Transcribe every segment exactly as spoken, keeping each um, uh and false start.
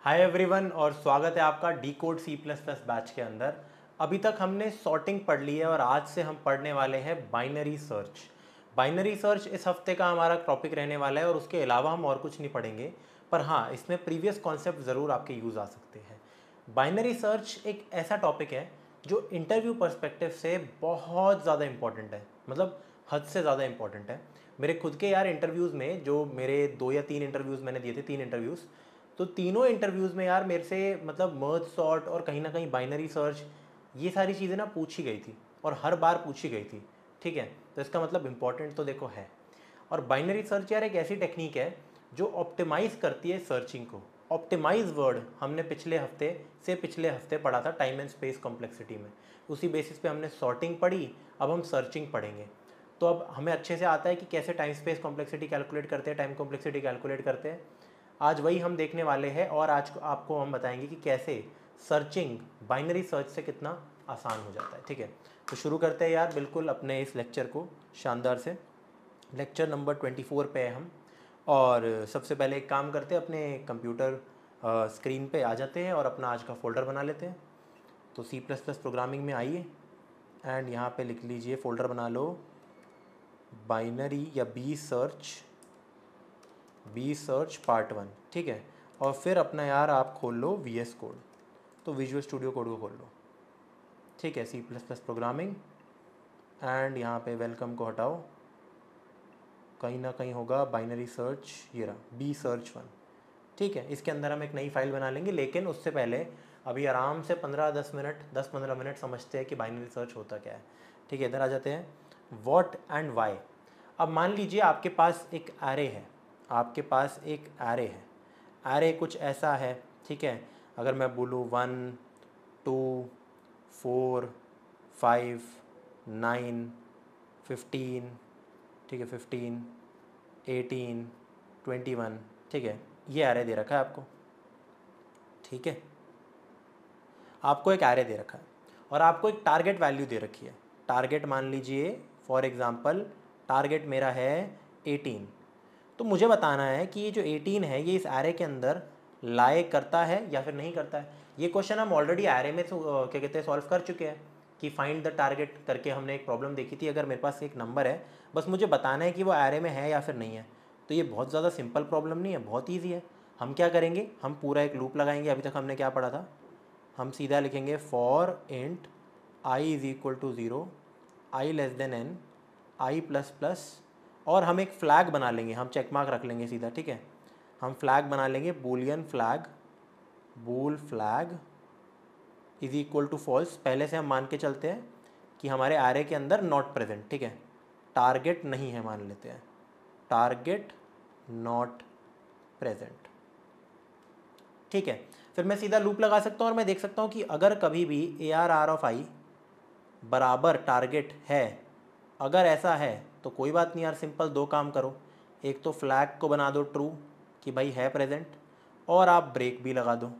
Hi everyone और स्वागत है आपका Decode C plus plus batch के अंदर। अभी तक हमने सॉर्टिंग पढ़ ली है और आज से हम पढ़ने वाले हैं बाइनरी सर्च। बाइनरी सर्च इस हफ्ते का हमारा टॉपिक रहने वाला है और उसके अलावा हम और कुछ नहीं पढ़ेंगे, पर हाँ इसमें प्रीवियस कॉन्सेप्ट ज़रूर आपके यूज़ आ सकते हैं। बाइनरी सर्च एक ऐसा टॉपिक है जो इंटरव्यू पर्सपेक्टिव से बहुत ज़्यादा इंपॉर्टेंट है, मतलब हद से ज़्यादा इंपॉर्टेंट है। मेरे खुद के यार इंटरव्यूज़ में, जो मेरे दो या तीन इंटरव्यूज़ मैंने दिए थे, तीन इंटरव्यूज़, तो तीनों इंटरव्यूज़ में यार मेरे से मतलब मर्ज सॉर्ट और कहीं ना कहीं बाइनरी सर्च, ये सारी चीज़ें ना पूछी गई थी और हर बार पूछी गई थी। ठीक है, तो इसका मतलब इम्पॉर्टेंट तो देखो है। और बाइनरी सर्च यार एक ऐसी टेक्निक है जो ऑप्टिमाइज़ करती है सर्चिंग को। ऑप्टिमाइज वर्ड हमने पिछले हफ्ते से पिछले हफ्ते पढ़ा था टाइम एंड स्पेस कॉम्प्लेक्सिटी में। उसी बेसिस पे हमने सॉर्टिंग पढ़ी, अब हम सर्चिंग पढ़ेंगे। तो अब हमें अच्छे से आता है कि कैसे टाइम स्पेस कॉम्प्लेक्सिटी कैलकुलेट करते हैं, टाइम कॉम्प्लेक्सिटी कैलकुलेट करते हैं। आज वही हम देखने वाले हैं और आज आपको हम बताएंगे कि कैसे सर्चिंग बाइनरी सर्च से कितना आसान हो जाता है। ठीक है, तो शुरू करते हैं यार बिल्कुल अपने इस लेक्चर को शानदार से। लेक्चर नंबर ट्वेंटी फोर पे है हम, और सबसे पहले एक काम करते हैं, अपने कंप्यूटर स्क्रीन पे आ जाते हैं और अपना आज का फोल्डर बना लेते हैं। तो सी प्लस प्लस प्रोग्रामिंग में आइए एंड यहाँ पे लिख लीजिए, फोल्डर बना लो बाइनरी या B search, B search part one. ठीक है, और फिर अपना यार आप खोल लो वी एस कोड, तो विजुअल स्टूडियो कोड को खोल लो। ठीक है, C plus plus programming and यहाँ पे वेलकम को हटाओ, कहीं ना कहीं होगा बाइनरी सर्च, ये रहा बी सर्च वन। ठीक है, इसके अंदर हम एक नई फाइल बना लेंगे, लेकिन उससे पहले अभी आराम से पंद्रह दस मिनट दस पंद्रह मिनट समझते हैं कि बाइनरी सर्च होता क्या है। ठीक है, इधर आ जाते हैं, व्हाट एंड वाई। अब मान लीजिए आपके पास एक एरे है, आपके पास एक एरे है, एरे कुछ ऐसा है। ठीक है, अगर मैं बोलूँ one two four five nine fifteen, ठीक है फिफ्टीन एटीन ट्वेंटी वन, ठीक है, ये एरे दे रखा है आपको। ठीक है, आपको एक एरे दे रखा है और आपको एक टारगेट वैल्यू दे रखी है। टारगेट मान लीजिए फॉर एग्जांपल टारगेट मेरा है एटीन। तो मुझे बताना है कि ये जो एटीन है ये इस एरे के अंदर लाई करता है या फिर नहीं करता है। ये क्वेश्चन हम ऑलरेडी एरे में क्या कहते हैं सॉल्व कर चुके हैं कि फाइंड द टारगेट करके हमने एक प्रॉब्लम देखी थी। अगर मेरे पास एक नंबर है, बस मुझे बताना है कि वो एरे में है या फिर नहीं है। तो ये बहुत ज़्यादा सिंपल प्रॉब्लम नहीं है, बहुत ईजी है। हम क्या करेंगे, हम पूरा एक लूप लगाएंगे। अभी तक हमने क्या पढ़ा था, हम सीधा लिखेंगे for int I is equal to zero, I less than N, I plus plus, और हम एक फ्लैग बना लेंगे, हम चेक मार्क रख लेंगे सीधा। ठीक है, हम फ्लैग बना लेंगे boolean flag, bool flag is equal to false. पहले से हम मान के चलते हैं कि हमारे एरे के अंदर नॉट प्रेजेंट। ठीक है, टारगेट नहीं है, मान लेते हैं टारगेट नॉट प्रेजेंट। ठीक है, फिर मैं सीधा लूप लगा सकता हूँ और मैं देख सकता हूँ कि अगर कभी भी A R R of I बराबर टारगेट है, अगर ऐसा है तो कोई बात नहीं यार, सिंपल दो काम करो। एक तो फ्लैग को बना दो ट्रू कि भाई है प्रेजेंट, और आप ब्रेक भी लगा दो।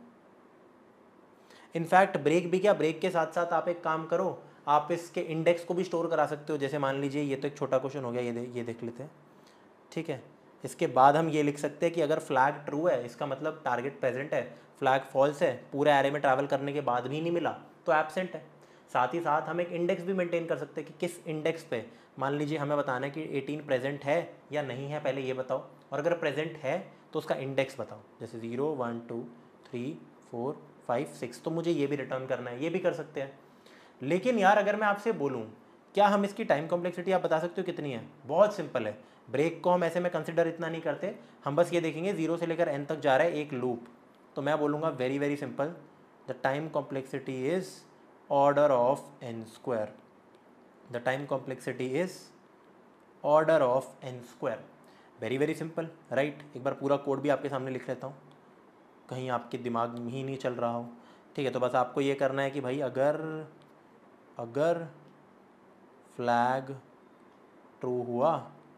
इनफैक्ट ब्रेक भी क्या, ब्रेक के साथ साथ आप एक काम करो, आप इसके इंडेक्स को भी स्टोर करा सकते हो। जैसे मान लीजिए ये तो एक छोटा क्वेश्चन हो गया, ये दे, ये देख लेते हैं। ठीक है, इसके बाद हम ये लिख सकते हैं कि अगर फ्लैग ट्रू है इसका मतलब टारगेट प्रेजेंट है, फ्लैग फॉल्स है, पूरे एरे में ट्रैवल करने के बाद भी नहीं मिला तो एब्सेंट है। साथ ही साथ हम एक इंडेक्स भी मेंटेन कर सकते हैं कि किस इंडेक्स पे, मान लीजिए हमें बताना है कि एटीन प्रेजेंट है या नहीं है, पहले ये बताओ, और अगर प्रेजेंट है तो उसका इंडेक्स बताओ। जैसे zero one two three four five six, तो मुझे ये भी रिटर्न करना है, ये भी कर सकते हैं। लेकिन यार अगर मैं आपसे बोलूँ क्या हम इसकी टाइम कॉम्प्लेक्सिटी आप बता सकते हो कितनी है, बहुत सिंपल है। ब्रेक को हम ऐसे में कंसिडर इतना नहीं करते, हम बस ये देखेंगे जीरो से लेकर एन तक जा रहा है एक लूप, तो मैं बोलूँगा very very simple, the time complexity is order of N square. The time complexity is order of N square. Very very simple, right. एक बार पूरा कोड भी आपके सामने लिख लेता हूँ, कहीं आपके दिमाग में ही नहीं चल रहा हो। ठीक है, तो बस आपको ये करना है कि भाई अगर अगर फ्लैग ट्रू हुआ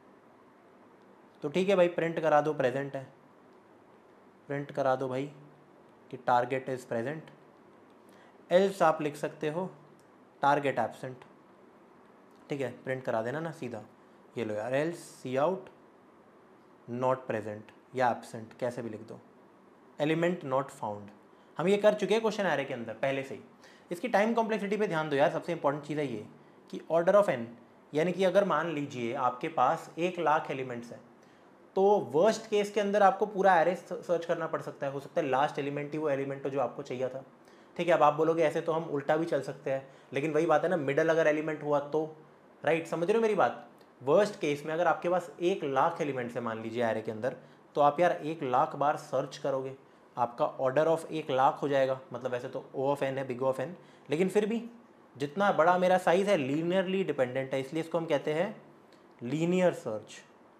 तो ठीक है भाई, प्रिंट करा दो प्रेजेंट है, प्रिंट करा दो भाई कि टारगेट इज़ प्रेजेंट। एल्स आप लिख सकते हो टारगेट एब्सेंट। ठीक है, प्रिंट करा देना ना सीधा, ये लो यार, else C out not present या एब्सेंट, कैसे भी लिख दो, एलिमेंट नॉट फाउंड। हम ये कर चुके हैं क्वेश्चन एरे के अंदर पहले से ही। इसकी टाइम कॉम्प्लेक्सिटी पे ध्यान दो यार, सबसे इंपॉर्टेंट चीज़ है ये कि ऑर्डर ऑफ एन, यानी कि अगर मान लीजिए आपके पास एक लाख एलिमेंट्स हैं तो वर्स्ट केस के अंदर आपको पूरा एरे सर्च करना पड़ सकता है। हो सकता है लास्ट एलिमेंट ही वो एलिमेंट हो जो आपको चाहिए था। ठीक है, अब आप बोलोगे ऐसे तो हम उल्टा भी चल सकते हैं, लेकिन वही बात है ना, मिडल अगर एलिमेंट हुआ तो, राइट, समझ रहे हो मेरी बात। वर्स्ट केस में अगर आपके पास एक लाख एलिमेंट्स है मान लीजिए एरे के अंदर, तो आप यार एक लाख बार सर्च करोगे, आपका ऑर्डर ऑफ एक लाख हो जाएगा। मतलब वैसे तो ओ ऑफ एन है, बिग ऑफ एन, लेकिन फिर भी जितना बड़ा मेरा साइज है लीनियरली डिपेंडेंट है, इसलिए इसको हम कहते हैं लीनियर सर्च।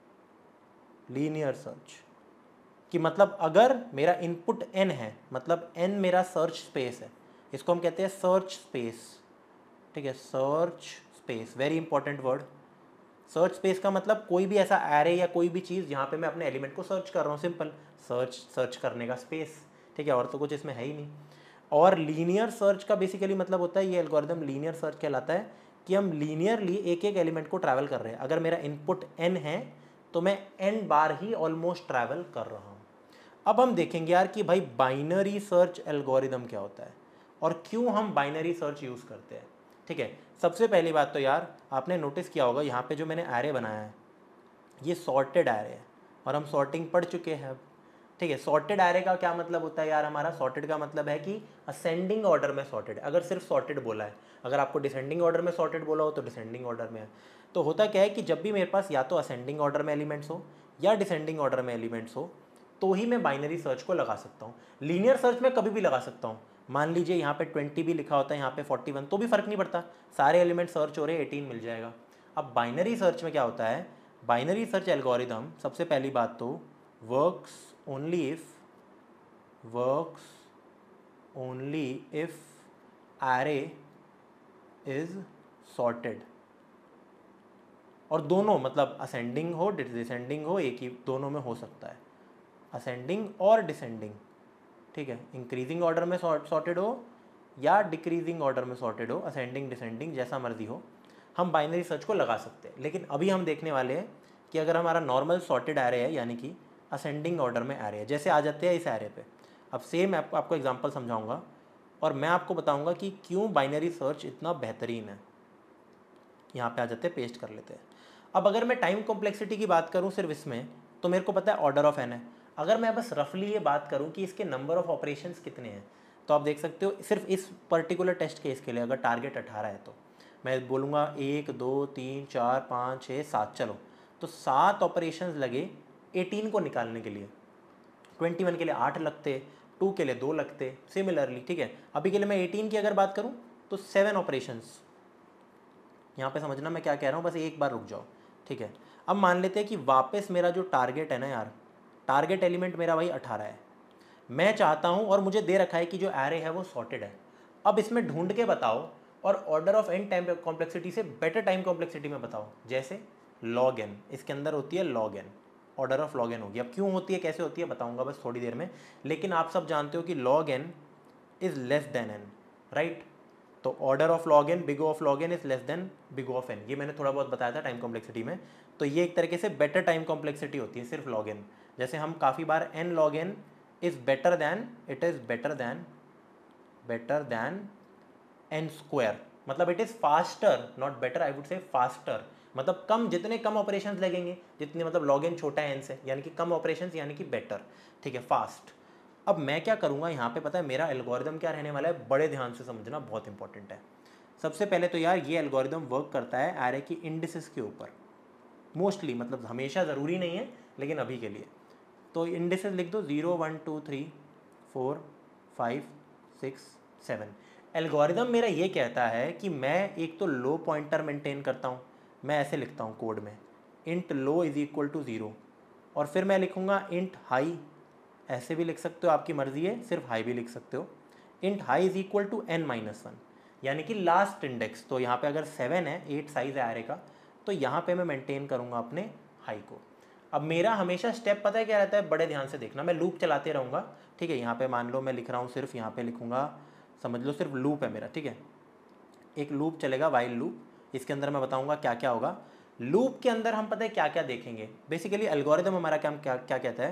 लीनियर सर्च कि मतलब अगर मेरा इनपुट n है, मतलब n मेरा सर्च स्पेस है, इसको हम कहते हैं सर्च स्पेस। ठीक है, search space, very important word. Search space का मतलब कोई भी ऐसा एरे या कोई भी चीज़ जहाँ पे मैं अपने एलिमेंट को सर्च कर रहा हूँ, सिंपल सर्च, सर्च करने का स्पेस। ठीक है, और तो कुछ इसमें है ही नहीं। और लीनियर सर्च का बेसिकली मतलब होता है, ये एल्गोरिदम लीनियर सर्च कहलाता है कि हम लीनियरली एक एक एलिमेंट को ट्रैवल कर रहे हैं। अगर मेरा इनपुट n है तो मैं n बार ही ऑलमोस्ट ट्रैवल कर रहा हूँ। अब हम देखेंगे यार कि भाई बाइनरी सर्च एल्गोरिदम क्या होता है और क्यों हम बाइनरी सर्च यूज़ करते हैं। ठीक है, सबसे पहली बात तो यार आपने नोटिस किया होगा यहाँ पे जो मैंने एरे बनाया है ये सॉर्टेड एरे है और हम सॉर्टिंग पढ़ चुके हैं। ठीक है, सॉर्टेड एरे का क्या मतलब होता है यार, हमारा सॉर्टेड का मतलब है कि असेंडिंग ऑर्डर में सॉर्टेड है। अगर सिर्फ सॉर्टेड बोला है, अगर आपको डिसेंडिंग ऑर्डर में सॉर्टेड बोला हो तो डिसेंडिंग ऑर्डर में है। तो होता क्या है कि जब भी मेरे पास या तो असेंडिंग ऑर्डर में एलिमेंट्स हो या डिसेंडिंग ऑर्डर में एलिमेंट्स हो तो ही मैं बाइनरी सर्च को लगा सकता हूँ। लीनियर सर्च में कभी भी लगा सकता हूँ। मान लीजिए यहाँ पे ट्वेंटी भी लिखा होता है, यहाँ पे फोर्टी वन, तो भी फर्क नहीं पड़ता, सारे एलिमेंट सर्च हो रहे, एटीन मिल जाएगा। अब बाइनरी सर्च में क्या होता है, बाइनरी सर्च एल्गोरिदम सबसे पहली बात तो works only if works only if array is sorted. और दोनों मतलब असेंडिंग हो डिसेंडिंग हो, एक ही दोनों में हो सकता है, असेंडिंग और डिसेंडिंग। ठीक है, इंक्रीजिंग ऑर्डर में सॉर्टेड हो या डिक्रीजिंग ऑर्डर में सॉर्टेड हो, असेंडिंग डिसेंडिंग जैसा मर्जी हो, हम बाइनरी सर्च को लगा सकते हैं। लेकिन अभी हम देखने वाले हैं कि अगर हमारा नॉर्मल सॉर्टेड एरे है यानी कि असेंडिंग ऑर्डर में एरे है, जैसे आ जाते हैं इस एरे पे। अब सेम आप, आपको एग्जांपल समझाऊंगा और मैं आपको बताऊंगा कि क्यों बाइनरी सर्च इतना बेहतरीन है। यहाँ पे आ जाते हैं, पेस्ट कर लेते हैं। अब अगर मैं टाइम कॉम्प्लेक्सिटी की बात करूँ सिर्फ इसमें, तो मेरे को पता है ऑर्डर ऑफ एन है। अगर मैं बस रफली ये बात करूँ कि इसके नंबर ऑफ ऑपरेशंस कितने हैं, तो आप देख सकते हो सिर्फ इस पर्टिकुलर टेस्ट केस के लिए अगर टारगेट अठारह है तो मैं बोलूँगा एक दो तीन चार पाँच छः सात, चलो तो सात ऑपरेशंस लगे एटीन को निकालने के लिए। ट्वेंटी वन के लिए आठ लगते, टू के लिए दो लगते, सिमिलरली। ठीक है, अभी के लिए मैं एटीन की अगर बात करूँ तो सेवन ऑपरेशंस। यहाँ पे समझना मैं क्या कह रहा हूँ, बस एक बार रुक जाओ। ठीक है, अब मान लेते हैं कि वापस मेरा जो टारगेट है ना यार, टारगेट एलिमेंट मेरा भाई अठारह है, मैं चाहता हूँ और मुझे दे रखा है कि जो एरे है वो सॉर्टेड है। अब इसमें ढूंढ के बताओ और order of N time complexity से बेटर टाइम कॉम्प्लेक्सिटी में बताओ, जैसे लॉग एन, इसके अंदर होती है log N, order of log N होगी। अब क्यों होती है कैसे होती है बताऊंगा बस थोड़ी देर में, लेकिन आप सब जानते हो कि log N is less than N, right. तो order of log N, big of log N is less than big of N, ये मैंने थोड़ा बहुत बताया था टाइम कॉम्प्लेक्सिटी में। तो ये एक तरीके से बेटर टाइम कॉम्प्लेक्सिटी होती है सिर्फ लॉग एन। जैसे हम काफ़ी बार N log N is better than, it is better than better than N square, मतलब it is faster, not better, I would say faster. मतलब कम, जितने कम ऑपरेशंस लगेंगे, जितने मतलब लॉग एन छोटा है एन से, यानी कि कम ऑपरेशंस यानी कि बेटर। ठीक है, फास्ट। अब मैं क्या करूँगा यहाँ पे, पता है मेरा एल्गोरिदम क्या रहने वाला है, बड़े ध्यान से समझना, बहुत इंपॉर्टेंट है। सबसे पहले तो यार ये एल्गोरिदम वर्क करता है एरे की इंडिसेस के ऊपर मोस्टली, मतलब हमेशा ज़रूरी नहीं है लेकिन अभी के लिए। तो इंडिसेस लिख दो, zero one two three four five six seven. Algorithm मेरा ये कहता है कि मैं एक तो लो पॉइंटर मेंटेन करता हूँ, मैं ऐसे लिखता हूँ कोड में, int low is equal to zero, और फिर मैं लिखूँगा इंट हाई, ऐसे भी लिख सकते हो आपकी मर्जी है, सिर्फ हाई भी लिख सकते हो। Int high is equal to N minus one, यानी कि लास्ट इंडेक्स। तो यहाँ पे अगर सेवन है, एट साइज है एरे का, तो यहाँ पे मैं मेंटेन करूँगा अपने हाई को। अब मेरा हमेशा स्टेप पता है क्या रहता है, बड़े ध्यान से देखना, मैं लूप चलाते रहूँगा। ठीक है, यहाँ पे मान लो मैं लिख रहा हूँ सिर्फ, यहाँ पे लिखूँगा, समझ लो सिर्फ लूप है मेरा। ठीक है, एक लूप चलेगा, वाइल लूप, इसके अंदर मैं बताऊँगा क्या क्या होगा। लूप के अंदर हम पता है क्या क्या देखेंगे, बेसिकली एल्गोरिदम हमारा क्या क्या क्या कहता है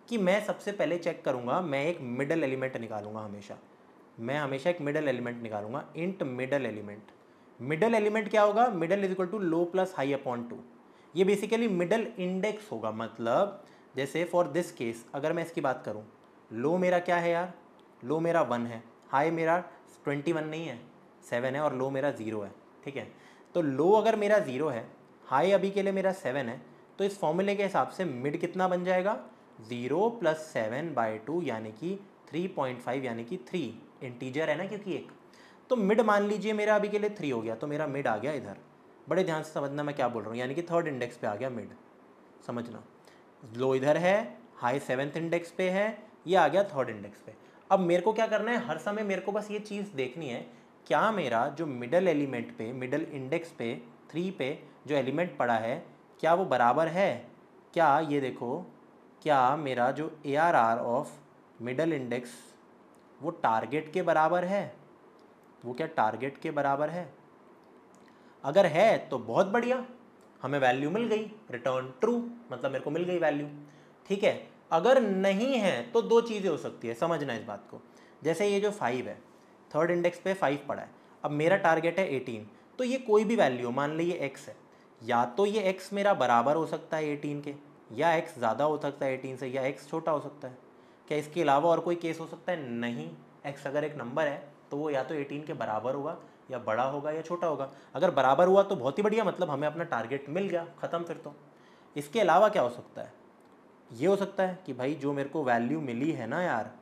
कि मैं सबसे पहले चेक करूँगा, मैं एक मिडल एलिमेंट निकालूंगा हमेशा, मैं हमेशा एक मिडल एलिमेंट निकालूंगा, int middle element. Middle element क्या होगा, middle is equal to low plus high upon two. ये बेसिकली मिडल इंडेक्स होगा, मतलब जैसे फॉर दिस केस अगर मैं इसकी बात करूँ, लो मेरा क्या है यार, लो मेरा वन है, हाई मेरा ट्वेंटी वन नहीं है, सेवन है, और लो मेरा ज़ीरो है। ठीक है, तो लो अगर मेरा ज़ीरो है, हाई अभी के लिए मेरा सेवन है, तो इस फॉर्मूले के हिसाब से मिड कितना बन जाएगा, zero plus seven by two यानी कि थ्री पॉइंट फाइव, यानी कि थ्री, इंटीजर है ना क्योंकि एक, तो मिड मान लीजिए मेरा अभी के लिए थ्री हो गया, तो मेरा मिड आ गया इधर। बड़े ध्यान से समझना मैं क्या बोल रहा हूँ, यानी कि थर्ड इंडेक्स पे आ गया मिड, समझना। लो इधर है, हाई सेवेंथ इंडेक्स पे है, ये आ गया थर्ड इंडेक्स पे। अब मेरे को क्या करना है, हर समय मेरे को बस ये चीज़ देखनी है, क्या मेरा जो मिडल एलिमेंट पे, मिडल इंडेक्स पे थ्री पे जो एलिमेंट पड़ा है, क्या वो बराबर है, क्या ये देखो, क्या मेरा जो A R R of middle index वो टारगेट के बराबर है, वो क्या टारगेट के बराबर है। अगर है तो बहुत बढ़िया, हमें वैल्यू मिल गई, रिटर्न ट्रू, मतलब मेरे को मिल गई वैल्यू। ठीक है, अगर नहीं है तो दो चीज़ें हो सकती है, समझना इस बात को। जैसे ये जो फाइव है, थर्ड इंडेक्स पे फाइव पड़ा है, अब मेरा टारगेट है एटीन, तो ये कोई भी वैल्यू, मान लीजिए एक्स है, या तो ये एक्स मेरा बराबर हो सकता है एटीन के, या एक्स ज़्यादा हो सकता है एटीन से, या एक्स छोटा हो सकता है। क्या इसके अलावा और कोई केस हो सकता है, नहीं। एक्स अगर एक नंबर है तो वो या तो एटीन के बराबर होगा, या बड़ा होगा, या छोटा होगा। अगर बराबर हुआ तो बहुत ही बढ़िया, मतलब हमें अपना टारगेट मिल गया, ख़त्म फिर तो। इसके अलावा क्या हो सकता है, ये हो सकता है कि भाई जो मेरे को वैल्यू मिली है ना यार,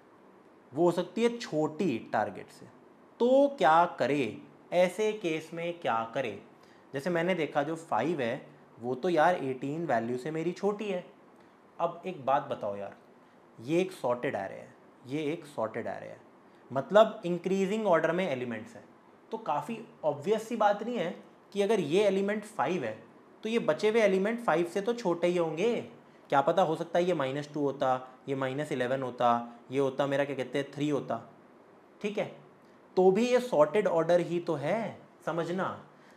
वो हो सकती है छोटी टारगेट से। तो क्या करे, ऐसे केस में क्या करे, जैसे मैंने देखा जो फाइव है वो तो यार एटीन वैल्यू से मेरी छोटी है। अब एक बात बताओ यार, ये एक सॉर्टेड एरे है, ये एक सॉर्टेड एरे है, मतलब इंक्रीजिंग ऑर्डर में एलिमेंट्स है, तो काफ़ी ऑब्वियस सी बात नहीं है कि अगर ये एलिमेंट फाइव है तो ये बचे हुए एलिमेंट फाइव से तो छोटे ही होंगे। क्या पता, हो सकता है ये माइनस टू होता, ये माइनस इलेवन होता, ये होता मेरा क्या कहते हैं थ्री होता। ठीक है, तो भी ये सॉर्टेड ऑर्डर ही तो है, समझना।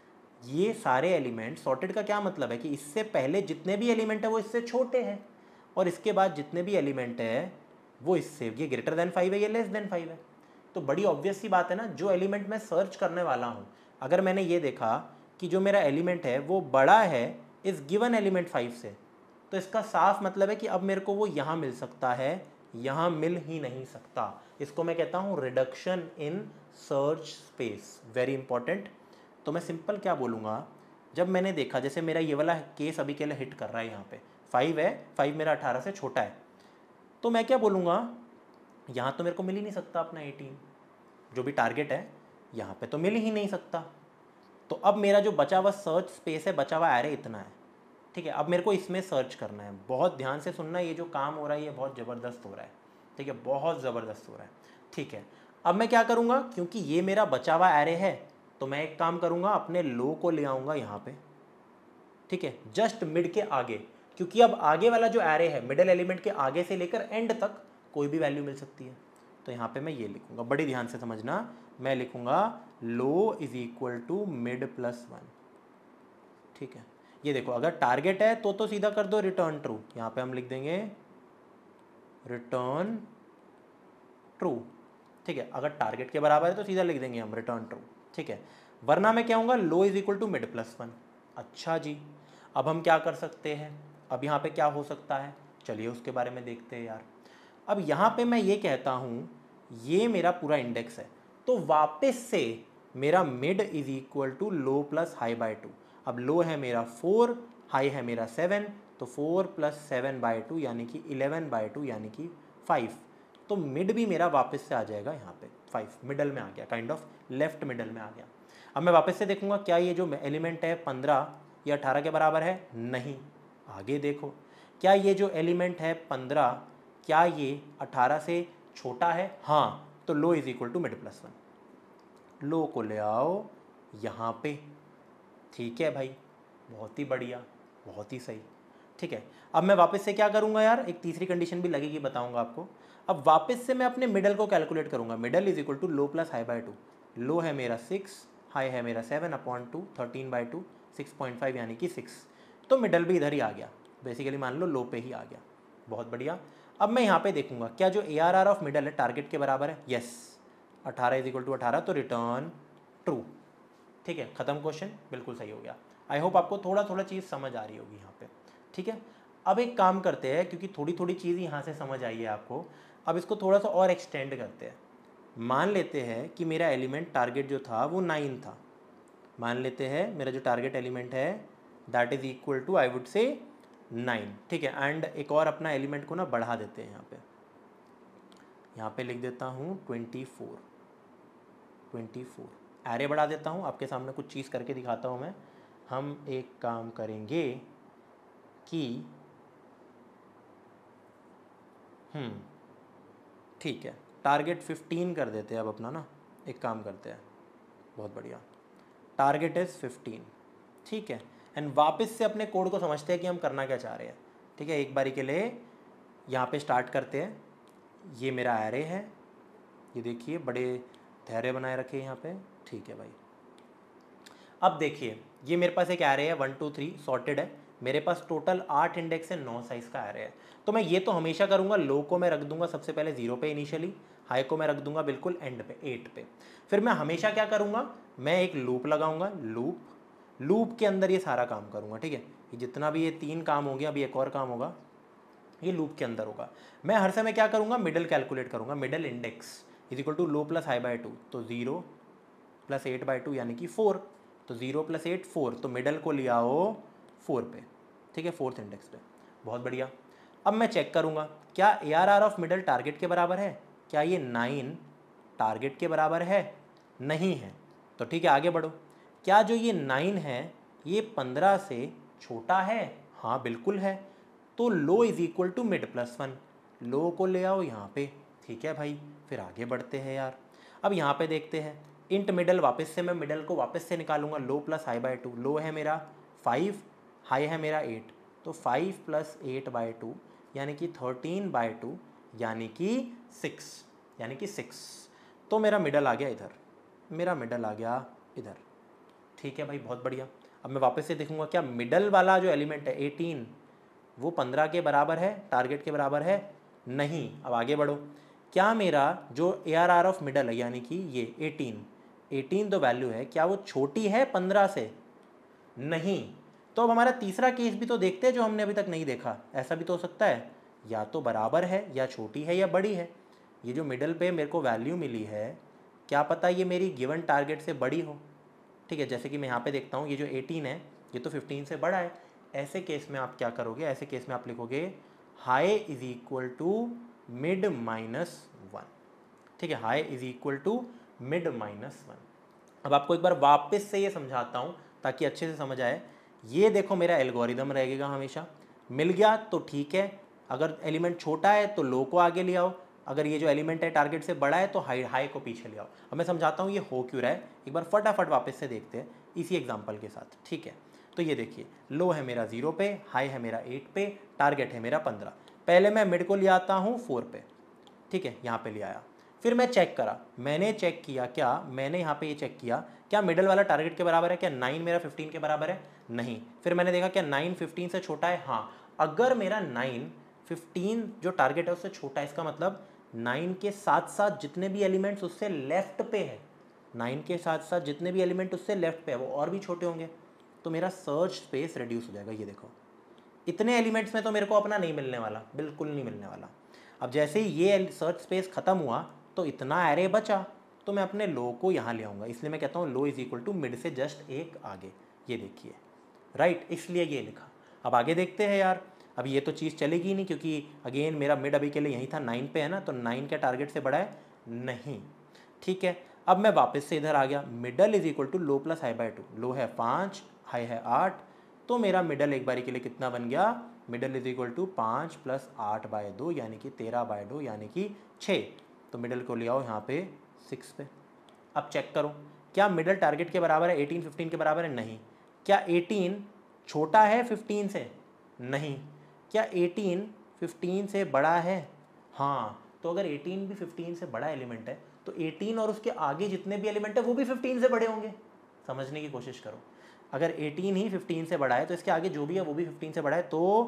ये सारे एलिमेंट, सॉर्टेड का क्या मतलब है कि इससे पहले जितने भी एलिमेंट है वो इससे छोटे हैं, और इसके बाद जितने भी एलिमेंट है वो इससे, ये ग्रेटर देन फाइव है, ये लेस देन फाइव है। तो बड़ी ऑब्वियस सी बात है ना, जो एलिमेंट मैं सर्च करने वाला हूँ, अगर मैंने ये देखा कि जो मेरा एलिमेंट है वो बड़ा है इस गिवन एलिमेंट फाइव से, तो इसका साफ मतलब है कि अब मेरे को वो यहाँ मिल सकता है, यहाँ मिल ही नहीं सकता। इसको मैं कहता हूँ reduction in search space, very important. तो मैं सिंपल क्या बोलूँगा, जब मैंने देखा, जैसे मेरा ये वाला केस अभी के लिए हिट कर रहा है, यहाँ पे फाइव है, फाइव मेरा अठारह से छोटा है, तो मैं क्या बोलूँगा, यहाँ तो मेरे को मिल ही नहीं सकता अपना एटीन, जो भी टारगेट है यहाँ पे तो मिल ही नहीं सकता। तो अब मेरा जो बचा हुआ सर्च स्पेस है, बचा हुआ एरे इतना है। ठीक है, अब मेरे को इसमें सर्च करना है, बहुत ध्यान से सुनना, ये जो काम हो रहा है ये बहुत ज़बरदस्त हो रहा है। ठीक है, बहुत ज़बरदस्त हो रहा है। ठीक है, अब मैं क्या करूँगा, क्योंकि ये मेरा बचा हुआ एरे है, तो मैं एक काम करूँगा, अपने लो को ले आऊँगा यहाँ पे। ठीक है, जस्ट मिड के आगे, क्योंकि अब आगे वाला जो एरे है, मिडल एलिमेंट के आगे से लेकर एंड तक कोई भी वैल्यू मिल सकती है। तो यहाँ पे मैं ये लिखूँगा, बड़ी ध्यान से समझना, मैं लिखूँगा low is equal to mid plus one. ठीक है, ये देखो, अगर टारगेट है तो तो सीधा कर दो रिटर्न ट्रू, यहाँ पे हम लिख देंगे रिटर्न ट्रू। ठीक है, अगर टारगेट के बराबर है तो सीधा लिख देंगे हम रिटर्न ट्रू। ठीक है, वरना मैं क्या होऊंगा, low is equal to mid plus one. अच्छा जी, अब हम क्या कर सकते हैं, अब यहाँ पे क्या हो सकता है, चलिए उसके बारे में देखते हैं यार। अब यहाँ पे मैं ये कहता हूँ, ये मेरा पूरा इंडेक्स है, तो वापस से मेरा mid is equal to low plus high by two. अब लो है मेरा फोर, हाई है मेरा सेवन, तो four plus seven by two यानी कि इलेवन बाई टू यानी कि फाइव। तो मिड भी मेरा वापस से आ जाएगा यहाँ पे फाइव, मिडल में आ गया, काइंड ऑफ लेफ्ट मिडल में आ गया। अब मैं वापस से देखूंगा, क्या ये जो एलिमेंट है पंद्रह या अठारह के बराबर है, नहीं। आगे देखो, क्या ये जो एलिमेंट है पंद्रह, क्या ये अठारह से छोटा है, हाँ, तो low is equal to mid plus one. Low को ले आओ यहाँ पे। ठीक है भाई, बहुत ही बढ़िया, बहुत ही सही। ठीक है, अब मैं वापस से क्या करूँगा यार, एक तीसरी कंडीशन भी लगेगी, बताऊँगा आपको। अब वापस से मैं अपने मिडल को कैलकुलेट करूँगा, middle is equal to low plus high by two. Low है मेरा सिक्स, हाई है मेरा seven upon two, thirteen by two, six point five यानी कि सिक्स। तो मिडल भी इधर ही आ गया, बेसिकली मान लो लो पे ही आ गया। बहुत बढ़िया। अब मैं यहाँ पे देखूंगा क्या जो A R R of middle है टारगेट के बराबर है, यस, अठारह इज इक्वल टू अठारह, तो रिटर्न ट्रू। ठीक है, खत्म क्वेश्चन, बिल्कुल सही हो गया। आई होप आपको थोड़ा थोड़ा चीज़ समझ आ रही होगी यहाँ पे। ठीक है, अब एक काम करते हैं, क्योंकि थोड़ी थोड़ी चीज़ यहाँ से समझ आई है आपको, अब इसको थोड़ा सा और एक्सटेंड करते हैं। मान लेते हैं कि मेरा एलिमेंट टारगेट जो था वो नाइन था, मान लेते हैं मेरा जो टारगेट एलिमेंट है that is equal to I would say nine. ठीक है, एंड एक और अपना एलिमेंट को ना बढ़ा देते हैं, यहाँ पे यहाँ पे लिख देता हूँ twenty four twenty four array बढ़ा देता हूँ। आपके सामने कुछ चीज़ करके दिखाता हूँ मैं। हम एक काम करेंगे कि हम्म ठीक है, टारगेट फिफ्टीन कर देते हैं अब अपना ना, एक काम करते हैं, बहुत बढ़िया, टारगेट इज़ फिफ्टीन। ठीक है, एंड वापस से अपने कोड को समझते हैं कि हम करना क्या चाह रहे हैं। ठीक है, एक बारी के लिए यहाँ पे स्टार्ट करते हैं। ये मेरा एरे है, ये देखिए बड़े धैर्य बनाए रखे यहाँ पे। ठीक है भाई, अब देखिए ये मेरे पास एक एरे है, वन टू थ्री सॉर्टेड है, मेरे पास टोटल आठ इंडेक्स है, नौ साइज का एरे है। तो मैं ये तो हमेशा करूँगा, लो को मैं रख दूंगा सबसे पहले जीरो पे इनिशियली, हाई को मैं रख दूंगा बिल्कुल एंड पे एट पे। फिर मैं हमेशा क्या करूँगा, मैं एक लूप लगाऊंगा, लूप लूप के अंदर ये सारा काम करूँगा। ठीक है, ये जितना भी ये तीन काम हो गया, अभी एक और काम होगा, ये लूप के अंदर होगा। मैं हर समय क्या करूँगा, मिडल कैलकुलेट करूँगा, middle index is equal to low plus high by two, तो zero plus eight by two यानी कि फोर, तो जीरो प्लस एट फोर, तो मिडल को लिया हो फोर पे। ठीक है, फोर्थ इंडेक्स पे, बहुत बढ़िया। अब मैं चेक करूँगा क्या A R R of middle target के बराबर है, क्या ये नाइन टारगेट के बराबर है, नहीं है, तो ठीक है आगे बढ़ो। क्या जो ये नाइन है ये पंद्रह से छोटा है, हाँ बिल्कुल है, तो low is equal to mid plus one, low को ले आओ यहाँ पे। ठीक है भाई, फिर आगे बढ़ते हैं यार। अब यहाँ पे देखते हैं, इंट मिडल, वापस से मैं मिडल को वापस से निकालूंगा, low plus high by two, low है मेरा फाइव, हाई है मेरा एट, तो five plus eight by two यानी कि थर्टीन बाई टू यानी कि सिक्स, यानी कि सिक्स, तो मेरा मिडल आ गया इधर, मेरा मिडल आ गया इधर। ठीक है भाई, बहुत बढ़िया। अब मैं वापस से देखूंगा क्या मिडल वाला जो एलिमेंट है एटीन वो पंद्रह के बराबर है, टारगेट के बराबर है, नहीं। अब आगे बढ़ो, क्या मेरा जो A R R of middle है यानी कि ये एटीन एटीन तो वैल्यू है, क्या वो छोटी है पंद्रह से, नहीं। तो अब हमारा तीसरा केस भी तो देखते हैं जो हमने अभी तक नहीं देखा। ऐसा भी तो हो सकता है, या तो बराबर है या छोटी है या बड़ी है। ये जो मिडल पे मेरे को वैल्यू मिली है, क्या पता ये मेरी गिवन टारगेट से बड़ी हो। ठीक है, जैसे कि मैं यहाँ पे देखता हूँ ये जो एटीन है ये तो फिफ्टीन से बड़ा है। ऐसे केस में आप क्या करोगे, ऐसे केस में आप लिखोगे high is equal to mid minus one. ठीक है, high is equal to mid minus one. अब आपको एक बार वापस से ये समझाता हूँ ताकि अच्छे से समझ आए। ये देखो मेरा एल्गोरिदम रहेगा, हमेशा मिल गया तो ठीक है, अगर एलिमेंट छोटा है तो लो को आगे ले आओ, अगर ये जो एलिमेंट है टारगेट से बड़ा है तो हाई हाई को पीछे ले आओ। अब मैं समझाता हूँ ये हो क्यों रहा है, एक बार फटाफट वापस से देखते हैं इसी एग्जाम्पल के साथ। ठीक है, तो ये देखिए लो है मेरा जीरो पे, हाई है मेरा एट पे, टारगेट है मेरा पंद्रह। पहले मैं मिड को ले आता हूँ फोर पे। ठीक है, यहाँ पे ले आया, फिर मैं चेक करा, मैंने चेक किया, क्या मैंने यहाँ पे ये चेक किया क्या मिडल वाला टारगेट के बराबर है, क्या नाइन मेरा फिफ्टीन के बराबर है, नहीं। फिर मैंने देखा क्या नाइन फिफ्टीन से छोटा है, हाँ। अगर मेरा नाइन फिफ्टीन जो टारगेट है उससे छोटा है, इसका मतलब नाइन के साथ साथ जितने भी एलिमेंट्स उससे लेफ्ट पे है, नाइन के साथ साथ जितने भी एलिमेंट उससे लेफ्ट पे है वो और भी छोटे होंगे, तो मेरा सर्च स्पेस रिड्यूस हो जाएगा। ये देखो इतने एलिमेंट्स में तो मेरे को अपना नहीं मिलने वाला, बिल्कुल नहीं मिलने वाला। अब जैसे ही ये सर्च स्पेस खत्म हुआ तो इतना एरे बचा, तो मैं अपने लो को यहाँ ले आऊँगा, इसलिए मैं कहता हूँ low is equal to mid से जस्ट एक आगे। ये देखिए राइट, इसलिए ये लिखा। अब आगे देखते हैं यार, अब ये तो चीज़ चलेगी नहीं क्योंकि अगेन मेरा मिड अभी के लिए यहीं था, नाइन पे है ना, तो नाइन क्या टारगेट से बड़ा है, नहीं। ठीक है, अब मैं वापस से इधर आ गया, middle is equal to low plus high by two, low है पाँच, हाई है आठ, तो मेरा मिडल एक बारी के लिए कितना बन गया, मिडल इज इक्वल टू पाँच प्लस आठ बाय दो यानी कि तेरह बाय दो यानी कि छः, तो मिडल को ले आओ यहाँ पे सिक्स पे। अब चेक करो क्या मिडल टारगेट के बराबर है, एटीन फिफ्टीन के बराबर है, नहीं। क्या एटीन छोटा है फिफ्टीन से, नहीं। क्या एटीन फिफ्टीन से बड़ा है, हाँ। तो अगर एटीन भी फिफ्टीन से बड़ा एलिमेंट है तो एटीन और उसके आगे जितने भी एलिमेंट है वो भी फिफ्टीन से बड़े होंगे। समझने की कोशिश करो, अगर एटीन ही फिफ्टीन से बड़ा है तो इसके आगे जो भी है वो भी फिफ्टीन से बड़ा है, तो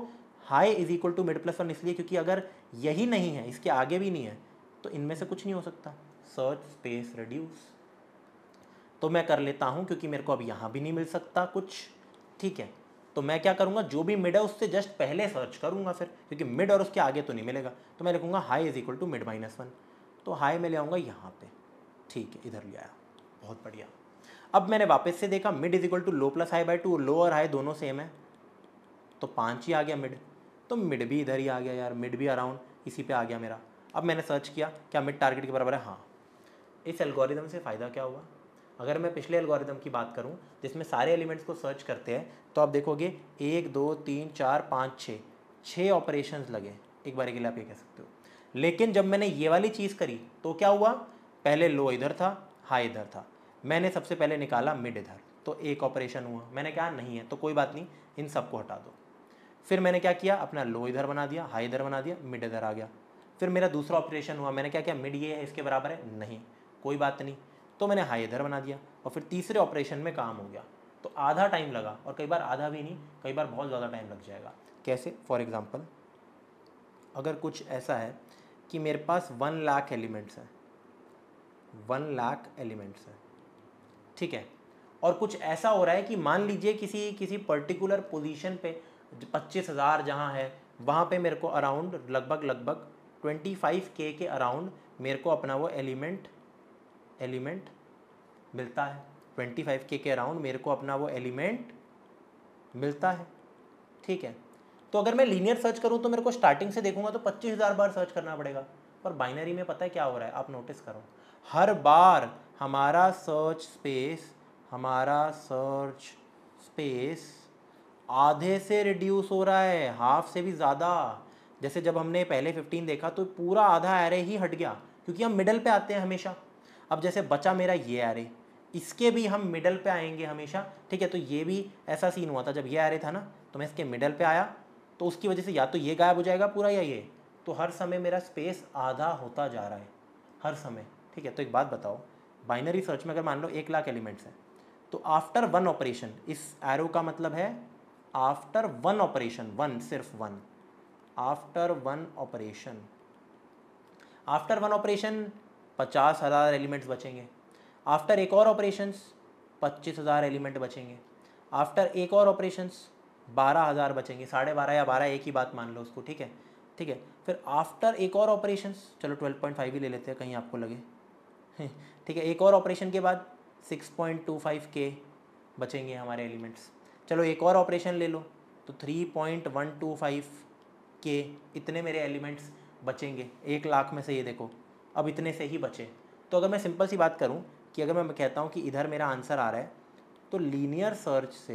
high is equal to mid plus one इसलिए क्योंकि अगर यही नहीं है, इसके आगे भी नहीं है, तो इनमें से कुछ नहीं हो सकता। सर्च स्पेस रिड्यूस, तो मैं कर लेता हूँ क्योंकि मेरे को अब यहाँ भी नहीं मिल सकता कुछ, ठीक है। तो मैं क्या करूँगा, जो भी मिड है उससे जस्ट पहले सर्च करूँगा फिर, क्योंकि मिड और उसके आगे तो नहीं मिलेगा। तो मैं लिखूँगा high is equal to mid minus one, तो हाई में ले आऊँगा यहाँ पे, ठीक है, इधर ले आया, बहुत बढ़िया। अब मैंने वापस से देखा mid is equal to low plus high by two, low और हाई दोनों सेम है, तो पाँच ही आ गया मिड, तो मिड भी इधर ही आ गया यार, मिड भी अराउंड इसी पे आ गया मेरा। अब मैंने सर्च किया क्या मिड टारगेट के बराबर है, हाँ। इस एल्गोरिदम से फ़ायदा क्या हुआ, अगर मैं पिछले एल्गोरिदम की बात करूं जिसमें सारे एलिमेंट्स को सर्च करते हैं, तो आप देखोगे एक दो तीन चार पाँच छः छः ऑपरेशंस लगे, एक बार के लिए आप ये कह सकते हो। लेकिन जब मैंने ये वाली चीज़ करी तो क्या हुआ, पहले लो इधर था, हाई इधर था, मैंने सबसे पहले निकाला मिड इधर, तो एक ऑपरेशन हुआ। मैंने कहा नहीं है तो कोई बात नहीं, इन सबको हटा दो। फिर मैंने क्या किया, अपना लो इधर बना दिया, हाई इधर बना दिया, मिड इधर आ गया। फिर मेरा दूसरा ऑपरेशन हुआ, मैंने क्या किया, मिड ये है इसके बराबर है, नहीं कोई बात नहीं, तो मैंने हाई इधर बना दिया, और फिर तीसरे ऑपरेशन में काम हो गया। तो आधा टाइम लगा, और कई बार आधा भी नहीं, कई बार बहुत ज़्यादा टाइम लग जाएगा। कैसे, फॉर एग्जांपल अगर कुछ ऐसा है कि मेरे पास वन लाख एलिमेंट्स हैं, वन लाख एलिमेंट्स हैं, ठीक है, और कुछ ऐसा हो रहा है कि मान लीजिए किसी किसी पर्टिकुलर पोजीशन पे पच्चीस हज़ार जहाँ है वहाँ पे मेरे को अराउंड लगभग लगभग ट्वेंटी फाइव के के अराउंड मेरे को अपना वो एलिमेंट एलिमेंट मिलता है, ट्वेंटी फाइव के के अराउंड मेरे को अपना वो एलिमेंट मिलता है, ठीक है। तो अगर मैं लीनियर सर्च करूँ तो मेरे को स्टार्टिंग से देखूंगा तो पच्चीस हज़ार बार सर्च करना पड़ेगा, पर बाइनरी में पता है क्या हो रहा है, आप नोटिस करो, हर बार हमारा सर्च स्पेस हमारा सर्च स्पेस आधे से रिड्यूस हो रहा है, हाफ से भी ज़्यादा। जैसे जब हमने पहले फिफ्टीन देखा तो पूरा आधा एरे ही हट गया, क्योंकि हम मिडल पे आते हैं हमेशा। अब जैसे बचा मेरा ये एरे, इसके भी हम मिडल पे आएंगे हमेशा, ठीक है। तो ये भी ऐसा सीन हुआ था, जब ये एरे था ना तो मैं इसके मिडल पे आया, तो उसकी वजह से या तो ये गायब हो जाएगा पूरा या ये, तो हर समय मेरा स्पेस आधा होता जा रहा है हर समय, ठीक है। तो एक बात बताओ, बाइनरी सर्च में अगर मान लो एक लाख एलिमेंट्स हैं, तो आफ्टर वन ऑपरेशन, इस एरो का मतलब है आफ्टर वन ऑपरेशन, वन सिर्फ one, after one operation after one operation पचास हज़ार एलिमेंट्स बचेंगे, आफ्टर एक और ऑपरेशंस पच्चीस हज़ार एलिमेंट बचेंगे, आफ्टर एक और ऑपरेशंस बारह हज़ार बचेंगे, साढ़े बारह या बारह एक ही बात मान लो उसको, ठीक है ठीक है। फिर आफ्टर एक और ऑपरेशंस, चलो ट्वेल्व पॉइंट फाइव ही ले लेते हैं कहीं आपको लगे, ठीक है। एक और ऑपरेशन के बाद सिक्स पॉइंट टू फाइव के बचेंगे हमारे एलिमेंट्स। चलो एक और ऑपरेशन ले लो तो three point one two five K, इतने मेरे एलिमेंट्स बचेंगे एक लाख में से। ये देखो अब इतने से ही बचे। तो अगर मैं सिंपल सी बात करूं कि अगर मैं कहता हूं कि इधर मेरा आंसर आ रहा है, तो लीनियर सर्च से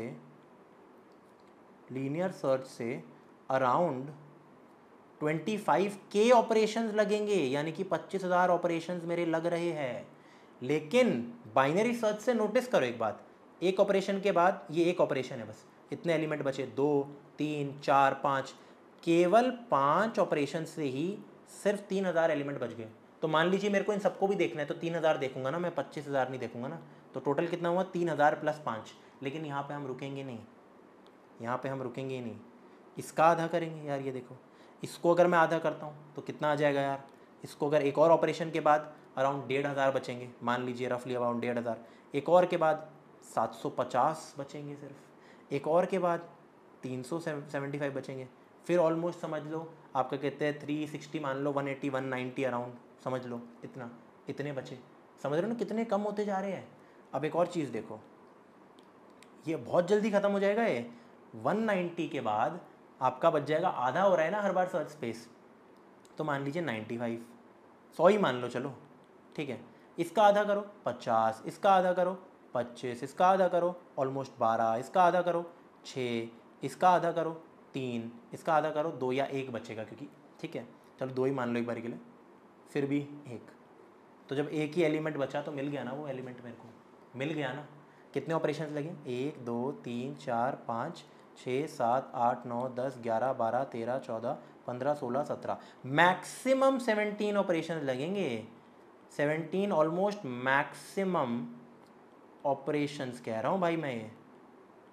लीनियर सर्च से around twenty five K operations लगेंगे, यानी कि पच्चीस हज़ार ऑपरेशंस मेरे लग रहे हैं। लेकिन बाइनरी सर्च से नोटिस करो एक बात, एक ऑपरेशन के बाद ये एक ऑपरेशन है बस, इतने एलिमेंट बचे, दो तीन चार पाँच, केवल पाँच ऑपरेशन से ही सिर्फ तीन हज़ार एलिमेंट बच गए। तो मान लीजिए मेरे को इन सबको भी देखना है, तो तीन हज़ार देखूंगा ना मैं, पच्चीस हज़ार नहीं देखूंगा ना। तो टोटल कितना हुआ, तीन हज़ार प्लस पाँच। लेकिन यहाँ पे हम रुकेंगे नहीं, यहाँ पे हम रुकेंगे ही नहीं, इसका आधा करेंगे यार। ये देखो, इसको अगर मैं आधा करता हूँ तो कितना आ जाएगा यार, इसको अगर एक और ऑपरेशन के बाद अराउंड डेढ़ हज़ार बचेंगे, मान लीजिए रफली अराउंड डेढ़ हज़ार, एक और के बाद सात सौ पचास बचेंगे सिर्फ, एक और के बाद तीन सौ सेवेंटी फाइव बचेंगे, फिर ऑलमोस्ट समझ लो आपका कहते हैं थ्री सिक्सटी, मान लो one eighty one ninety around, समझ लो इतना, इतने बचे। समझ रहे हो ना कितने कम होते जा रहे हैं। अब एक और चीज़ देखो, ये बहुत जल्दी ख़त्म हो जाएगा। ये वन नाइन्टी के बाद आपका बच जाएगा, आधा हो रहा है ना हर बार सर्च स्पेस, तो मान लीजिए नाइन्टी फाइव, सौ ही मान लो चलो, ठीक है। इसका आधा करो पचास, इसका आधा करो पच्चीस, इसका आधा करो ऑलमोस्ट बारह, इसका आधा करो छः, इसका आधा करो तीन, इसका आधा करो दो या एक बचेगा क्योंकि, ठीक है चलो दो ही मान लो एक बार के लिए, फिर भी एक। तो जब एक ही एलिमेंट बचा तो मिल गया ना वो एलिमेंट, मेरे को मिल गया ना। कितने ऑपरेशंस लगे, एक दो तीन चार पाँच छः सात आठ नौ दस ग्यारह बारह तेरह चौदह पंद्रह सोलह सत्रह, मैक्सिमम सेवनटीन ऑपरेशंस लगेंगे। सेवनटीन ऑलमोस्ट मैक्सिमम ऑपरेशंस कह रहा हूँ भाई मैं, ये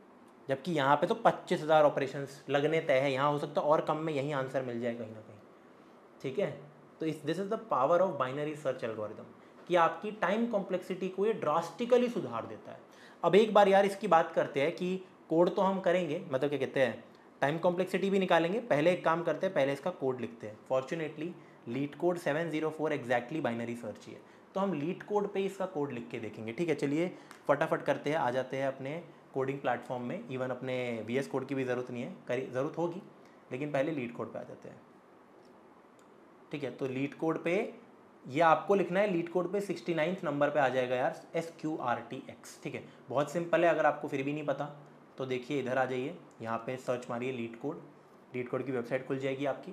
जबकि यहाँ पे तो पच्चीस हज़ार ऑपरेशन लगने तय है, यहाँ हो सकता है और कम में यही आंसर मिल जाए कहीं ना कहीं, ठीक है। तो इस this is the power of binary search algorithm कि आपकी टाइम कॉम्प्लेक्सिटी को ये ड्रास्टिकली सुधार देता है। अब एक बार यार इसकी बात करते हैं कि कोड तो हम करेंगे, मतलब क्या कहते हैं, टाइम कॉम्प्लेक्सिटी भी निकालेंगे। पहले एक काम करते हैं, पहले इसका कोड लिखते हैं। Fortunately LeetCode seven zero four exactly binary search ही है, तो हम लीड कोड पे इसका कोड लिख के देखेंगे, ठीक है। चलिए फटाफट करते हैं, आ जाते हैं अपने कोडिंग प्लेटफॉर्म में। इवन अपने वी एस कोड की भी ज़रूरत नहीं है, करी ज़रूरत होगी, लेकिन पहले लीड कोड पे आ जाते हैं, ठीक है। तो लीड कोड पे ये आपको लिखना है, लीड कोड पे सिक्सटी नाइन्थ नंबर पे आ जाएगा यार, S Q R T X, ठीक है। बहुत सिंपल है, अगर आपको फिर भी नहीं पता तो देखिए इधर आ जाइए, यहाँ पे सर्च मारिए लीड कोड, लीड कोड की वेबसाइट खुल जाएगी आपकी,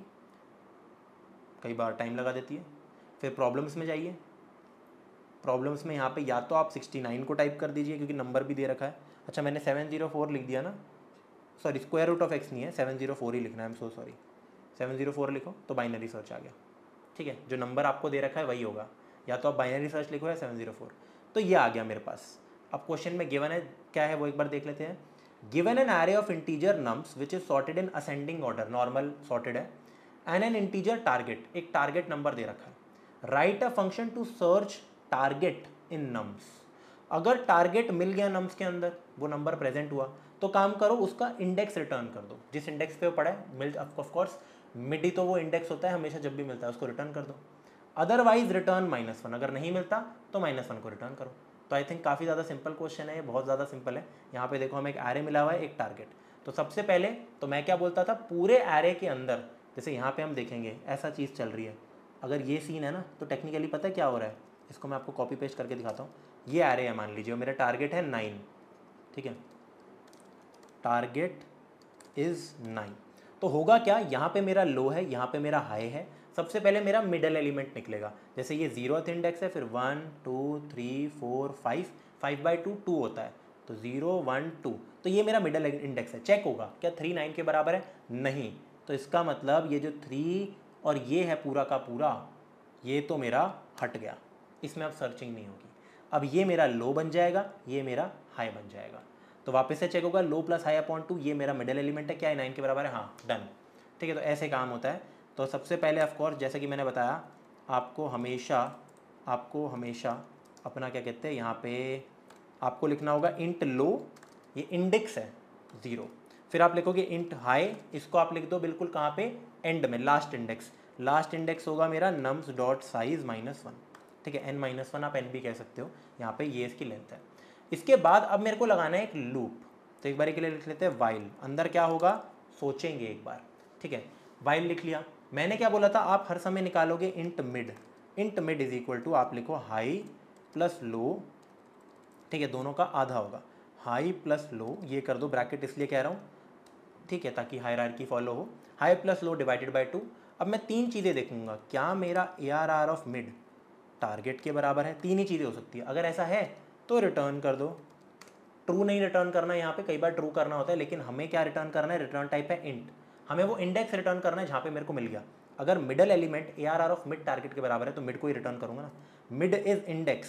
कई बार टाइम लगा देती है। फिर प्रॉब्लम्स में जाइए, प्रॉब्लम्स में यहाँ पे या तो आप सिक्सटी नाइन को टाइप कर दीजिए क्योंकि नंबर भी दे रखा है। अच्छा मैंने सेवन ज़ीरो फोर लिख दिया ना, sorry square root of x नहीं है, सेवन ज़ीरो फोर ही लिखना है, I am so sorry. Seven zero four लिखो तो बाइनरी सर्च आ गया, ठीक है। जो नंबर आपको दे रखा है वही होगा, या तो आप बाइनरी सर्च लिखो या सेवन ज़ीरो फोर, तो ये आ गया मेरे पास। अब क्वेश्चन में गिवन है क्या है वो एक बार देख लेते हैं। Given an array of integer nums which is sorted in ascending order, normal sorted है, एंड एन इंटीजर टारगेट, एक टारगेट नंबर दे रखा है। Write a function to search target in nums. अगर टारगेट मिल गया नम्स के अंदर, वो नंबर प्रेजेंट हुआ, तो काम करो उसका इंडेक्स रिटर्न कर दो, जिस इंडेक्स पे वो पड़ा है, मिल ऑफ कोर्स मिड ही तो वो इंडेक्स होता है हमेशा, जब भी मिलता है उसको रिटर्न कर दो। अदरवाइज रिटर्न माइनस वन, अगर नहीं मिलता तो माइनस वन को रिटर्न करो। तो आई थिंक काफ़ी ज़्यादा सिंपल क्वेश्चन है ये, बहुत ज़्यादा सिंपल है। यहाँ पे देखो हमें एक एरे मिला हुआ है, एक टारगेट। तो सबसे पहले तो मैं क्या बोलता था, पूरे एरे के अंदर, जैसे यहाँ पे हम देखेंगे ऐसा चीज़ चल रही है, अगर ये सीन है ना, तो टेक्निकली पता है क्या हो रहा है, इसको मैं आपको कॉपी पेस्ट करके दिखाता हूँ। ये एरे है मान लीजिए, मेरा टारगेट है नाइन, ठीक है, टारगेट इज़ नाइन। तो होगा क्या, यहाँ पे मेरा लो है, यहाँ पे मेरा हाई है। सबसे पहले मेरा मिडल एलिमेंट निकलेगा, जैसे ये जीरोथ इंडेक्स है, फिर one two three four five, five by two two होता है, तो जीरो वन टू, तो ये मेरा मिडल इंडेक्स है। चेक होगा क्या थ्री नाइन के बराबर है, नहीं, तो इसका मतलब ये जो थ्री और ये है पूरा का पूरा, ये तो मेरा हट गया, इसमें अब सर्चिंग नहीं होगी। अब ये मेरा लो बन जाएगा, ये मेरा हाई बन जाएगा। तो वापस से चेक होगा, low plus high upon two, ये मेरा मिडल एलिमेंट है, क्या है नाइन के बराबर है, हाँ डन, ठीक है। तो ऐसे काम होता है। तो सबसे पहले ऑफ कोर्स जैसे कि मैंने बताया, आपको हमेशा आपको हमेशा अपना क्या कहते हैं, यहाँ पे आपको लिखना होगा इंट लो, ये इंडेक्स है ज़ीरो, फिर आप लिखोगे इंट हाई, इसको आप लिख दो बिल्कुल कहाँ पे, एंड में, लास्ट इंडेक्स। लास्ट इंडेक्स होगा मेरा nums dot size minus one, ठीक है, एन माइनस वन आप एन भी कह सकते हो, यहाँ पे ये इसकी लेंथ है। इसके बाद अब मेरे को लगाना है एक लूप, तो एक बार के लिए लिख लेते हैं वाइल। अंदर क्या होगा सोचेंगे एक बार, ठीक है। वाइल लिख लिया। मैंने क्या बोला था, आप हर समय निकालोगे int mid, int mid is equal to आप लिखो हाई प्लस लो, ठीक है, दोनों का आधा होगा, हाई प्लस लो, ये कर दो ब्रैकेट इसलिए कह रहा हूँ, ठीक है, ताकि हायरार्की फॉलो हो। High plus low divided by two. अब मैं तीन चीज़ें देखूंगा, क्या मेरा A R R of mid target के बराबर है, तीन ही चीज़ें हो सकती है। अगर ऐसा है तो रिटर्न कर दो, ट्रू नहीं रिटर्न करना, यहाँ पे कई बार ट्रू करना होता है, लेकिन हमें क्या रिटर्न करना है, रिटर्न टाइप है इंट, हमें वो इंडेक्स रिटर्न करना है जहाँ पे मेरे को मिल गया। अगर middle element A R R of mid target के बराबर है तो मिड को ही रिटर्न करूंगा ना। Mid is index,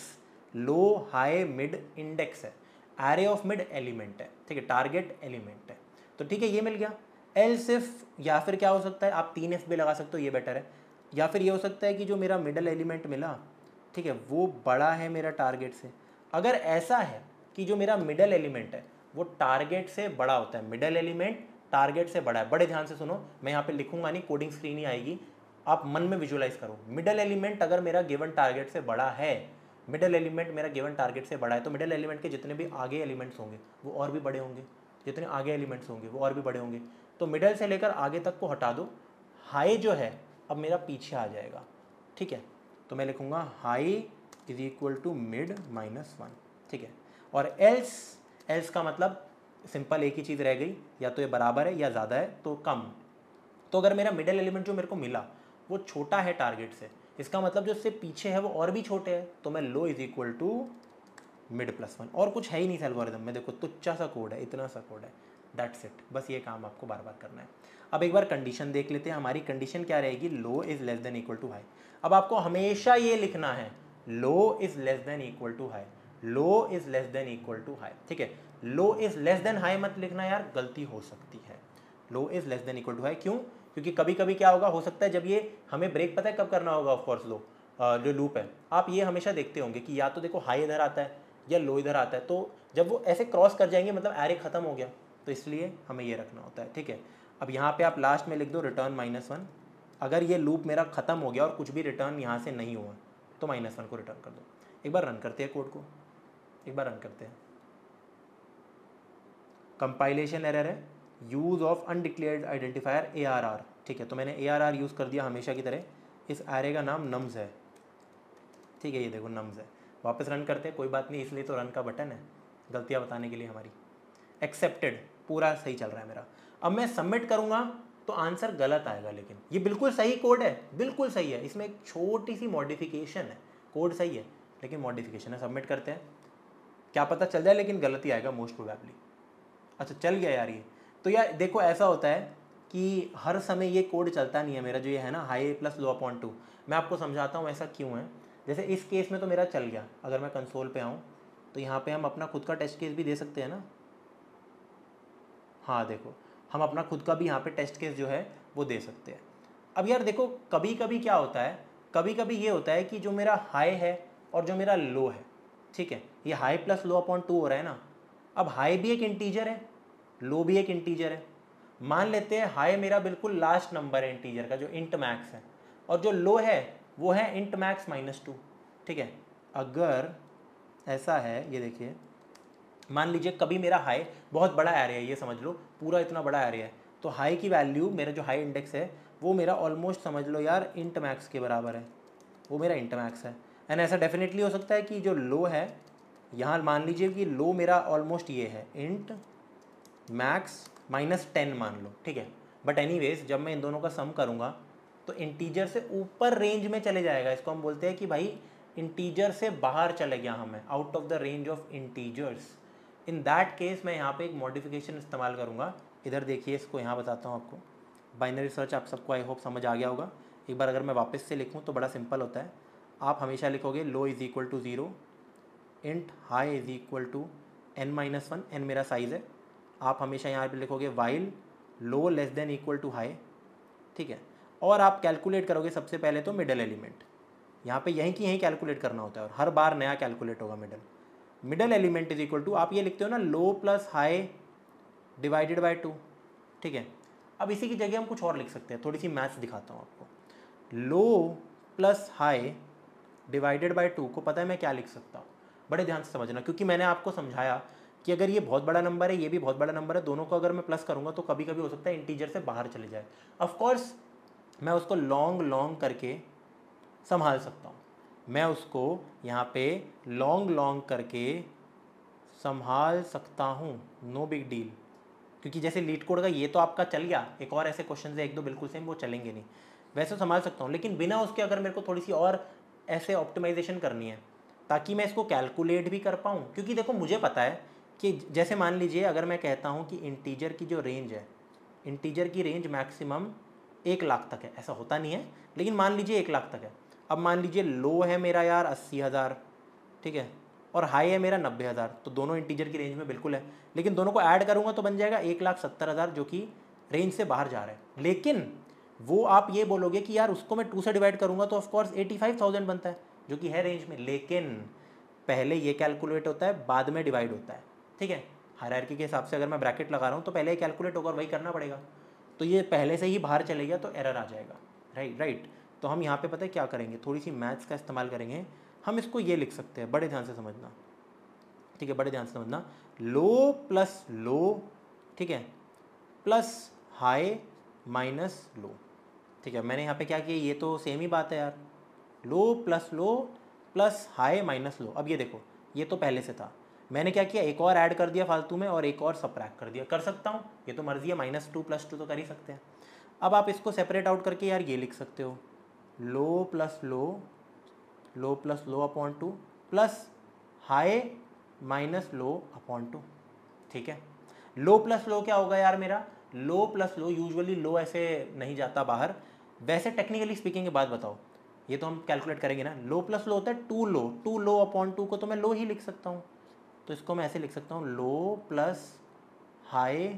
low high mid index है, एरे ऑफ मिड एलिमेंट है, ठीक है, टारगेट एलिमेंट है, तो ठीक है ये मिल गया। एल्स इफ, या फिर क्या हो सकता है, आप तीन एफ भी लगा सकते हो, ये बेटर है। या फिर ये हो सकता है कि जो मेरा मिडल एलिमेंट मिला, ठीक है, वो बड़ा है मेरा टारगेट से। अगर ऐसा है कि जो मेरा मिडल एलिमेंट है वो टारगेट से बड़ा होता है, मिडल एलिमेंट टारगेट से बड़ा है, बड़े ध्यान से सुनो, मैं यहाँ पे लिखूंगा नहीं, कोडिंग स्क्रीन ही आएगी, आप मन में विजुअलाइज करो। मिडल एलिमेंट अगर मेरा गिवन टारगेट से बड़ा है, मिडल एलिमेंट मेरा गिवन टारगेट से बड़ा है, तो मिडल एलिमेंट के जितने भी आगे एलिमेंट्स होंगे वो और भी बड़े होंगे, जितने आगे एलिमेंट्स होंगे वो और भी बड़े होंगे। तो मिडल से लेकर आगे तक को हटा दो, हाई जो है अब मेरा पीछे आ जाएगा, ठीक है। तो मैं लिखूंगा high is equal to mid minus one, ठीक है। और एल्स, एल्स का मतलब सिंपल एक ही चीज़ रह गई, या तो ये बराबर है या ज़्यादा है तो कम। तो अगर मेरा मिडल एलिमेंट जो मेरे को मिला वो छोटा है टारगेट से, इसका मतलब जो उससे पीछे है वो और भी छोटे हैं, तो मैं low is equal to mid plus one. और कुछ है ही नहीं इस एल्गोरिथम में, देखो तुच्चा सा कोड है, इतना सा कोड है, दैट्स इट, बस ये काम आपको बार बार करना है। अब एक बार कंडीशन देख लेते हैं, हमारी कंडीशन क्या रहेगी, low is less than equal to high. अब आपको हमेशा ये लिखना है low is less than equal to high, low is less than equal to high, ठीक है। Low is less than high मत लिखना यार, गलती हो सकती है। Low is less than equal to high क्यों? क्योंकि कभी कभी क्या होगा, हो सकता है जब ये हमें ब्रेक पता है कब करना होगा, ऑफकोर्स लो जो लूप है आप ये हमेशा देखते होंगे कि या तो देखो हाई इधर आता है या लो इधर आता है, तो जब वो ऐसे क्रॉस कर जाएंगे मतलब एरे खत्म हो गया, तो इसलिए हमें ये रखना होता है, ठीक है। अब यहाँ पे आप लास्ट में लिख दो रिटर्न माइनस वन। अगर ये लूप मेरा खत्म हो गया और कुछ भी रिटर्न यहाँ से नहीं हुआ तो माइनस वन को रिटर्न कर दो। एक बार रन करते हैं कोड को, एक बार रन करते हैं। कंपाइलेशन एरर है, use of undeclared identifier A R R, ठीक है। तो मैंने ए आर आर यूज़ कर दिया हमेशा की तरह। इस एरे का नाम नम्स है, ठीक है, ये देखो नम्स है। वापस रन करते हैं, कोई बात नहीं, इसलिए तो रन का बटन है, गलतियाँ बताने के लिए हमारी। एक्सेप्टेड, पूरा सही चल रहा है मेरा। अब मैं सबमिट करूँगा तो आंसर गलत आएगा, लेकिन ये बिल्कुल सही कोड है, बिल्कुल सही है। इसमें एक छोटी सी मॉडिफिकेशन है, कोड सही है लेकिन मॉडिफिकेशन है। सबमिट करते हैं, क्या पता चल जाए, लेकिन गलती आएगा मोस्ट प्रोबेबली। अच्छा चल गया यार ये। तो यार देखो ऐसा होता है कि हर समय ये कोड चलता नहीं है मेरा, जो ये है ना high plus low upon two. मैं आपको समझाता हूँ ऐसा क्यों है। जैसे इस केस में तो मेरा चल गया, अगर मैं कंसोल पे आऊँ तो यहाँ पे हम अपना खुद का टेस्ट केस भी दे सकते हैं ना। हाँ देखो, हम अपना खुद का भी यहाँ पे टेस्ट केस जो है वो दे सकते हैं। अब यार देखो कभी कभी क्या होता है, कभी कभी ये होता है कि जो मेरा हाई है और जो मेरा लो है, ठीक है, ये high plus low upon two हो रहा है ना। अब हाई भी एक इंटीजर है, लो भी एक इंटीजर है। मान लेते हैं हाई मेरा बिल्कुल लास्ट नंबर है इंटीजर का, जो इंट मैक्स है, और जो लो है वो है इंट मैक्स माइनस टू, ठीक है। अगर ऐसा है, ये देखिए, मान लीजिए कभी मेरा हाई बहुत बड़ा एरिया है, ये समझ लो पूरा इतना बड़ा एरिया है, तो हाई की वैल्यू, मेरा जो हाई इंडेक्स है वो मेरा ऑलमोस्ट समझ लो यार इंट मैक्स के बराबर है, वो मेरा इंट मैक्स है। एंड ऐसा डेफिनेटली हो सकता है कि जो लो है, यहाँ मान लीजिए कि लो मेरा ऑलमोस्ट ये है इंट मैक्स माइनस टेन मान लो, ठीक है। बट एनीवेज जब मैं इन दोनों का सम करूँगा तो इंटीजर से ऊपर रेंज में चले जाएगा। इसको हम बोलते हैं कि भाई इंटीजर से बाहर चले गया हमें, out of the range of integers. In that case मैं यहाँ पे एक मॉडिफिकेशन इस्तेमाल करूँगा। इधर देखिए, इसको यहाँ बताता हूँ आपको। बाइनरी सर्च आप सबको आई होप समझ आ गया होगा। एक बार अगर मैं वापस से लिखूँ तो बड़ा सिंपल होता है। आप हमेशा लिखोगे low is equal to zero, int high is equal to N minus one, n मेरा साइज़ है। आप हमेशा यहाँ पे लिखोगे while low less than equal to high, ठीक है। और आप कैलकुलेट करोगे सबसे पहले तो मिडल एलिमेंट, यहाँ पे यहीं की यहीं कैलकुलेट करना होता है और हर बार नया कैलकुलेट होगा middle. Middle element is equal to, आप ये लिखते हो ना low plus high divided by two, ठीक है। अब इसी की जगह हम कुछ और लिख सकते हैं, थोड़ी सी मैथ्स दिखाता हूँ आपको। Low plus high divided by two को पता है मैं क्या लिख सकता हूँ, बड़े ध्यान से समझना, क्योंकि मैंने आपको समझाया कि अगर ये बहुत बड़ा नंबर है, ये भी बहुत बड़ा नंबर है, दोनों को अगर मैं प्लस करूँगा तो कभी कभी हो सकता है इंटीजर से बाहर चले जाए। ऑफकोर्स मैं उसको लॉन्ग लॉन्ग करके संभाल सकता हूँ, मैं उसको यहाँ पे लॉन्ग लॉन्ग करके संभाल सकता हूँ, नो बिग डील। क्योंकि जैसे लीड कोड का ये तो आपका चल गया, एक और ऐसे क्वेश्चन है एक दो बिल्कुल सेम, वो चलेंगे नहीं, वैसे संभाल सकता हूँ। लेकिन बिना उसके अगर मेरे को थोड़ी सी और ऐसे ऑप्टिमाइजेशन करनी है ताकि मैं इसको कैलकुलेट भी कर पाऊँ, क्योंकि देखो मुझे पता है कि जैसे मान लीजिए अगर मैं कहता हूँ कि इंटीजर की जो रेंज है, इंटीजर की रेंज मैक्सिमम एक लाख तक है, ऐसा होता नहीं है लेकिन मान लीजिए एक लाख तक है। अब मान लीजिए लो है मेरा यार अस्सी हज़ार, ठीक है, और हाई है मेरा नब्बे हज़ार, तो दोनों इंटीजर की रेंज में बिल्कुल है, लेकिन दोनों को ऐड करूँगा तो बन जाएगा एक लाख सत्तर हज़ार, जो कि रेंज से बाहर जा रहा है। लेकिन वो आप ये बोलोगे कि यार उसको मैं टू से डिवाइड करूँगा तो ऑफकोर्स एटी फाइव थाउजेंड बनता है, जो कि है रेंज में, लेकिन पहले ये कैलकुलेट होता है बाद में डिवाइड होता है, ठीक है। हायरार्की के हिसाब से अगर मैं ब्रैकेट लगा रहा हूँ तो पहले ही कैलकुलेट होगा और वही करना पड़ेगा, तो ये पहले से ही बाहर चले गया तो एरर आ जाएगा, राइट राइट। तो हम यहाँ पे पता है क्या करेंगे, थोड़ी सी मैथ्स का इस्तेमाल करेंगे। हम इसको ये लिख सकते हैं, बड़े ध्यान से समझना, ठीक है, बड़े ध्यान से समझना। लो प्लस लो, ठीक है, प्लस हाई माइनस लो, ठीक है। मैंने यहाँ पे क्या किया, ये तो सेम ही बात है यार, low plus low plus high minus low. अब ये देखो ये तो पहले से था, मैंने क्या किया, एक और ऐड कर दिया फालतू में और एक और सबट्रैक्ट कर दिया, कर सकता हूँ, ये तो मर्जी है, माइनस टू प्लस टू तो कर ही सकते हैं। अब आप इसको सेपरेट आउट करके यार ये लिख सकते हो, low plus low, low plus low upon two plus high minus low upon two, ठीक है। लो प्लस लो क्या होगा यार मेरा, लो प्लस लो, यूजुअली लो ऐसे नहीं जाता बाहर, वैसे टेक्निकली स्पीकिंग की बात बताओ, ये तो हम कैलकुलेट करेंगे ना, लो प्लस लो होता है two low, two low upon two को तो मैं लो ही लिख सकता हूँ, तो इसको मैं ऐसे लिख सकता हूँ low plus high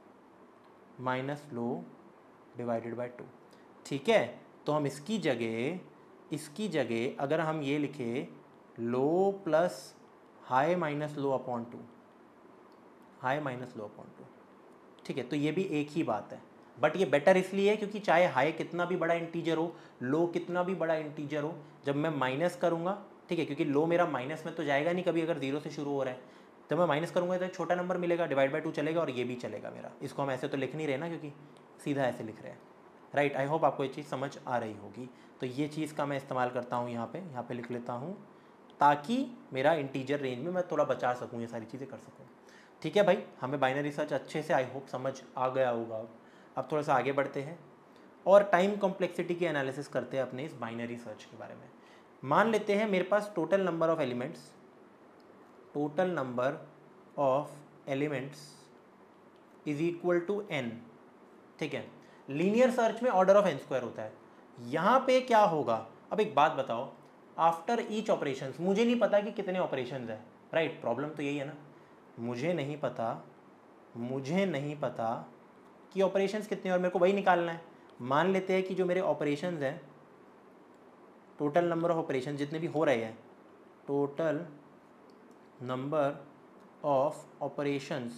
minus low divided by two. ठीक है, तो हम इसकी जगह इसकी जगह अगर हम ये लिखे low plus high minus low upon two, high minus low upon two, ठीक है, तो ये भी एक ही बात है, बट ये बेटर इसलिए है क्योंकि चाहे हाई कितना भी बड़ा इंटीजर हो, लो कितना भी बड़ा इंटीजर हो, जब मैं माइनस करूँगा, ठीक है, क्योंकि लो मेरा माइनस में तो जाएगा नहीं कभी, अगर जीरो से शुरू हो रहा है, जब मैं माइनस करूँगा तो एक छोटा नंबर मिलेगा, डिवाइड बाय टू चलेगा और ये भी चलेगा मेरा। इसको हम ऐसे तो लिख नहीं रहे ना, क्योंकि सीधा ऐसे लिख रहे हैं, राइट। आई होप आपको ये चीज़ समझ आ रही होगी। तो ये चीज़ का मैं इस्तेमाल करता हूँ यहाँ पे, यहाँ पे लिख लेता हूँ ताकि मेरा इंटीजर रेंज में मैं थोड़ा बचा सकूँ, ये सारी चीज़ें कर सकूँ। ठीक है भाई, हमें बाइनरी सर्च अच्छे से आई होप समझ आ गया होगा। अब थोड़ा सा आगे बढ़ते हैं और टाइम कॉम्प्लेक्सिटी की एनालिसिस करते हैं अपने इस बाइनरी सर्च के बारे में। मान लेते हैं मेरे पास total number of elements total number of elements is equal to n. ठीक है, लीनियर सर्च में ऑर्डर ऑफ एन स्क्वायर होता है। यहाँ पे क्या होगा, अब एक बात बताओ, आफ्टर ईच ऑपरेशंस, मुझे नहीं पता कि कितने ऑपरेशंस है, राइट, प्रॉब्लम तो यही है ना, मुझे नहीं पता मुझे नहीं पता कि ऑपरेशंस कितने और मेरे को वही निकालना है। मान लेते हैं कि जो मेरे ऑपरेशंस हैं, टोटल नंबर ऑफ ऑपरेशन जितने भी हो रहे हैं, टोटल नंबर ऑफ ऑपरेशंस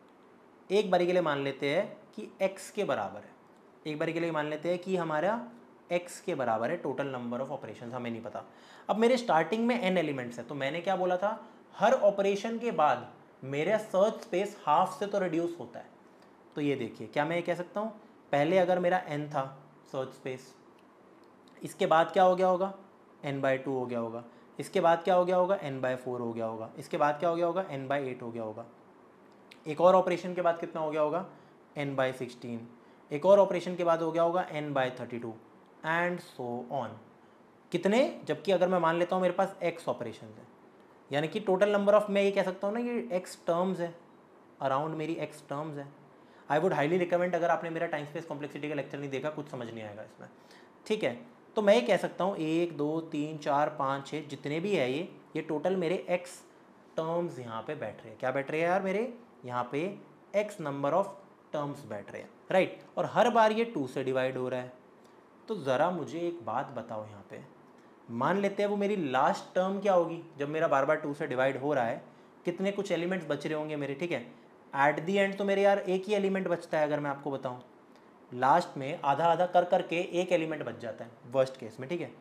एक बारी के लिए मान लेते हैं कि x के बराबर है, एक बारी के लिए मान लेते हैं कि हमारा x के बराबर है टोटल नंबर ऑफ ऑपरेशंस, हमें नहीं पता। अब मेरे स्टार्टिंग में n एलिमेंट्स है, तो मैंने क्या बोला था, हर ऑपरेशन के बाद मेरा सर्च स्पेस हाफ से तो रिड्यूस होता है। तो ये देखिए, क्या मैं ये कह सकता हूँ, पहले अगर मेरा n था सर्च स्पेस, इसके बाद क्या हो गया होगा, n बाई टू हो गया होगा, इसके बाद क्या हो गया होगा, n बाई फोर हो गया होगा, इसके बाद क्या हो गया होगा, n बाई एट हो गया होगा, एक और ऑपरेशन के बाद कितना हो गया होगा, n बाई सिक्सटीन, एक और ऑपरेशन के बाद हो गया होगा n by thirty two and so on. कितने, जबकि अगर मैं मान लेता हूँ मेरे पास x ऑपरेशन है, यानी कि टोटल नंबर ऑफ, मैं ये कह सकता हूँ ना कि x टर्म्स है, अराउंड मेरी x टर्म्स है। आई वुड हाईली रिकमेंड, अगर आपने मेरा टाइम स्पेस कॉम्प्लेक्सिटी का लेक्चर नहीं देखा, कुछ समझ नहीं आएगा इसमें। ठीक है, तो मैं ये कह सकता हूँ एक दो तीन चार पाँच छः जितने भी है ये ये टोटल मेरे x टर्म्स यहाँ पे बैठ रहे हैं। क्या बैठ रहे हैं यार, मेरे यहाँ पे x नंबर ऑफ टर्म्स बैठ रहे हैं, राइट। और हर बार ये टू से डिवाइड हो रहा है। तो ज़रा मुझे एक बात बताओ, यहाँ पे मान लेते हैं वो मेरी लास्ट टर्म क्या होगी, जब मेरा बार बार टू से डिवाइड हो रहा है, कितने कुछ एलिमेंट्स बच रहे होंगे मेरे। ठीक है, एट दी एंड तो मेरे यार एक ही एलिमेंट बचता है, अगर मैं आपको बताऊँ, लास्ट में आधा आधा कर करके एक एलिमेंट बच जाता है वर्स्ट केस में। ठीक है,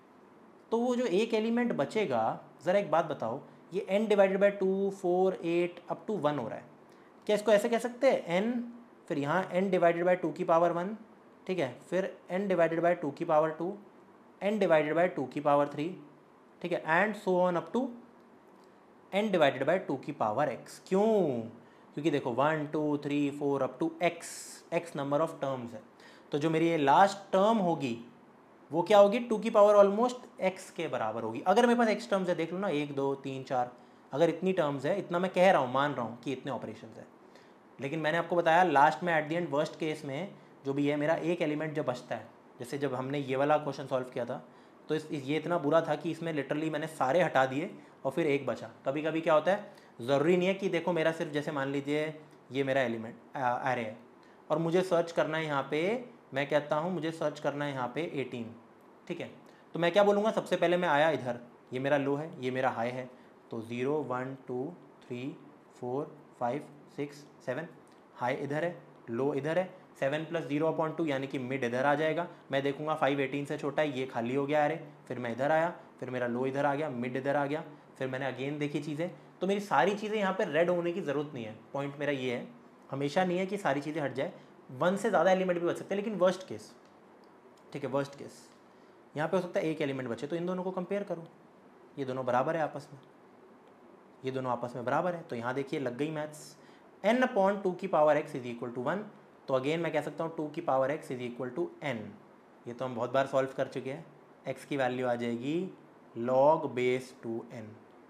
तो वो जो एक एलिमेंट बचेगा, ज़रा एक बात बताओ, ये n divided by two four eight up to one हो रहा है, क्या इसको ऐसे कह सकते हैं n, फिर यहाँ n डिवाइडेड बाई टू की पावर वन, ठीक है, फिर n डिवाइडेड बाई टू की power two, n divided by two की पावर थ्री, ठीक है, and so on up to n divided by two की पावर x। क्यों, क्योंकि देखो one two three four up to x, x number of terms है, तो जो मेरी ये लास्ट टर्म होगी वो क्या होगी, टू की पावर ऑलमोस्ट x के बराबर होगी। अगर मेरे पास x टर्म्स है, देख लो ना, एक दो तीन चार, अगर इतनी टर्म्स है, इतना मैं कह रहा हूँ, मान रहा हूँ कि इतने ऑपरेशन है, लेकिन मैंने आपको बताया लास्ट में at the end worst case में जो भी है, मेरा एक एलिमेंट जब बचता है, जैसे जब हमने ये वाला क्वेश्चन सॉल्व किया था, तो इस ये इतना बुरा था कि इसमें लिटरली मैंने सारे हटा दिए और फिर एक बचा। कभी कभी क्या होता है, ज़रूरी नहीं है कि देखो मेरा सिर्फ, जैसे मान लीजिए ये मेरा एलिमेंट एरे है और मुझे सर्च करना है यहाँ पे, मैं कहता हूँ मुझे सर्च करना है यहाँ पे एटीन। ठीक है, तो मैं क्या बोलूँगा, सबसे पहले मैं आया इधर, ये मेरा लो है, ये मेरा हाई है, तो zero one two three four five six seven, high इधर है, लो इधर है, seven plus zero upon two यानी कि मिड इधर आ जाएगा। मैं देखूंगा फाइव एटीन से छोटा है, ये खाली हो गया अरे, फिर मैं इधर आया, फिर मेरा लो इधर आ गया, मिड इधर आ गया, फिर मैंने अगेन देखी चीज़ें, तो मेरी सारी चीज़ें यहाँ पे रेड होने की ज़रूरत नहीं है। पॉइंट मेरा ये है, हमेशा नहीं है कि सारी चीज़ें हट जाए, वन से ज़्यादा एलिमेंट भी बच सकते हैं, लेकिन वर्स्ट केस, ठीक है, वर्स्ट केस यहाँ पे हो सकता है एक एलिमेंट बचे, तो इन दोनों को कंपेयर करो, ये दोनों बराबर है आपस में, ये दोनों आपस में बराबर है, तो यहाँ देखिए लग गई मैथ्स, n अपॉन टू की power x is equal to one, तो अगेन मैं कह सकता हूँ टू की power x is equal to n। ये तो हम बहुत बार सॉल्व कर चुके हैं, x की वैल्यू आ जाएगी log base two n,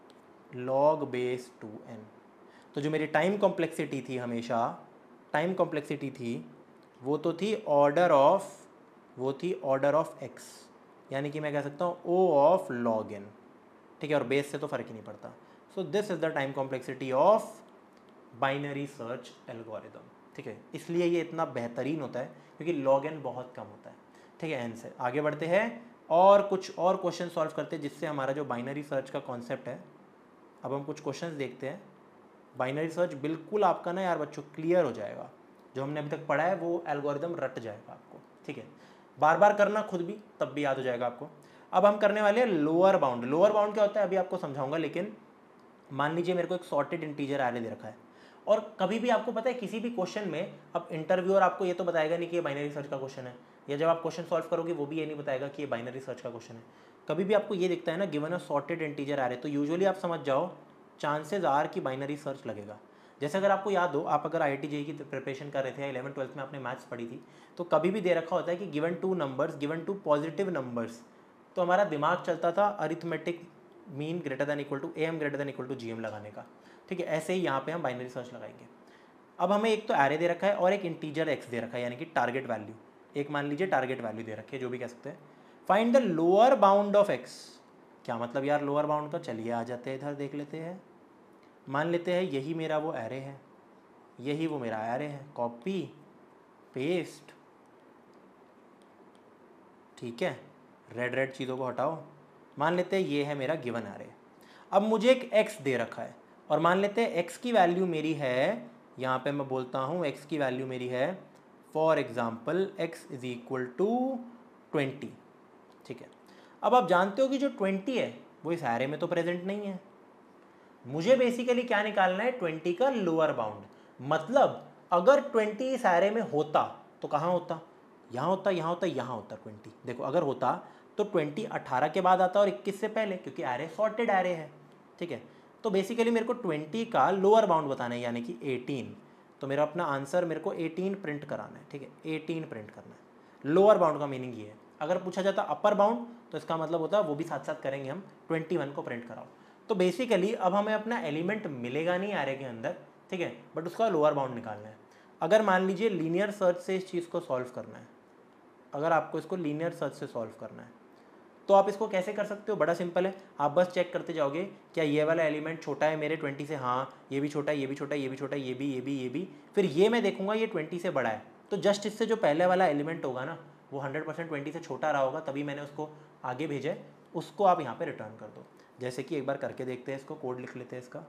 log base two n। तो जो मेरी टाइम कॉम्प्लेक्सिटी थी, हमेशा टाइम कॉम्प्लेक्सिटी थी, वो तो थी ऑर्डर ऑफ वो थी ऑर्डर ऑफ x, यानी कि मैं कह सकता हूँ ओ ऑफ लॉग एन, ठीक है, और बेस से तो फ़र्क ही नहीं पड़ता। So this is the time complexity of binary search algorithm, ठीक है। इसलिए ये इतना बेहतरीन होता है क्योंकि लॉग एन बहुत कम होता है, ठीक है। एन से आगे बढ़ते हैं और कुछ और क्वेश्चन सॉल्व करते हैं जिससे हमारा जो बाइनरी सर्च का कॉन्सेप्ट है, अब हम कुछ क्वेश्चंस देखते हैं। बाइनरी सर्च बिल्कुल आपका ना यार बच्चों क्लियर हो जाएगा, जो हमने अभी तक पढ़ा है वो एल्गोरिदम रट जाएगा आपको, ठीक है। बार बार करना खुद भी, तब भी याद हो जाएगा आपको। अब हम करने वाले हैं लोअर बाउंड। लोअर बाउंड क्या होता है अभी आपको समझाऊंगा, लेकिन मान लीजिए मेरे को एक सॉर्टेड इंटीजर एरे दे रखा है, और कभी भी आपको पता है किसी भी क्वेश्चन में अब इंटरव्यूअर आपको ये तो बताएगा नहीं कि ये बाइनरी सर्च का क्वेश्चन है, या जब आप क्वेश्चन सॉल्व करोगे वो भी ये नहीं बताएगा कि ये बाइनरी सर्च का क्वेश्चन है। कभी भी आपको ये दिखता है ना given a sorted integer array, तो यूजुअली आप समझ जाओ चांसेस आर कि बाइनरी सर्च लगेगा। जैसे अगर आपको याद हो, आप अगर आई आई टी जेई की प्रिपरेशन कर रहे थे या इलेवन ट्वेल्थ में आपने मैथ्स पढ़ी थी, तो कभी भी दे रखा होता है कि given two numbers, given two positive numbers, तो हमारा दिमाग चलता था arithmetic mean greater than equal to A M greater than equal to G M लगाने का, ठीक है। ऐसे ही यहाँ पे हम बाइनरी सर्च लगाएंगे। अब हमें एक तो एरे दे रखा है और एक इंटीजर एक्स दे रखा है, यानी कि टारगेट वैल्यू, एक मान लीजिए टारगेट वैल्यू दे रखी है, जो भी कह सकते हैं। Find the lower bound of x. क्या मतलब यार लोअर बाउंड का, चलिए आ जाते हैं इधर देख लेते हैं। मान लेते हैं यही मेरा वो एरे है, यही वो मेरा एरे है, कॉपी पेस्ट, ठीक है। रेड रेड चीज़ों को हटाओ। मान लेते हैं ये है मेरा गिवन एरे। अब मुझे एक x दे रखा है और मान लेते हैं x की वैल्यू मेरी है, यहाँ पे मैं बोलता हूँ x की वैल्यू मेरी है for example x is equal to twenty, ठीक है। अब आप जानते हो कि जो ट्वेंटी है वो इस एरे में तो प्रेजेंट नहीं है। मुझे बेसिकली क्या निकालना है, ट्वेंटी का लोअर बाउंड। मतलब अगर ट्वेंटी इस एरे में होता तो कहाँ होता, यहाँ होता, यहाँ होता, यहाँ होता ट्वेंटी। देखो अगर होता तो ट्वेंटी अठारह के बाद आता और इक्कीस से पहले, क्योंकि एरे सॉर्टेड एरे है, ठीक है। तो बेसिकली मेरे को ट्वेंटी का लोअर बाउंड बताना है, यानी कि एटीन। तो मेरा अपना आंसर मेरे को एटीन प्रिंट कराना है, ठीक है, एटीन प्रिंट करना है। लोअर बाउंड का मीनिंग ये है। अगर पूछा जाता अपर बाउंड तो इसका मतलब होता है वो भी साथ साथ करेंगे हम, ट्वेंटी वन को प्रिंट कराओ। तो बेसिकली अब हमें अपना एलिमेंट मिलेगा नहीं एरे के अंदर, ठीक है, बट उसका लोअर बाउंड निकालना है। अगर मान लीजिए लीनियर सर्च से इस चीज़ को सॉल्व करना है, अगर आपको इसको लीनियर सर्च से सॉल्व करना है तो आप इसको कैसे कर सकते हो, बड़ा सिंपल है। आप बस चेक करते जाओगे क्या ये वाला एलिमेंट छोटा है मेरे ट्वेंटी से, हाँ ये भी छोटा है, ये भी छोटा है, ये भी छोटा है, ये भी ये भी ये भी फिर ये मैं देखूंगा ये ट्वेंटी से बड़ा है, तो जस्ट इससे जो पहले वाला एलिमेंट होगा ना वो हंड्रेड परसेंट ट्वेंटी से छोटा रहा होगा, तभी मैंने उसको आगे भेजा है, उसको आप यहाँ पे रिटर्न कर दो। जैसे कि एक बार करके देखते हैं, इसको कोड लिख लेते हैं इसका।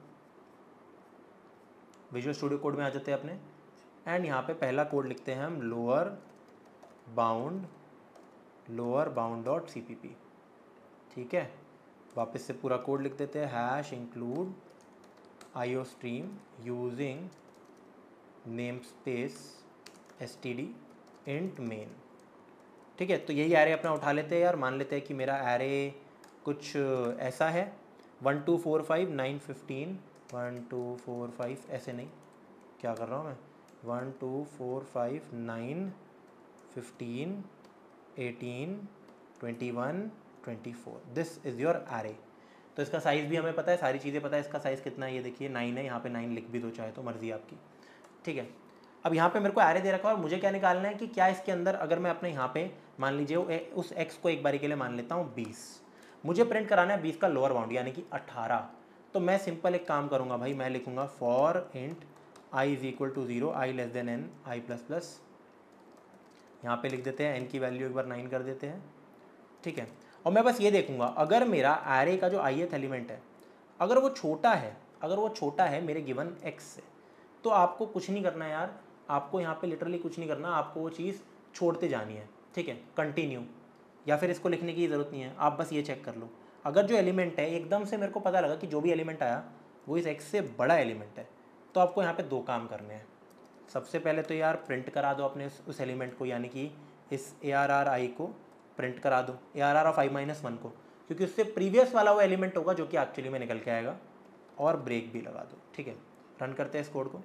विजुअल स्टूडियो कोड में आ जाते हैं अपने, एंड यहाँ पे पहला कोड लिखते हैं हम lower bound, lower bound dot C P P, ठीक है। वापस से पूरा कोड लिख देते हैं, hash include iostream using namespace S T D int main, ठीक है। तो यही एरे अपना उठा लेते हैं यार। मान लेते हैं कि मेरा एरे कुछ ऐसा है, one two four five nine fifteen, one two four five, ऐसे नहीं, क्या कर रहा हूँ मैं, one two four five nine fifteen eighteen twenty one twenty four, this is your array. तो इसका साइज़ भी हमें पता है, सारी चीज़ें पता है, इसका साइज़ कितना है ये देखिए नाइन है, यहाँ पे नाइन लिख भी दो चाहे तो, मर्जी आपकी, ठीक है। अब यहाँ पे मेरे को एरे दे रखा है और मुझे क्या निकालना है कि क्या इसके अंदर, अगर मैं अपने यहाँ पे मान लीजिए उस x को एक बारी के लिए मान लेता हूँ बीस, मुझे प्रिंट कराना है बीस का लोअर बाउंड यानी कि अट्ठारह। तो मैं सिंपल एक काम करूँगा भाई, मैं लिखूँगा for int I is equal to zero, i less than N, I plus plus, यहाँ पे लिख देते हैं n की वैल्यू एक बार नाइन कर देते हैं, ठीक है। और मैं बस ये देखूंगा अगर मेरा एरे का जो ith एलिमेंट है अगर वो छोटा है, अगर वो छोटा है मेरे गिवन x से, तो आपको कुछ नहीं करना यार, आपको यहाँ पे लिटरली कुछ नहीं करना, आपको वो चीज़ छोड़ते जानी है, ठीक है, कंटिन्यू, या फिर इसको लिखने की ज़रूरत नहीं है, आप बस ये चेक कर लो। अगर जो एलिमेंट है एकदम से मेरे को पता लगा कि जो भी एलिमेंट आया वो इस x से बड़ा एलिमेंट है, तो आपको यहाँ पे दो काम करने हैं। सबसे पहले तो यार प्रिंट करा दो अपने उस एलिमेंट को, यानी कि इस ए आर आर आई को प्रिंट करा दो, A R R of i minus one को, क्योंकि उससे प्रीवियस वाला वो एलिमेंट होगा जो कि एक्चुअली में निकल के आएगा, और ब्रेक भी लगा दो, ठीक है। रन करते हैं इस कोड को,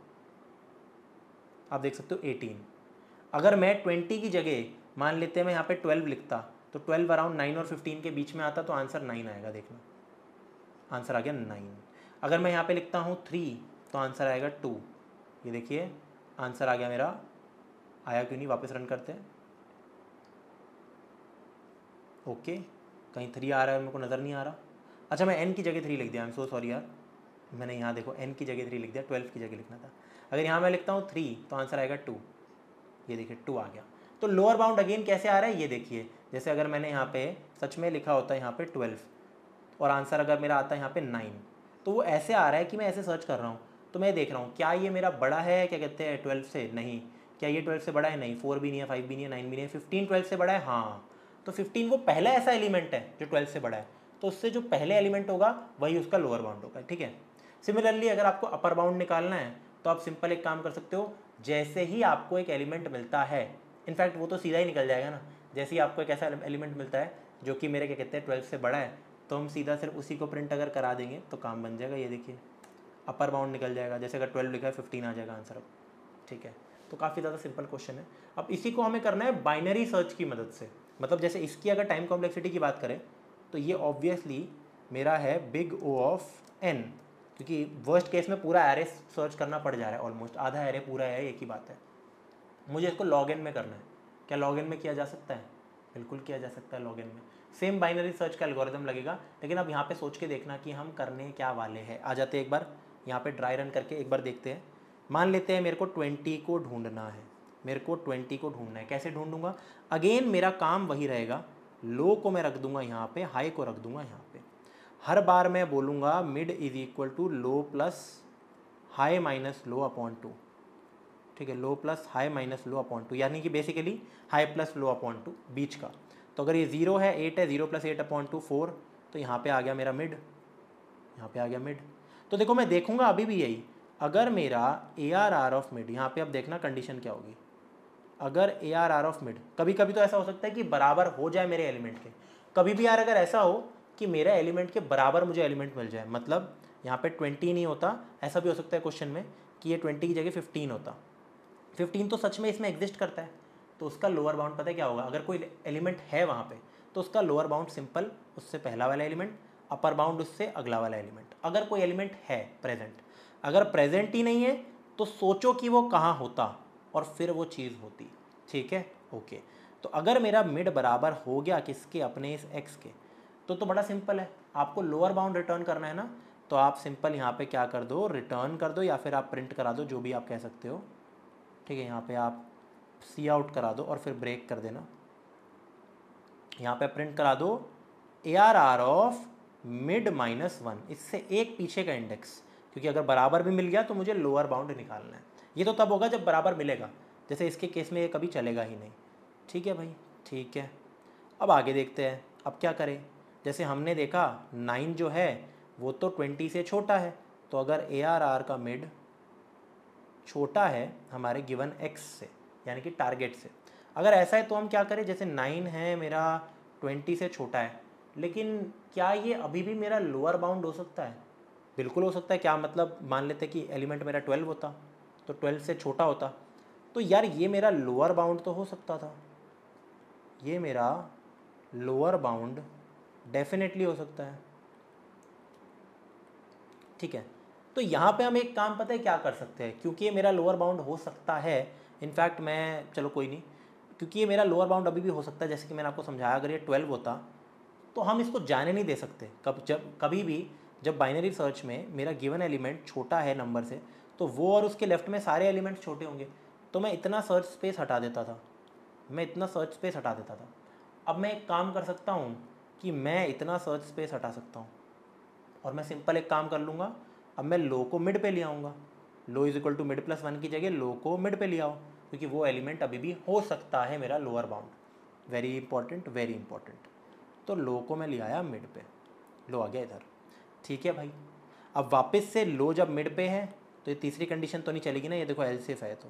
आप देख सकते हो एटीन। अगर मैं ट्वेंटी की जगह मान लेते हैं मैं यहाँ पे ट्वेल्व लिखता, तो ट्वेल्व अराउंड नाइन और फिफ्टीन के बीच में आता, तो आंसर नाइन आएगा, देखना आंसर आ गया नाइन। अगर मैं यहाँ पे लिखता हूँ थ्री तो आंसर आएगा टू, ये देखिए आंसर आ गया मेरा, आया क्यों नहीं, वापस रन करते हैं। ओके, कहीं थ्री आ रहा है मेरे को नज़र नहीं आ रहा। अच्छा मैं एन की जगह थ्री लिख दिया, आई एम सो सॉरी यार, मैंने यहाँ देखो एन की जगह थ्री लिख दिया, ट्वेल्व की जगह लिखना था। अगर यहाँ मैं लिखता हूँ थ्री तो आंसर आएगा टू, ये देखिए टू आ गया। तो लोअर बाउंड अगेन कैसे आ रहा है ये देखिए, जैसे अगर मैंने यहाँ पे सच में लिखा होता है यहाँ पे ट्वेल्व और आंसर अगर मेरा आता है यहाँ पे नाइन, तो वो ऐसे आ रहा है कि मैं ऐसे सर्च कर रहा हूँ, तो मैं देख रहा हूँ क्या ये मेरा बड़ा है, क्या कहते हैं ट्वेल्व से, नहीं। क्या ये ट्वेल्व से बड़ा है, नहीं। फोर भी नहीं है, फाइव भी नहीं है, नाइन भी नहीं है। फिफ्टीन ट्वेल्व से बड़ा है, हाँ। तो फिफ्टीन वो पहला ऐसा एलिमेंट है जो ट्वेल्व से बड़ा है, तो उससे जो पहले एलिमेंट होगा वही उसका लोअर बाउंड होगा, ठीक है। सिमिलरली अगर आपको अपर बाउंड निकालना है तो आप सिंपल एक काम कर सकते हो, जैसे ही आपको एक एलिमेंट मिलता है, इनफैक्ट वो तो सीधा ही निकल जाएगा ना, जैसे ही आपको एक ऐसा एलिमेंट मिलता है जो कि मेरे क्या कहते हैं ट्वेल्व से बड़ा है, तो हम सीधा सिर्फ उसी को प्रिंट अगर करा देंगे तो काम बन जाएगा। ये देखिए अपर बाउंड निकल जाएगा, जैसे अगर ट्वेल्व लिखा है फिफ्टीन आ जाएगा आंसर अब, ठीक है। तो काफ़ी ज़्यादा सिंपल क्वेश्चन है। अब इसी को हमें करना है बाइनरी सर्च की मदद से, मतलब जैसे इसकी अगर टाइम कॉम्प्लेक्सिटी की बात करें तो ये ऑब्वियसली मेरा है बिग ओ ऑफ एन, क्योंकि वर्स्ट केस में पूरा एरे सर्च करना पड़ जा रहा है, ऑलमोस्ट आधा एरे पूरा है, एक ही बात है। मुझे इसको लॉग एन में करना है। क्या लॉग एन में किया जा सकता है? बिल्कुल किया जा सकता है लॉग एन में, सेम बाइनरी सर्च का एल्गोरिथम लगेगा। लेकिन अब यहाँ पे सोच के देखना कि हम करने क्या वाले हैं। आ जाते हैं एक बार यहाँ पे ड्राई रन करके एक बार देखते हैं। मान लेते हैं मेरे को ट्वेंटी को ढूंढना है, मेरे को ट्वेंटी को ढूंढना है, कैसे ढूंढूंगा? अगेन मेरा काम वही रहेगा, लो को मैं रख दूंगा यहाँ पे, हाई को रख दूंगा यहाँ पे। हर बार मैं बोलूँगा mid is equal to low plus high minus low upon two, ठीक है। Low plus high minus low upon two, यानी कि basically high plus low upon two बीच का। तो अगर ये जीरो है, एट है, zero plus eight upon two four, तो यहाँ पे आ गया मेरा मिड, यहाँ पे आ गया मिड। तो देखो मैं देखूंगा अभी भी यही, अगर मेरा A R R of mid, यहाँ पे अब देखना कंडीशन क्या होगी। अगर A R R of mid, कभी कभी तो ऐसा हो सकता है कि बराबर हो जाए मेरे एलिमेंट के, कभी भी यार अगर ऐसा हो कि मेरे एलिमेंट के बराबर मुझे एलिमेंट मिल जाए, मतलब यहाँ पे ट्वेंटी नहीं होता, ऐसा भी हो सकता है क्वेश्चन में कि ये ट्वेंटी की जगह फिफ्टीन होता, फिफ्टीन तो सच में इसमें एग्जिस्ट करता है, तो उसका लोअर बाउंड पता है क्या होगा? अगर कोई एलिमेंट है वहाँ पे तो उसका लोअर बाउंड सिंपल उससे पहला वाला एलिमेंट, अपर बाउंड उससे अगला वाला एलिमेंट, अगर कोई एलिमेंट है प्रेजेंट। अगर प्रेजेंट ही नहीं है तो सोचो कि वो कहाँ होता और फिर वो चीज़ होती, ठीक है, ओके। तो अगर मेरा मिड बराबर हो गया किसके? अपने इस एक्स के, तो तो बड़ा सिंपल है, आपको लोअर बाउंड रिटर्न करना है ना, तो आप सिंपल यहाँ पे क्या कर दो, रिटर्न कर दो, या फिर आप प्रिंट करा दो, जो भी आप कह सकते हो, ठीक है। यहाँ पे आप सी आउट करा दो और फिर ब्रेक कर देना, यहाँ पे प्रिंट करा दो A R R of mid minus one, इससे एक पीछे का इंडेक्स, क्योंकि अगर बराबर भी मिल गया तो मुझे लोअर बाउंड निकालना है। ये तो तब होगा जब बराबर मिलेगा, जैसे इसके केस में ये कभी चलेगा ही नहीं, ठीक है भाई, ठीक है। अब आगे देखते हैं, अब क्या करें? जैसे हमने देखा नाइन जो है वो तो ट्वेंटी से छोटा है, तो अगर ए आर आर का मिड छोटा है हमारे गिवन एक्स से, यानी कि टारगेट से, अगर ऐसा है तो हम क्या करें? जैसे नाइन है मेरा, ट्वेंटी से छोटा है, लेकिन क्या ये अभी भी मेरा लोअर बाउंड हो सकता है? बिल्कुल हो सकता है। क्या मतलब? मान लेते कि एलिमेंट मेरा ट्वेल्व होता तो ट्वेल्व से छोटा होता, तो यार ये मेरा लोअर बाउंड तो हो सकता था, ये मेरा लोअर बाउंड डेफिनेटली हो सकता है, ठीक है। तो यहाँ पे हम एक काम पता है क्या कर सकते हैं, क्योंकि ये मेरा लोअर बाउंड हो सकता है, इनफैक्ट मैं, चलो कोई नहीं, क्योंकि ये मेरा लोअर बाउंड अभी भी हो सकता है, जैसे कि मैंने आपको समझाया, अगर ये ट्वेल्व होता तो हम इसको जाने नहीं दे सकते। कब जब कभी भी जब बाइनरी सर्च में मेरा गिवन एलिमेंट छोटा है नंबर से, तो वो और उसके लेफ्ट में सारे एलिमेंट्स छोटे होंगे, तो मैं इतना सर्च स्पेस हटा देता था, मैं इतना सर्च स्पेस हटा देता था। अब मैं एक काम कर सकता हूँ कि मैं इतना सर्च स्पेस हटा सकता हूँ, और मैं सिंपल एक काम कर लूँगा, अब मैं लो को मिड पे ले आऊँगा, low is equal to mid plus one की जगह लो को मिड पे ले आओ, क्योंकि वो एलिमेंट अभी भी हो सकता है मेरा lower bound. Very important, very important. तो लो को मैं ले आया मिड पे, लो आ गया इधर, ठीक है भाई। अब वापस से लो जब मिड पे है तो ये तीसरी कंडीशन तो नहीं चलेगी ना, ये देखो एलसिफ है, तो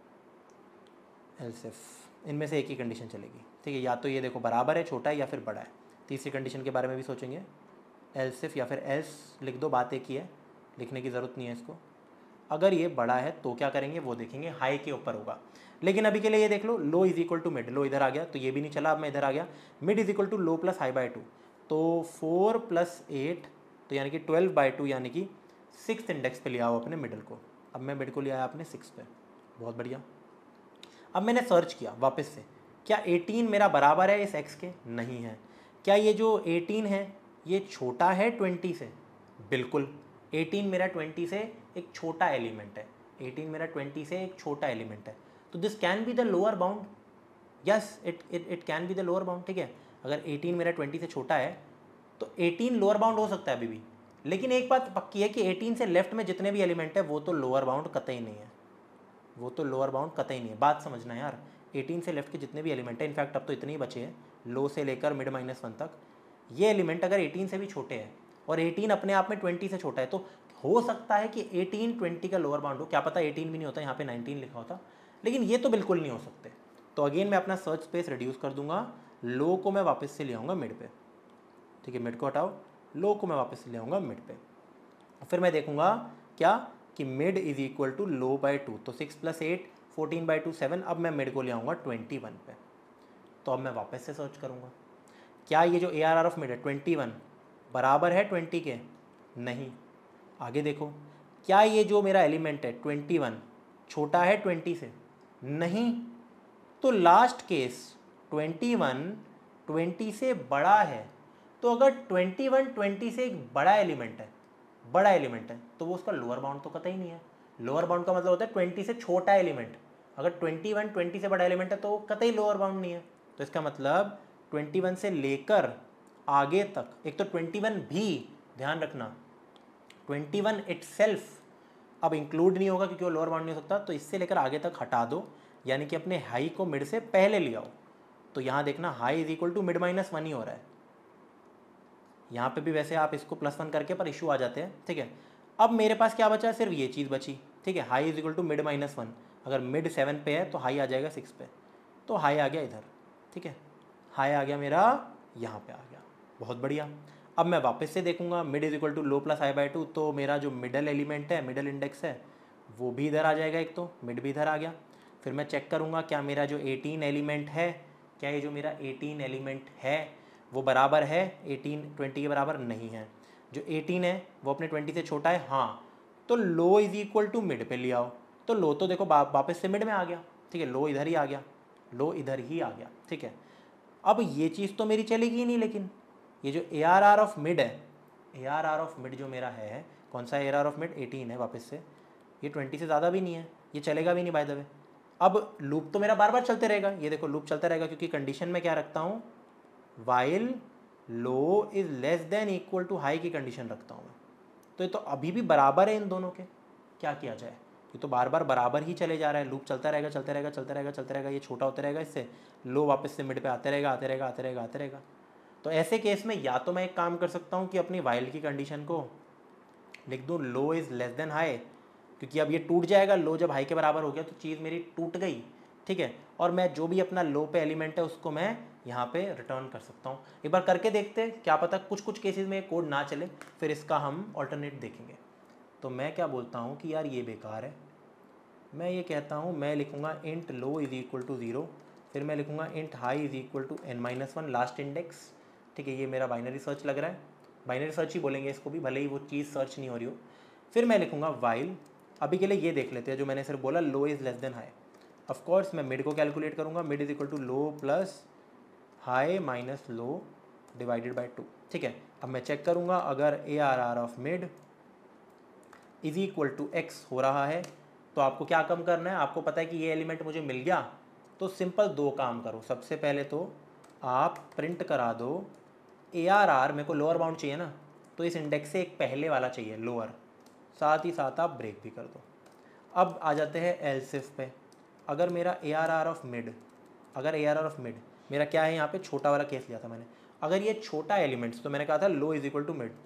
एलसिफ इनमें से एक ही कंडीशन चलेगी, ठीक है। या तो ये देखो बराबर है, छोटा है, या फिर बड़ा है। तीसरी कंडीशन के बारे में भी सोचेंगे, एलसिफ या फिर एल्स लिख दो, बात एक ही है, लिखने की ज़रूरत नहीं है इसको। अगर ये बड़ा है तो क्या करेंगे वो देखेंगे, हाई के ऊपर होगा। लेकिन अभी के लिए ये देख लो, low is equal to mid, low इधर आ गया तो ये भी नहीं चला, अब मैं इधर आ गया, mid is equal to low plus high by two, तो फोर प्लस एट, तो यानी कि ट्वेल्व बाई टू, यानी कि सिक्स इंडेक्स पे ले आओ अपने मिडल को। अब मैं मिड को ले आया अपने सिक्स पे, बहुत बढ़िया। अब मैंने सर्च किया वापस से, क्या एटीन मेरा बराबर है इस एक्स के? नहीं है। क्या ये जो एटीन है ये छोटा है ट्वेंटी से? बिल्कुल, एटीन मेरा ट्वेंटी से एक छोटा एलिमेंट है, एटीन मेरा ट्वेंटी से एक छोटा एलिमेंट है, तो this can be the lower bound. Yes, it it it can be the lower bound. ठीक है, अगर एटीन मेरा ट्वेंटी से छोटा है तो एटीन लोअर बाउंड हो सकता है अभी भी, लेकिन एक बात पक्की है कि एटीन से लेफ्ट में जितने भी एलिमेंट है वो तो लोअर बाउंड कतई नहीं है, वो तो लोअर बाउंड कतई नहीं है। बात समझना यार, एटीन से लेफ्ट के जितने भी एलिमेंट है, इनफैक्ट अब तो इतने ही बचे हैं, लो से लेकर मिड माइनस वन तक, ये एलिमेंट अगर एटीन से भी छोटे हैं और एटीन अपने आप में ट्वेंटी से छोटा है, तो हो सकता है कि एटीन ट्वेंटी का लोअर बाउंड हो। क्या पता एटीन भी नहीं होता, यहाँ पे नाइनटीन लिखा होता, लेकिन ये तो बिल्कुल नहीं हो सकते। तो अगेन मैं अपना सर्च स्पेस रिड्यूस कर दूंगा, लो को मैं वापस से ले आऊँगा मिड पे। ठीक है, मिड को हटाओ, लो को मैं वापस से ले आऊँगा मिड पे। फिर मैं देखूंगा क्या कि mid is equal to low by two, तो six plus eight fourteen by two seven. अब मैं मिड को ले आऊँगा ट्वेंटी वन पे, तो अब मैं वापस से सर्च करूँगा क्या ये जो A R R of mid है ट्वेंटी वन बराबर है ट्वेंटी के? नहीं। आगे देखो, क्या ये जो मेरा एलिमेंट है ट्वेंटी वन छोटा है ट्वेंटी से? नहीं। तो last case twenty one twenty से बड़ा है, तो अगर ट्वेंटी वन ट्वेंटी से एक बड़ा एलिमेंट है, बड़ा एलिमेंट है, तो वो उसका लोअर बाउंड तो कतई नहीं है। लोअर बाउंड का मतलब होता है ट्वेंटी से छोटा एलिमेंट। अगर ट्वेंटी वन ट्वेंटी से बड़ा एलिमेंट है तो कतई लोअर बाउंड नहीं है। तो इसका मतलब ट्वेंटी वन से लेकर आगे तक, एक तो ट्वेंटी वन भी ध्यान रखना, ट्वेंटी वन इटसेल्फ अब इंक्लूड नहीं होगा क्योंकि वो लोअर बाउंड नहीं हो सकता, तो इससे लेकर आगे तक हटा दो, यानी कि अपने हाई को मिड से पहले ले आओ। तो यहाँ देखना high is equal to mid minus one ही हो रहा है। यहाँ पे भी वैसे आप इसको प्लस वन करके पर इशू आ जाते हैं। ठीक है, अब मेरे पास क्या बचा? सिर्फ ये चीज़ बची। ठीक है, high is equal to mid minus one. अगर मिड सेवन पे है तो हाई आ जाएगा सिक्स पे, तो हाई आ गया इधर। ठीक है, हाई आ गया मेरा यहाँ पे आ गया, बहुत बढ़िया। अब मैं वापस से देखूंगा mid is equal to low plus high by two, तो मेरा जो मिडल एलिमेंट है, मिडल इंडेक्स है, वो भी इधर आ जाएगा, एक तो मिड भी इधर आ गया। फिर मैं चेक करूँगा क्या मेरा जो एटीन एलिमेंट है, क्या ये जो मेरा एटीन एलिमेंट है वो बराबर है एटीन ट्वेंटी के बराबर? नहीं है। जो एटीन है वो अपने ट्वेंटी से छोटा है, हाँ, तो low is equal to mid पे ले आओ। तो लो तो देखो वापस से मिड में आ गया। ठीक है, लो इधर ही आ गया, लो इधर ही आ गया। ठीक है, अब ये चीज़ तो मेरी चलेगी ही नहीं, लेकिन ये जो A R R of mid है, A R R of mid जो मेरा है, कौन सा A R R of mid? Eighteen है वापस से, ये ट्वेंटी से ज़्यादा भी नहीं है, ये चलेगा भी नहीं बाय द वे। अब लूप तो मेरा बार बार चलते रहेगा, ये देखो लूप चलता रहेगा, क्योंकि कंडीशन में क्या रखता हूँ, while low is less than equal to high की कंडीशन रखता हूँ मैं। तो ये तो अभी भी बराबर है इन दोनों के, क्या किया जाए? ये तो बार बार बराबर ही चले जा रहा है, लूप चलता रहेगा चलता रहेगा चलता रहेगा चलता रहेगा, ये छोटा होता रहेगा इससे, लो वापस से मिड पे आते रहेगा आते रहेगा आते रहेगा आते रहेगा। तो ऐसे केस में या तो मैं एक काम कर सकता हूँ कि अपनी वाइल की कंडीशन को लिख दूँ low is less than high, क्योंकि अब ये टूट जाएगा, लो जब हाई के बराबर हो गया तो चीज़ मेरी टूट गई। ठीक है, और मैं जो भी अपना लो पे एलिमेंट है उसको मैं यहाँ पे रिटर्न कर सकता हूँ। एक बार करके देखते हैं, क्या पता कुछ कुछ केसेस में कोड ना चले, फिर इसका हम ऑल्टरनेट देखेंगे। तो मैं क्या बोलता हूँ कि यार ये बेकार है, मैं ये कहता हूँ मैं लिखूँगा int low is equal to zero, फिर मैं लिखूँगा int high is equal to N minus one last index. ठीक है, ये मेरा बाइनरी सर्च लग रहा है, बाइनरी सर्च ही बोलेंगे इसको भी, भले ही वो चीज़ सर्च नहीं हो रही हो। फिर मैं लिखूँगा वाइल, अभी के लिए ये देख लेते हैं जो मैंने सिर्फ बोला low is less than high. Of course मैं मिड को कैलकुलेट करूँगा, mid is equal to low plus high minus low divided by two. ठीक है, अब मैं चेक करूँगा अगर A R R of mid is equal to X हो रहा है तो आपको क्या कम करना है? आपको पता है कि ये एलिमेंट मुझे मिल गया, तो सिंपल दो काम करो। सबसे पहले तो आप प्रिंट करा दो ए आर आर, मेरे को लोअर बाउंड चाहिए ना, तो इस इंडेक्स से एक पहले वाला चाहिए लोअर, साथ ही साथ आप ब्रेक भी कर दो। अब आ जाते हैं एलसिफ पे। अगर मेरा A R R of mid, अगर A R R of mid मेरा क्या है, यहाँ पे छोटा वाला केस लिया था मैंने, अगर ये छोटा एलिमेंट्स तो मैंने कहा था low is equal to mid,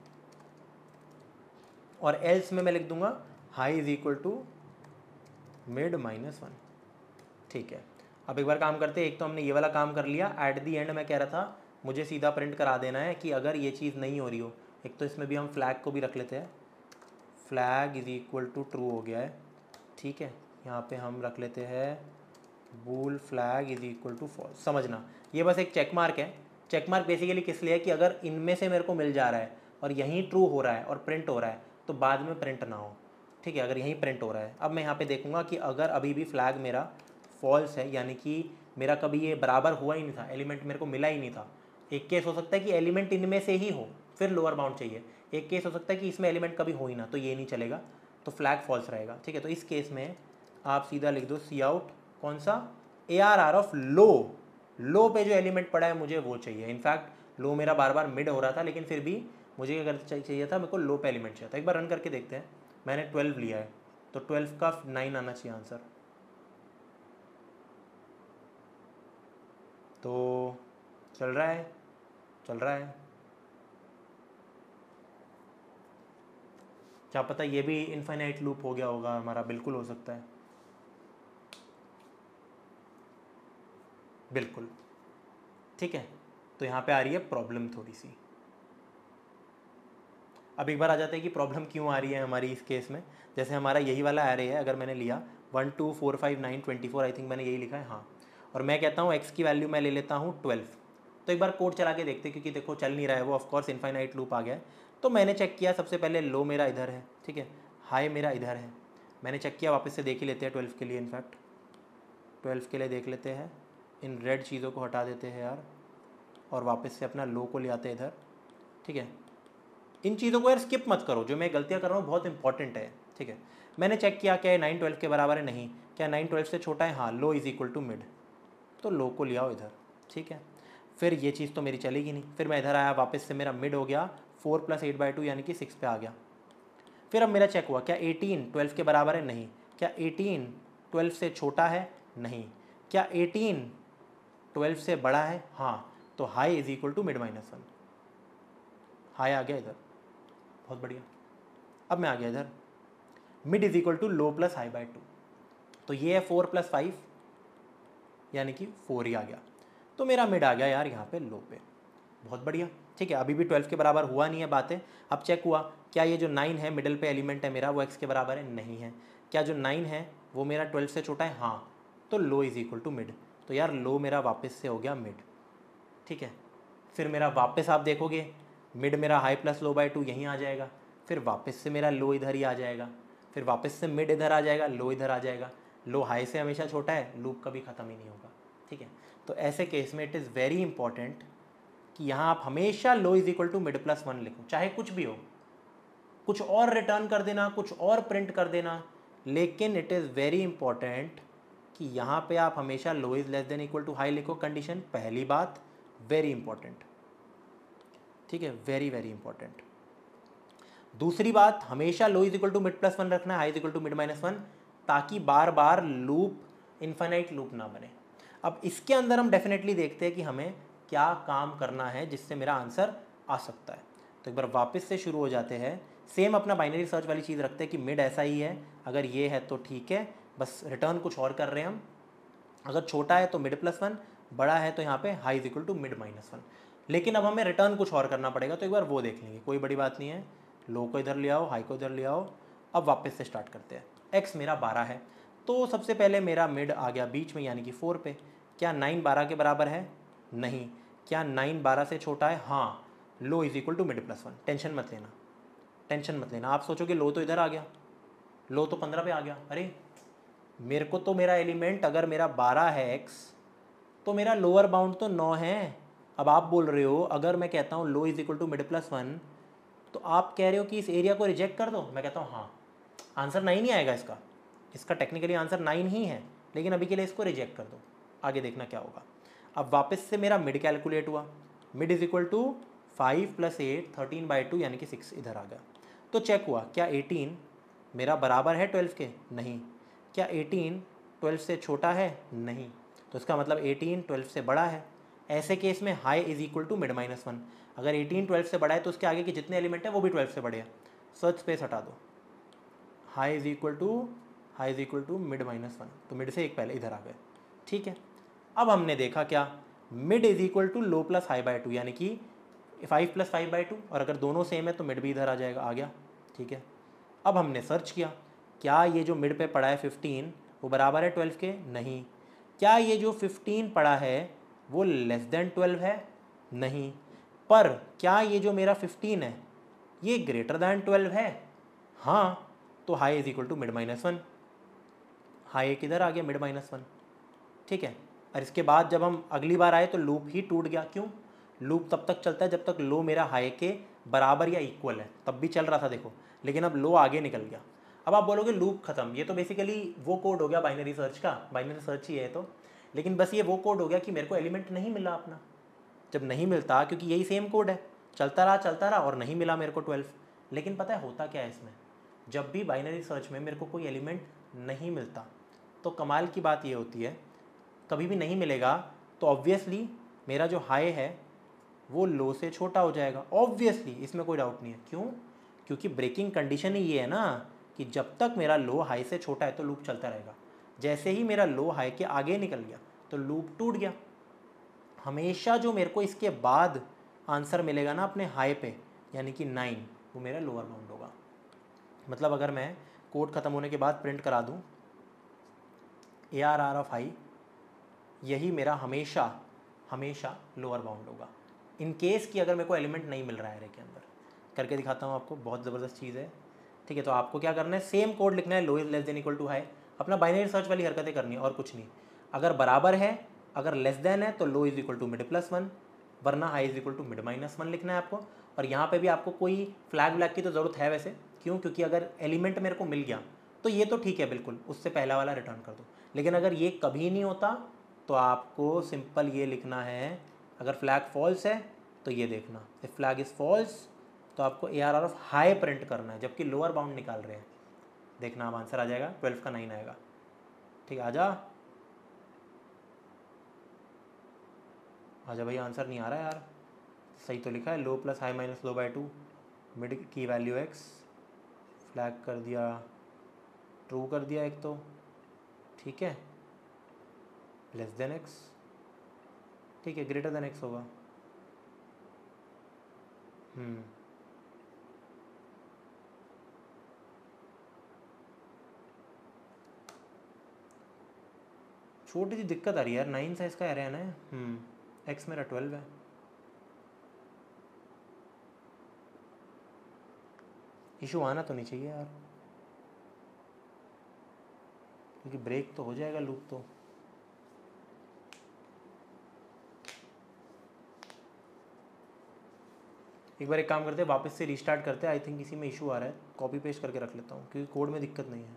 और एल्स में मैं लिख दूंगा high is equal to mid minus one. ठीक है, अब एक बार काम करते हैं, एक तो हमने ये वाला काम कर लिया, एट दी एंड मैं कह रहा था मुझे सीधा प्रिंट करा देना है कि अगर ये चीज़ नहीं हो रही हो, एक तो इसमें भी हम फ्लैग को भी रख लेते हैं, flag is equal to true हो गया है। ठीक है, यहाँ पे हम रख लेते हैं bool flag is equal to false. समझना ये बस एक चेक मार्क है, चेक मार्क बेसिकली किस लिए है कि अगर इनमें से मेरे को मिल जा रहा है और यहीं ट्रू हो रहा है और प्रिंट हो रहा है तो बाद में प्रिंट ना हो। ठीक है, अगर यहीं प्रिंट हो रहा है, अब मैं यहाँ पे देखूंगा कि अगर अभी भी फ्लैग मेरा फॉल्स है, यानी कि मेरा कभी ये बराबर हुआ ही नहीं था, एलिमेंट मेरे को मिला ही नहीं था, एक केस हो सकता है कि एलिमेंट इनमें से ही हो, फिर लोअर बाउंड चाहिए। एक केस हो सकता है कि इसमें एलिमेंट कभी हो ही ना, तो ये नहीं चलेगा, तो फ्लैग फॉल्स रहेगा। ठीक है, तो इस केस में आप सीधा लिख दो सी आउट कौन सा, A R R of low, low पे जो एलिमेंट पड़ा है मुझे वो चाहिए। इनफैक्ट लो मेरा बार बार मिड हो रहा था, लेकिन फिर भी मुझे क्या चाहिए था, मेरे को लो पे एलिमेंट चाहिए था। एक बार रन करके देखते हैं। मैंने ट्वेल्व लिया है, तो ट्वेल्व का नाइन आना चाहिए आंसर। तो चल रहा है, चल रहा है, क्या पता ये भी इनफाइनाइट लूप हो गया होगा हमारा, बिल्कुल हो सकता है, बिल्कुल। ठीक है, तो यहाँ पे आ रही है प्रॉब्लम थोड़ी सी। अब एक बार आ जाते हैं कि प्रॉब्लम क्यों आ रही है हमारी इस केस में। जैसे हमारा यही वाला एरे है, अगर मैंने लिया one two four five nine twenty four, I think मैंने यही लिखा है, हाँ, और मैं कहता हूँ एक्स की वैल्यू मैं ले लेता हूँ ट्वेल्व। तो एक बार कोड चला के देखते, क्योंकि देखो चल नहीं रहा है वो, ऑफकोर्स इनफाइनाइट लूप आ गया है। तो मैंने चेक किया, सबसे पहले लो मेरा इधर है, ठीक है, हाई मेरा इधर है, मैंने चेक किया, वापस से देख ही लेते हैं ट्वेल्व के लिए। इनफैक्ट ट्वेल्व के लिए देख लेते हैं, इन रेड चीज़ों को हटा देते हैं यार, और वापस से अपना लो को ले आते हैं इधर। ठीक है, इन चीज़ों को यार स्किप मत करो, जो मैं गलतियाँ कर रहा हूँ बहुत इंपॉर्टेंट है। ठीक है, मैंने चेक किया क्या है नाइन ट्वेल्व के बराबर है, नहीं। क्या नाइन ट्वेल्व से छोटा है, हाँ, low is equal to mid, तो लो को ले आओ इधर। ठीक है, फिर ये चीज़ तो मेरी चलेगी नहीं, फिर मैं इधर आया, वापस से मेरा मिड हो गया, four plus eight by two यानी कि सिक्स पे आ गया। फिर अब मेरा चेक हुआ, क्या एटीन ट्वेल्व के बराबर है, नहीं। क्या एटीन ट्वेल्व से छोटा है, नहीं। क्या एटीन ट्वेल्व से बड़ा है, हाँ, तो high is equal to mid minus one, high आ गया इधर, बहुत बढ़िया। अब मैं आ गया इधर, mid is equal to low plus high by two, तो ये है फोर प्लस फाइव यानी कि फोर ही आ गया, तो मेरा मिड आ गया यार यहाँ पे लो पे, बहुत बढ़िया। ठीक है, अभी भी ट्वेल्व के बराबर हुआ नहीं है बातें। अब चेक हुआ, क्या ये जो नाइन है मिडल पे एलिमेंट है मेरा, वो एक्स के बराबर है, नहीं है। क्या जो नाइन है वो मेरा ट्वेल्व से छोटा है, हाँ, तो low is equal to mid, तो यार लो मेरा वापस से हो गया मिड। ठीक है, फिर मेरा वापस आप देखोगे मिड मेरा high plus low by two यहीं आ जाएगा, फिर वापस से मेरा लो इधर ही आ जाएगा, फिर वापस से मिड इधर आ जाएगा, लो इधर आ जाएगा। लो हाई से हमेशा छोटा है, लूप कभी ख़त्म ही नहीं होगा। ठीक है, तो ऐसे केस में इट इज़ वेरी इंपॉर्टेंट कि यहाँ आप हमेशा low is equal to mid plus one लिखो, चाहे कुछ भी हो, कुछ और रिटर्न कर देना, कुछ और प्रिंट कर देना, लेकिन इट इज़ वेरी इंपॉर्टेंट कि यहाँ पे आप हमेशा low is less than equal to high लिखो, कंडीशन पहली बात, वेरी इंपॉर्टेंट। ठीक है, वेरी वेरी इंपॉर्टेंट। दूसरी बात, हमेशा low is equal to mid plus one रखना है, high is equal to mid minus one, ताकि बार बार लूप इन्फाइनाइट लूप ना बने। अब इसके अंदर हम डेफिनेटली देखते हैं कि हमें क्या काम करना है जिससे मेरा आंसर आ सकता है। तो एक बार वापस से शुरू हो जाते हैं, सेम अपना बाइनरी सर्च वाली चीज़ रखते हैं कि मिड ऐसा ही है, अगर ये है तो ठीक है, बस रिटर्न कुछ और कर रहे हैं हम। अगर छोटा है तो मिड प्लस वन, बड़ा है तो यहाँ पे high is equal to mid minus one, लेकिन अब हमें रिटर्न कुछ और करना पड़ेगा, तो एक बार वो देख लेंगे, कोई बड़ी बात नहीं है। लो को इधर ले आओ, हाई को इधर ले आओ, अब वापस से स्टार्ट करते हैं। एक्स मेरा बारह है, तो सबसे पहले मेरा मिड आ गया बीच में यानी कि फोर पे। क्या नाइन बारह के बराबर है, नहीं। क्या नाइन बारह से छोटा है, हाँ, low is equal to mid plus one. Tension मत लेना, टेंशन मत लेना, आप सोचोगे लो तो इधर आ गया, लो तो पंद्रह पे आ गया, अरे मेरे को तो मेरा एलिमेंट अगर मेरा बारह है एक्स, तो मेरा लोअर बाउंड तो नौ है। अब आप बोल रहे हो, अगर मैं कहता हूँ low is equal to mid plus one, तो आप कह रहे हो कि इस एरिया को रिजेक्ट कर दो। मैं कहता हूँ हाँ, आंसर नाइन ही आएगा इसका, इसका टेक्निकली आंसर नाइन ही है, लेकिन अभी के लिए इसको रिजेक्ट कर दो, आगे देखना क्या होगा। अब वापस से मेरा मिड कैलकुलेट हुआ, mid is equal to five plus eight, thirteen by two यानी कि सिक्स इधर आ गया। तो चेक हुआ, क्या एटीन मेरा बराबर है ट्वेल्व के, नहीं। क्या एटीन ट्वेल्व से छोटा है, नहीं, तो इसका मतलब एटीन ट्वेल्व से बड़ा है। ऐसे केस में high is equal to mid minus one, अगर एटीन ट्वेल्व से बड़ा है तो उसके आगे के जितने एलिमेंट हैं वो भी ट्वेल्व से बड़े हैं, सर्च स्पेस हटा दो, high is equal to high is equal to mid minus one, तो मिड से एक पहले इधर आ गए। ठीक है, अब हमने देखा क्या, mid is equal to low plus high by two यानी कि five plus five by two, और अगर दोनों सेम है तो मिड भी इधर आ जाएगा, आ गया। ठीक है, अब हमने सर्च किया, क्या ये जो मिड पे पड़ा है फिफ्टीन वो बराबर है ट्वेल्व के, नहीं। क्या ये जो फिफ्टीन पड़ा है वो लेस देन ट्वेल्व है, नहीं। पर क्या ये जो मेरा फिफ्टीन है ये ग्रेटर दैन ट्वेल्व है, हाँ, तो high is equal to mid minus one, high किधर आ गया, मिड माइनस वन। ठीक है, और इसके बाद जब हम अगली बार आए तो लूप ही टूट गया, क्यों, लूप तब तक चलता है जब तक लो मेरा हाई के बराबर या इक्वल है, तब भी चल रहा था देखो, लेकिन अब लो आगे निकल गया। अब आप बोलोगे लूप खत्म, ये तो बेसिकली वो कोड हो गया बाइनरी सर्च का, बाइनरी सर्च ही है तो, लेकिन बस ये वो कोड हो गया कि मेरे को एलिमेंट नहीं मिला अपना। जब नहीं मिलता, क्योंकि यही सेम कोड है, चलता रहा चलता रहा और नहीं मिला मेरे को ट्वेल्व। लेकिन पता है होता क्या है इसमें, जब भी बाइनरी सर्च में मेरे को कोई एलिमेंट नहीं मिलता तो कमाल की बात ये होती है, कभी भी नहीं मिलेगा तो ऑब्वियसली मेरा जो हाई है वो लो से छोटा हो जाएगा, ऑब्वियसली, इसमें कोई डाउट नहीं है। क्यों? क्योंकि ब्रेकिंग कंडीशन ही ये है ना कि जब तक मेरा लो हाई से छोटा है तो लूप चलता रहेगा। जैसे ही मेरा लो हाई के आगे निकल गया तो लूप टूट गया। हमेशा जो मेरे को इसके बाद आंसर मिलेगा ना अपने हाई पे, यानी कि नाइन, वो मेरा लोअर बाउंड होगा। मतलब अगर मैं कोड ख़त्म होने के बाद प्रिंट करा दूँ A R R of high, यही मेरा हमेशा हमेशा लोअर बाउंड होगा। इन केस कि अगर मेरे को एलिमेंट नहीं मिल रहा है एरे के अंदर, करके दिखाता हूँ आपको, बहुत ज़बरदस्त चीज़ है। ठीक है, तो आपको क्या करना है, सेम कोड लिखना है, low is less than equal to high, अपना बाइनरी सर्च वाली हरकतें करनी है और कुछ नहीं। अगर बराबर है, अगर लेस देन है तो low is equal to mid plus one, वरना high is equal to mid minus one लिखना है आपको। और यहाँ पे भी आपको कोई फ्लैग व्लैग की तो ज़रूरत है वैसे, क्यों? क्योंकि अगर एलिमेंट मेरे को मिल गया तो ये तो ठीक है बिल्कुल, उससे पहला वाला रिटर्न कर दो। लेकिन अगर ये कभी नहीं होता तो आपको सिंपल ये लिखना है, अगर फ्लैग फॉल्स है तो ये देखना, इफ फ्लैग इज़ फॉल्स तो आपको A R R of high print करना है, जबकि लोअर बाउंड निकाल रहे हैं। देखना अब आंसर आ जाएगा, ट्वेल्व का नाइन आएगा। ठीक है, आजा आजा भाई, आंसर नहीं आ रहा है यार, सही तो लिखा है, low plus high minus low by two, mid की वैल्यू एक्स, फ्लैग कर दिया ट्रू कर दिया एक तो, ठीक है, लेस देन एक्स, ठीक है, ग्रेटर देन एक्स होगा। हम्म छोटी सी दिक्कत आ रही है यार, नाइन साइज का एरे है ना, हम्म एक्स मेरा ट्वेल्व है, इशू आना तो नहीं चाहिए यार, क्योंकि ब्रेक तो हो जाएगा लूप तो। एक बार एक काम करते हैं, वापस से रीस्टार्ट करते हैं, आई थिंक इसी में इशू आ रहा है, कॉपी पेस्ट करके रख लेता हूँ क्योंकि कोड में दिक्कत नहीं है।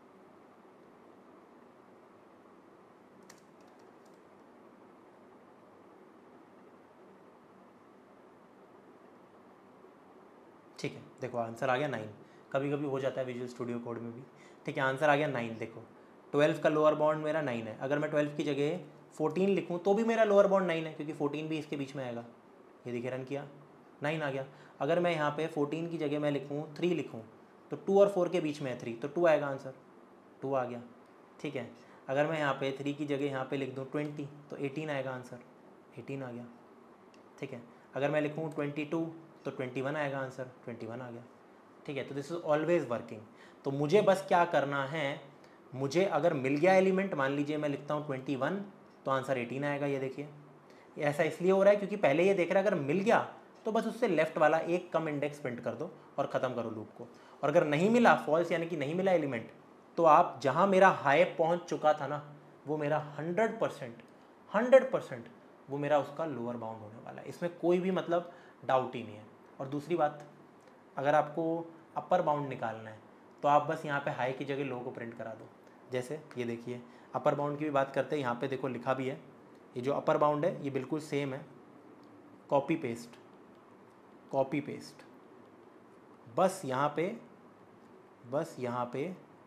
ठीक है, देखो आंसर आ गया नाइन, कभी कभी हो जाता है विजुअल स्टूडियो कोड में भी। ठीक है, आंसर आ गया नाइन। देखो ट्वेल्व का लोअर बाउंड मेरा नाइन है, अगर मैं ट्वेल्व की जगह फोर्टीन लिखूँ तो भी मेरा लोअर बाउंड नाइन है, क्योंकि फोर्टीन भी इसके बीच में आएगा। ये देखिए रन किया, नाइन आ गया। अगर मैं यहाँ पे फोर्टीन की जगह मैं लिखूँ थ्री लिखूँ तो टू और फोर के बीच में है थ्री, तो टू आएगा आंसर, टू आ गया। ठीक है, अगर मैं यहाँ पे थ्री की जगह यहाँ पे लिख दूँ ट्वेंटी तो एटीन आएगा आंसर, एटीन आ गया। ठीक है, अगर मैं लिखूँ ट्वेंटी टू तो ट्वेंटी वन आएगा आंसर, ट्वेंटी वन आ गया। ठीक है, तो दिस इज़ ऑलवेज वर्किंग। तो मुझे बस क्या करना है, मुझे अगर मिल गया एलिमेंट, मान लीजिए मैं लिखता हूँ ट्वेंटी वन तो आंसर एटीन आएगा। ये देखिए ऐसा इसलिए हो रहा है क्योंकि पहले ये देख रहा है अगर मिल गया तो बस उससे लेफ्ट वाला एक कम इंडेक्स प्रिंट कर दो और ख़त्म करो लूप को। और अगर नहीं मिला, फॉल्स यानी कि नहीं मिला एलिमेंट, तो आप जहाँ मेरा हाई पहुँच चुका था ना, वो मेरा हंड्रेड परसेंट हंड्रेड परसेंट वो मेरा उसका लोअर बाउंड होने वाला है, इसमें कोई भी मतलब डाउट ही नहीं है। और दूसरी बात, अगर आपको अपर बाउंड निकालना है तो आप बस यहाँ पे हाई की जगह लो को प्रिंट करा दो। जैसे ये देखिए, अपर बाउंड की भी बात करते हैं, यहाँ पे देखो लिखा भी है, ये जो अपर बाउंड है ये बिल्कुल सेम है, कॉपी पेस्ट कॉपी पेस्ट, बस यहाँ पे बस यहाँ पे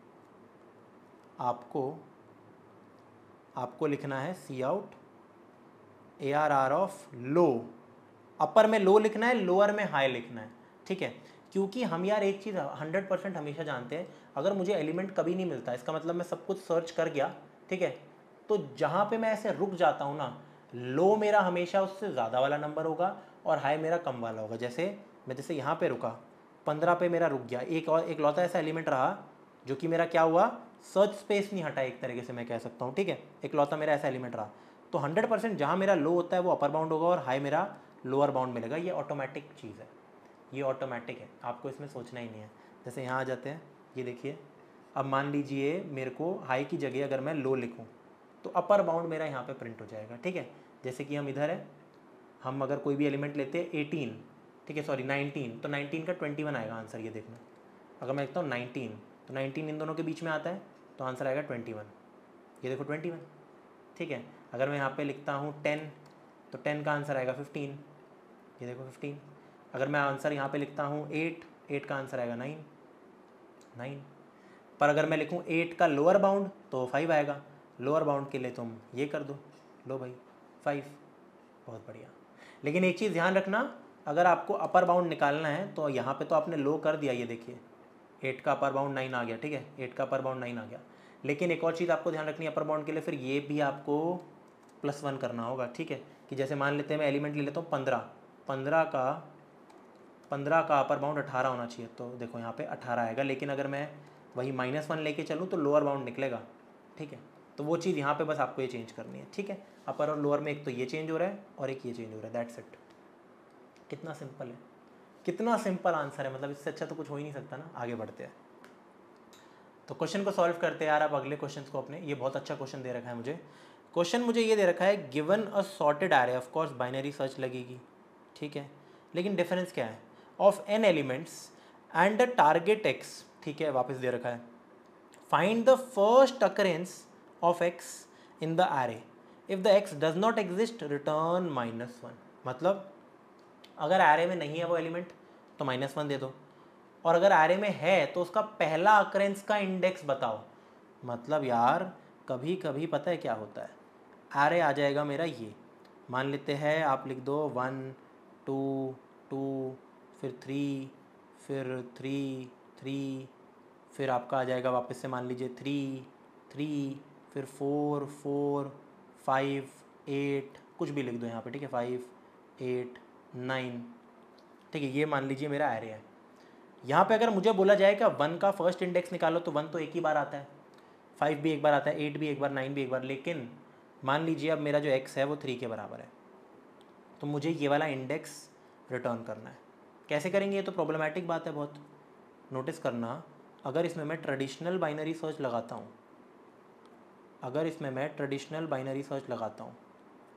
आपको आपको लिखना है c out A R R of low, upper में लो लिखना है, लोअर में हाई लिखना है। ठीक है, क्योंकि हम यार एक चीज़ हंड्रेड परसेंट हमेशा जानते हैं, अगर मुझे एलिमेंट कभी नहीं मिलता इसका मतलब मैं सब कुछ सर्च कर गया, ठीक है, तो जहाँ पे मैं ऐसे रुक जाता हूँ ना, लो मेरा हमेशा उससे ज़्यादा वाला नंबर होगा और हाई मेरा कम वाला होगा। जैसे मैं जैसे यहाँ पे रुका, पंद्रह पे मेरा रुक गया, एक और एक लौता ऐसा एलिमेंट रहा जो कि मेरा क्या हुआ, सर्च स्पेस नहीं हटा, एक तरीके से मैं कह सकता हूँ। ठीक है, एक लौता मेरा ऐसा एलिमेंट रहा, तो हंड्रेड परसेंट जहाँ मेरा लो होता है वो अपर बाउंड होगा और हाई मेरा लोअर बाउंड मिलेगा। ये ऑटोमेटिक चीज़ है, ये ऑटोमेटिक है, आपको इसमें सोचना ही नहीं है। जैसे यहाँ आ जाते हैं, ये देखिए, अब मान लीजिए मेरे को हाई की जगह अगर मैं लो लिखूँ तो अपर बाउंड मेरा यहाँ पे प्रिंट हो जाएगा। ठीक है, जैसे कि हम इधर है, हम अगर कोई भी एलिमेंट लेते हैं एटीन, ठीक है सॉरी नाइनटीन, तो नाइनटीन का ट्वेंटी वन आएगा आंसर। ये देखना, अगर मैं लिखता हूँ नाइनटीन तो नाइनटीन इन दोनों के बीच में आता है तो आंसर आएगा ट्वेंटी वन। ये देखो ट्वेंटी वन, ठीक है। अगर मैं यहाँ पे लिखता हूँ टेन तो टेन का आंसर आएगा फिफ्टीन। ये देखो फिफ्टीन। अगर मैं आंसर यहाँ पे लिखता हूँ एट, एट का आंसर आएगा नाइन, नाइन। पर अगर मैं लिखूँ एट का लोअर बाउंड तो फाइव आएगा। लोअर बाउंड के लिए तुम ये कर दो, लो भाई फाइव। बहुत बढ़िया। लेकिन एक चीज़ ध्यान रखना, अगर आपको अपर बाउंड निकालना है तो यहाँ पे तो आपने लो कर दिया, ये देखिए एट का अपर बाउंड नाइन आ गया, ठीक है, एट का अपर बाउंड नाइन आ गया। लेकिन एक और चीज़ आपको ध्यान रखनी है अपर बाउंड के लिए, फिर ये भी आपको प्लस वन करना होगा, ठीक है। कि जैसे मान लेते हैं मैं एलिमेंट ले लेता हूँ पंद्रह, पंद्रह का पंद्रह का अपर बाउंड अठारह होना चाहिए, तो देखो यहाँ पे अठारह आएगा। लेकिन अगर मैं वही माइनस वन लेके चलूँ तो लोअर बाउंड निकलेगा, ठीक है। तो वो चीज़ यहाँ पे बस आपको ये चेंज करनी है, ठीक है। अपर और लोअर में एक तो ये चेंज हो रहा है और एक ये चेंज हो रहा है, दैट्स इट। कितना सिंपल है, कितना सिंपल आंसर है, मतलब इससे अच्छा तो कुछ हो ही नहीं सकता ना। आगे बढ़ते हैं तो क्वेश्चन को सॉल्व करते हैं यार। अब अगले क्वेश्चन को अपने, ये बहुत अच्छा क्वेश्चन दे रखा है मुझे। क्वेश्चन मुझे ये दे रखा है given a sorted array, of course binary search लगेगी, ठीक है। लेकिन डिफरेंस क्या है, of N elements and the target X, ठीक है, वापस दे रखा है। Find the first occurrence of X in the array, if the X does not exist return minus one. मतलब अगर एरे में नहीं है वो एलिमेंट तो माइनस वन दे दो, और अगर एरे में है तो उसका पहला अकरेंस का इंडेक्स बताओ। मतलब यार कभी कभी पता है क्या होता है, एरे आ जाएगा मेरा ये, मान लेते हैं आप लिख दो वन टू टू, फिर थ्री, फिर थ्री थ्री, फिर आपका आ जाएगा वापस से मान लीजिए थ्री थ्री, फिर फोर फोर, फाइव एट, कुछ भी लिख दो यहाँ पे, ठीक है, फाइव एट नाइन, ठीक है। ये मान लीजिए मेरा एरे है। यहाँ पे अगर मुझे बोला जाए कि वन का फर्स्ट इंडेक्स निकालो तो वन तो एक ही बार आता है, फाइव भी एक बार आता है, एट भी एक बार, नाइन भी एक बार। लेकिन मान लीजिए अब मेरा जो एक्स है वो थ्री के बराबर है, तो मुझे ये वाला इंडेक्स रिटर्न करना है। कैसे करेंगे, ये तो प्रॉब्लमेटिक बात है बहुत। नोटिस करना, अगर इसमें मैं ट्रेडिशनल बाइनरी सर्च लगाता हूँ, अगर इसमें मैं ट्रेडिशनल बाइनरी सर्च लगाता हूँ,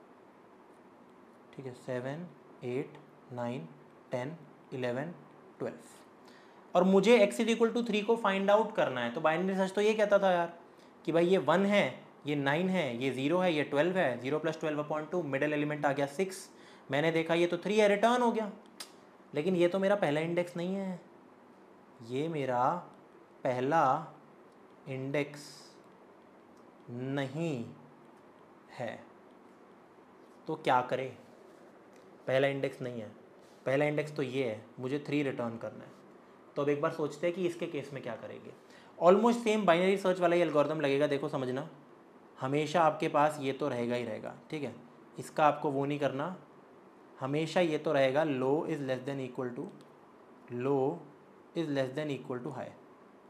ठीक है, seven eight nine ten eleven twelve, और मुझे X is equal to three को फाइंड आउट करना है, तो बाइनरी सर्च तो ये कहता था यार कि भाई ये वन है, ये नाइन है, ये जीरो है, ये ट्वेल्व है, zero plus twelve upon two, middle element आ गया सिक्स। मैंने देखा ये तो थ्री है, रिटर्न हो गया। लेकिन ये तो मेरा पहला इंडेक्स नहीं है, ये मेरा पहला इंडेक्स नहीं है, तो क्या करें, पहला इंडेक्स नहीं है, पहला इंडेक्स तो ये है, मुझे थ्री रिटर्न करना है। तो अब एक बार सोचते हैं कि इसके केस में क्या करेंगे। ऑलमोस्ट सेम बाइनरी सर्च वाला ही एल्गोरिथम लगेगा। देखो समझना, हमेशा आपके पास ये तो रहेगा ही रहेगा, ठीक है, इसका आपको वो नहीं करना, हमेशा ये तो रहेगा low is less than equal to, low is less than equal to high,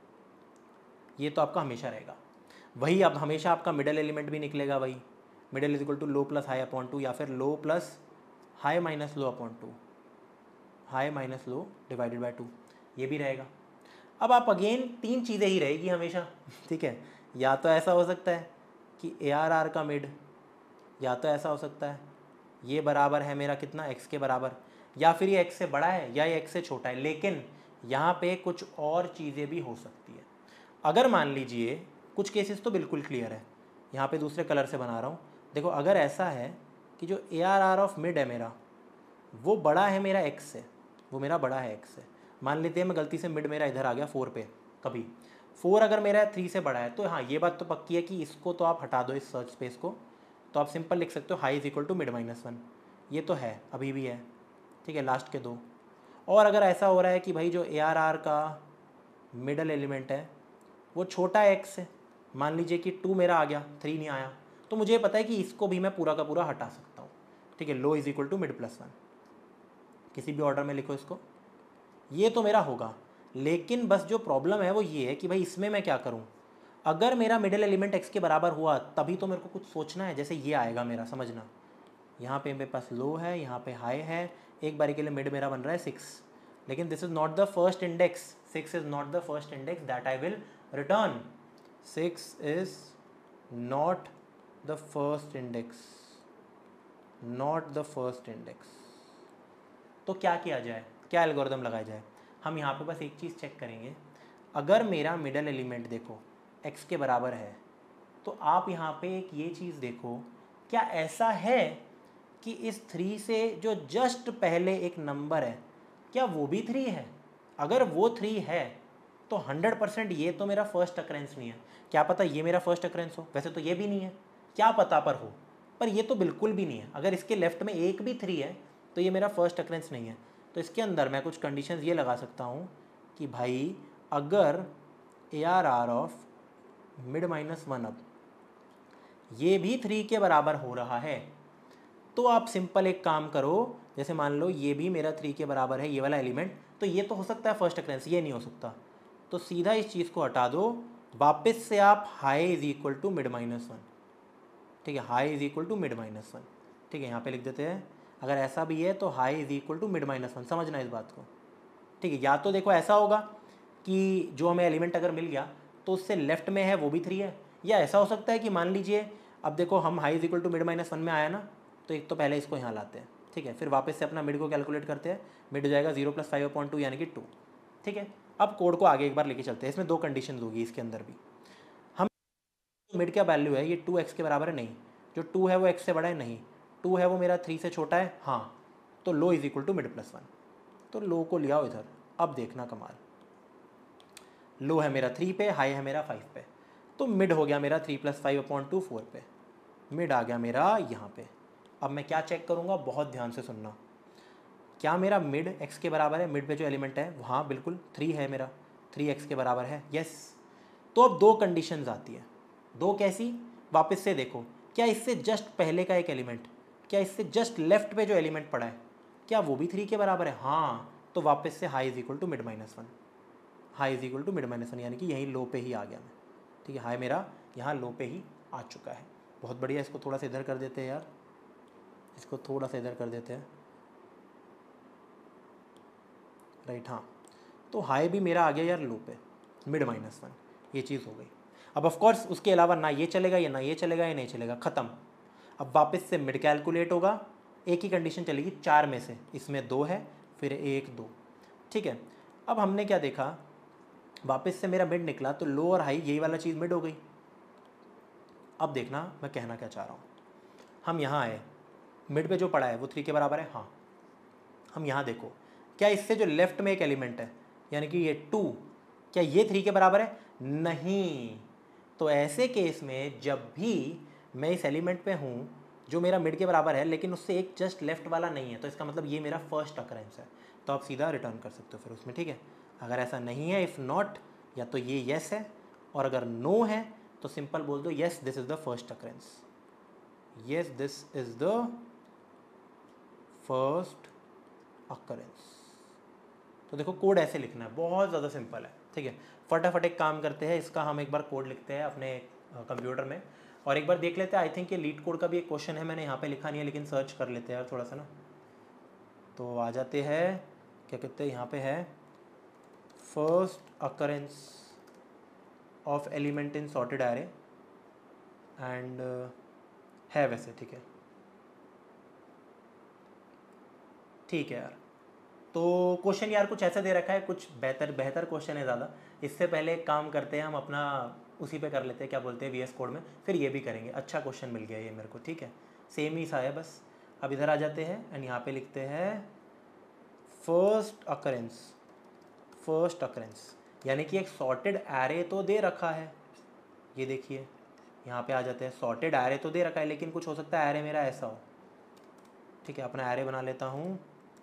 ये तो आपका हमेशा रहेगा। वही अब हमेशा आपका मिडल एलिमेंट भी निकलेगा, वही middle is equal to low plus high upon two, या फिर low plus high minus low upon two, high minus low divided by two, ये भी रहेगा। अब आप अगेन तीन चीज़ें ही रहेगी हमेशा, ठीक है। या तो ऐसा हो सकता है कि ए आर आर का मिड, या तो ऐसा हो सकता है ये बराबर है मेरा कितना, एक्स के बराबर, या फिर ये एक्स से बड़ा है या ये एक्स से छोटा है। लेकिन यहाँ पे कुछ और चीज़ें भी हो सकती है। अगर मान लीजिए, कुछ केसेस तो बिल्कुल क्लियर है, यहाँ पे दूसरे कलर से बना रहा हूँ। देखो अगर ऐसा है कि जो A R R of mid है मेरा, वो बड़ा है मेरा एक्स से, वो मेरा बड़ा है एक्स से। मान लेते हैं मैं गलती से मिड मेरा इधर आ गया फोर पे, कभी फोर अगर मेरा थ्री से बड़ा है, तो हाँ ये बात तो पक्की है कि इसको तो आप हटा दो इस सर्च स्पेस को, तो आप सिंपल लिख सकते हो high is equal to mid minus one, ये तो है अभी भी है, ठीक है, लास्ट के दो। और अगर ऐसा हो रहा है कि भाई जो ए आर आर का मिडल एलिमेंट है वो छोटा है एक्स से, मान लीजिए कि टू मेरा आ गया, थ्री नहीं आया, तो मुझे पता है कि इसको भी मैं पूरा का पूरा हटा सकता हूँ, ठीक है। Low is equal to mid plus one, किसी भी ऑर्डर में लिखो इसको, ये तो मेरा होगा। लेकिन बस जो प्रॉब्लम है वो ये है कि भाई इसमें मैं क्या करूँ। अगर मेरा मिडिल एलिमेंट एक्स के बराबर हुआ तभी तो मेरे को कुछ सोचना है। जैसे ये आएगा मेरा, समझना, यहाँ पे मेरे पास लो है, यहाँ पे हाई है, एक बारी के लिए मिड मेरा बन रहा है सिक्स, लेकिन this is not the first index, six is not the first index that I will return, six is not the first index not the first index. तो क्या किया जाए, क्या एल्गोरिदम लगाया जाए? हम यहाँ पे बस एक चीज़ चेक करेंगे, अगर मेरा मिडल एलिमेंट देखो x के बराबर है, तो आप यहाँ पे एक ये चीज़ देखो, क्या ऐसा है कि इस थ्री से जो जस्ट पहले एक नंबर है क्या वो भी थ्री है? अगर वो थ्री है तो हंड्रेड परसेंट ये तो मेरा फर्स्ट अकरेंस नहीं है। क्या पता ये मेरा फर्स्ट अकरेंस हो, वैसे तो ये भी नहीं है, क्या पता पर हो, पर ये तो बिल्कुल भी नहीं है। अगर इसके लेफ्ट में एक भी थ्री है तो ये मेरा फर्स्ट अकरेंस नहीं है। तो इसके अंदर मैं कुछ कंडीशंस ये लगा सकता हूँ कि भाई अगर A R R of mid minus one अब ये भी थ्री के बराबर हो रहा है, तो आप सिंपल एक काम करो, जैसे मान लो ये भी मेरा थ्री के बराबर है ये वाला एलिमेंट, तो ये तो हो सकता है फर्स्ट अकरेंस, ये नहीं हो सकता। तो सीधा इस चीज़ को हटा दो, वापस से आप high is equal to mid minus one, ठीक है, high is equal to mid minus one, ठीक है, यहाँ पे लिख देते हैं। अगर ऐसा भी है तो high is equal to mid minus one, समझना इस बात को, ठीक है। या तो देखो ऐसा होगा कि जो हमें एलिमेंट अगर मिल गया तो उससे लेफ्ट में है वो भी थ्री है, या ऐसा हो सकता है कि मान लीजिए अब देखो हम high is equal to mid minus one में आया ना, तो एक तो पहले इसको यहाँ लाते हैं, ठीक है, फिर वापस से अपना मिड को कैलकुलेट करते हैं, मिड हो जाएगा zero plus five upon two यानी कि टू, ठीक है। अब कोड को आगे एक बार लेके चलते हैं, इसमें दो कंडीशन होगी इसके अंदर भी। हम मिड का वैल्यू है ये टू एक्स के बराबर है, नहीं, जो टू है वो एक्स से बड़ा है, नहीं, टू है वो मेरा थ्री से छोटा है, हाँ, तो low is equal to mid plus one, तो लो को लिया इधर। अब देखना कमाल, लो है मेरा थ्री पे, हाई है मेरा फाइव पे, तो मिड हो गया मेरा three plus five upon two four पे, मिड आ गया मेरा यहाँ पे। अब मैं क्या चेक करूँगा, बहुत ध्यान से सुनना, क्या मेरा मिड एक्स के बराबर है? मिड पे जो एलिमेंट है हाँ बिल्कुल थ्री है मेरा, थ्री एक्स के बराबर है, यस। तो अब दो कंडीशंस आती है, दो कैसी, वापस से देखो, क्या इससे जस्ट पहले का एक एलिमेंट, क्या इससे जस्ट लेफ्ट पे जो एलिमेंट पड़ा है क्या वो भी थ्री के बराबर है? हाँ, तो वापस से high is equal to mid minus one, high is equal to mid minus one, यानी कि यहीं लो पे ही आ गया मैं, ठीक है, हाई मेरा यहाँ लो पे ही आ चुका है। बहुत बढ़िया, इसको थोड़ा सा इधर कर देते हैं यार, इसको थोड़ा सा इधर कर देते हैं, राइट, हाँ, तो हाई भी मेरा आ गया यार लो पे, मिड माइनस वन, ये चीज़ हो गई। अब ऑफ कोर्स उसके अलावा ना ये चलेगा, ये ना ये चलेगा, ये नहीं चलेगा, ख़त्म। अब वापस से मिड कैलकुलेट होगा, एक ही कंडीशन चलेगी चार में से, इसमें दो है, फिर एक दो, ठीक है। अब हमने क्या देखा, वापस से मेरा मिड निकला, तो लो और हाई यही वाला चीज़ मिड हो गई। अब देखना मैं कहना क्या चाह रहा हूँ, हम यहाँ आए, मिड पे जो पड़ा है वो थ्री के बराबर है, हाँ। हम यहाँ देखो, क्या इससे जो लेफ्ट में एक एलिमेंट है यानी कि ये टू, क्या ये थ्री के बराबर है? नहीं। तो ऐसे केस में जब भी मैं इस एलिमेंट पे हूँ जो मेरा मिड के बराबर है लेकिन उससे एक जस्ट लेफ्ट वाला नहीं है, तो इसका मतलब ये मेरा फर्स्ट अकरेंस है, तो आप सीधा रिटर्न कर सकते हो फिर उसमें, ठीक है। अगर ऐसा नहीं है, इफ़ नॉट, या तो ये येस है, और अगर नो है तो सिंपल बोल दो yes this is the first occurrence, yes this is the first occurrence. तो देखो कोड ऐसे लिखना है, बहुत ज़्यादा सिंपल है, ठीक है। फटाफट एक काम करते हैं, इसका हम एक बार कोड लिखते हैं अपने कंप्यूटर में और एक बार देख लेते हैं। आई थिंक ये लीड कोड का भी एक क्वेश्चन है, मैंने यहाँ पे लिखा नहीं है लेकिन सर्च कर लेते हैं यार थोड़ा सा ना, तो आ जाते हैं, क्या कहते हैं यहाँ पे है, first occurrence of element in sorted array and है वैसे, ठीक है, ठीक है यार। तो क्वेश्चन यार कुछ ऐसा दे रखा है, कुछ बेहतर बेहतर क्वेश्चन है ज़्यादा। इससे पहले एक काम करते हैं, हम अपना उसी पे कर लेते हैं, क्या बोलते हैं, वी एस कोड में, फिर ये भी करेंगे। अच्छा क्वेश्चन मिल गया ये मेरे को, ठीक है, सेम ही सा है बस। अब इधर आ जाते हैं एंड यहाँ पे लिखते हैं फर्स्ट अकरेंस, फर्स्ट अकरेंस यानी कि एक सॉर्टेड एरे तो दे रखा है, ये देखिए यहाँ पे आ जाते हैं, सॉर्टेड एरे तो दे रखा है लेकिन कुछ हो सकता है एरे मेरा ऐसा हो, ठीक है। अपना एरे बना लेता हूँ,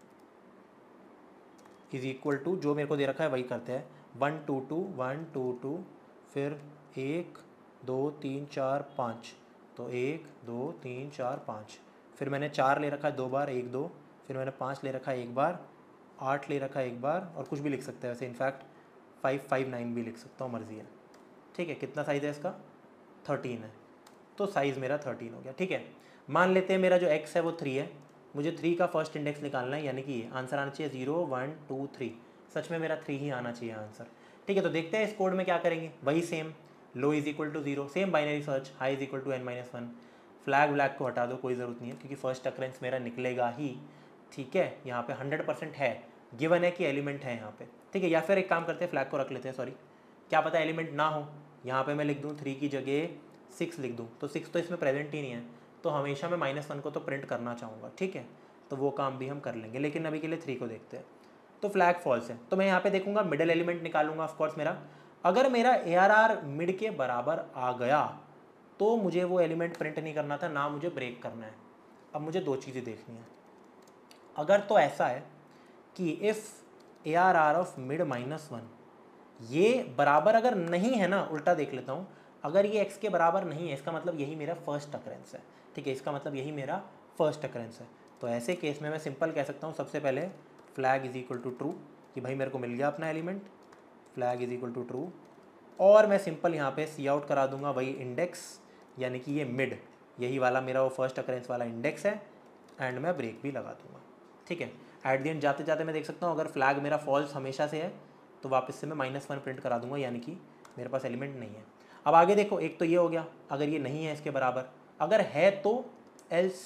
इज इक्वल टू जो मेरे को दे रखा है वही करते हैं, one two two one two two, फिर एक दो तीन चार पाँच, तो एक दो तीन चार पाँच, फिर मैंने चार ले रखा है दो बार, एक दो, फिर मैंने पाँच ले रखा है एक बार, आठ ले रखा है एक बार, और कुछ भी लिख सकते हैं वैसे, इनफैक्ट फाइव फाइव नाइन भी लिख सकता हूँ, मर्जी है, ठीक है। कितना साइज़ है इसका, थर्टीन है, तो साइज़ मेरा थर्टीन हो गया, ठीक है। मान लेते हैं मेरा जो एक्स है वो थ्री है, मुझे थ्री का फर्स्ट इंडेक्स निकालना है, यानी कि आंसर आना चाहिए जीरो वन टू थ्री, सच में मेरा थ्री ही आना चाहिए आंसर, ठीक है। तो देखते हैं इस कोड में क्या करेंगे, वही same, low is equal to zero, same binary search, high is equal to N minus one, flag व्लैग को हटा दो, कोई ज़रूरत नहीं है क्योंकि फर्स्ट अकरेंस मेरा निकलेगा ही, ठीक है। यहाँ पे हंड्रेड परसेंट है, गिवन है कि एलिमेंट है यहाँ पे, ठीक है। या फिर एक काम करते हैं, फ्लैग को रख लेते हैं, सॉरी, क्या पता एलिमेंट ना हो। यहाँ पे मैं लिख दूँ थ्री की जगह सिक्स लिख दूँ, तो सिक्स तो इसमें प्रेजेंट ही नहीं है, तो हमेशा मैं माइनस वन को तो प्रिंट करना चाहूँगा, ठीक है। तो वो काम भी हम कर लेंगे, लेकिन अभी के लिए थ्री को देखते हैं। तो फ्लैग फॉल्स है, तो मैं यहाँ पे देखूंगा मिडिल एलिमेंट निकालूंगा ऑफकोर्स मेरा। अगर मेरा ए आर आर मिड के बराबर आ गया तो मुझे वो एलिमेंट प्रिंट नहीं करना था, ना मुझे ब्रेक करना है। अब मुझे दो चीज़ें देखनी है। अगर तो ऐसा है कि if A R R of mid minus one ये बराबर अगर नहीं है ना, उल्टा देख लेता हूँ, अगर ये x के बराबर नहीं है इसका मतलब यही मेरा फर्स्ट अकरेंस है, ठीक है। इसका मतलब यही मेरा फर्स्ट अकरेंस है। तो ऐसे केस में मैं सिंपल कह सकता हूँ, सबसे पहले flag is equal to true, कि भाई मेरे को मिल गया अपना element, flag is equal to true. और मैं सिंपल यहाँ पे सी आउट करा दूंगा वही इंडेक्स, यानी कि ये मिड, यही वाला मेरा वो फर्स्ट अकरेंस वाला इंडेक्स है, एंड मैं ब्रेक भी लगा दूंगा, ठीक है। एट द एंड जाते जाते मैं देख सकता हूँ अगर फ्लैग मेरा फॉल्स हमेशा से है तो वापस से मैं माइनस वन प्रिंट करा दूंगा, यानी कि मेरे पास एलिमेंट नहीं है। अब आगे देखो, एक तो ये हो गया, अगर ये नहीं है इसके बराबर, अगर है तो एल्स,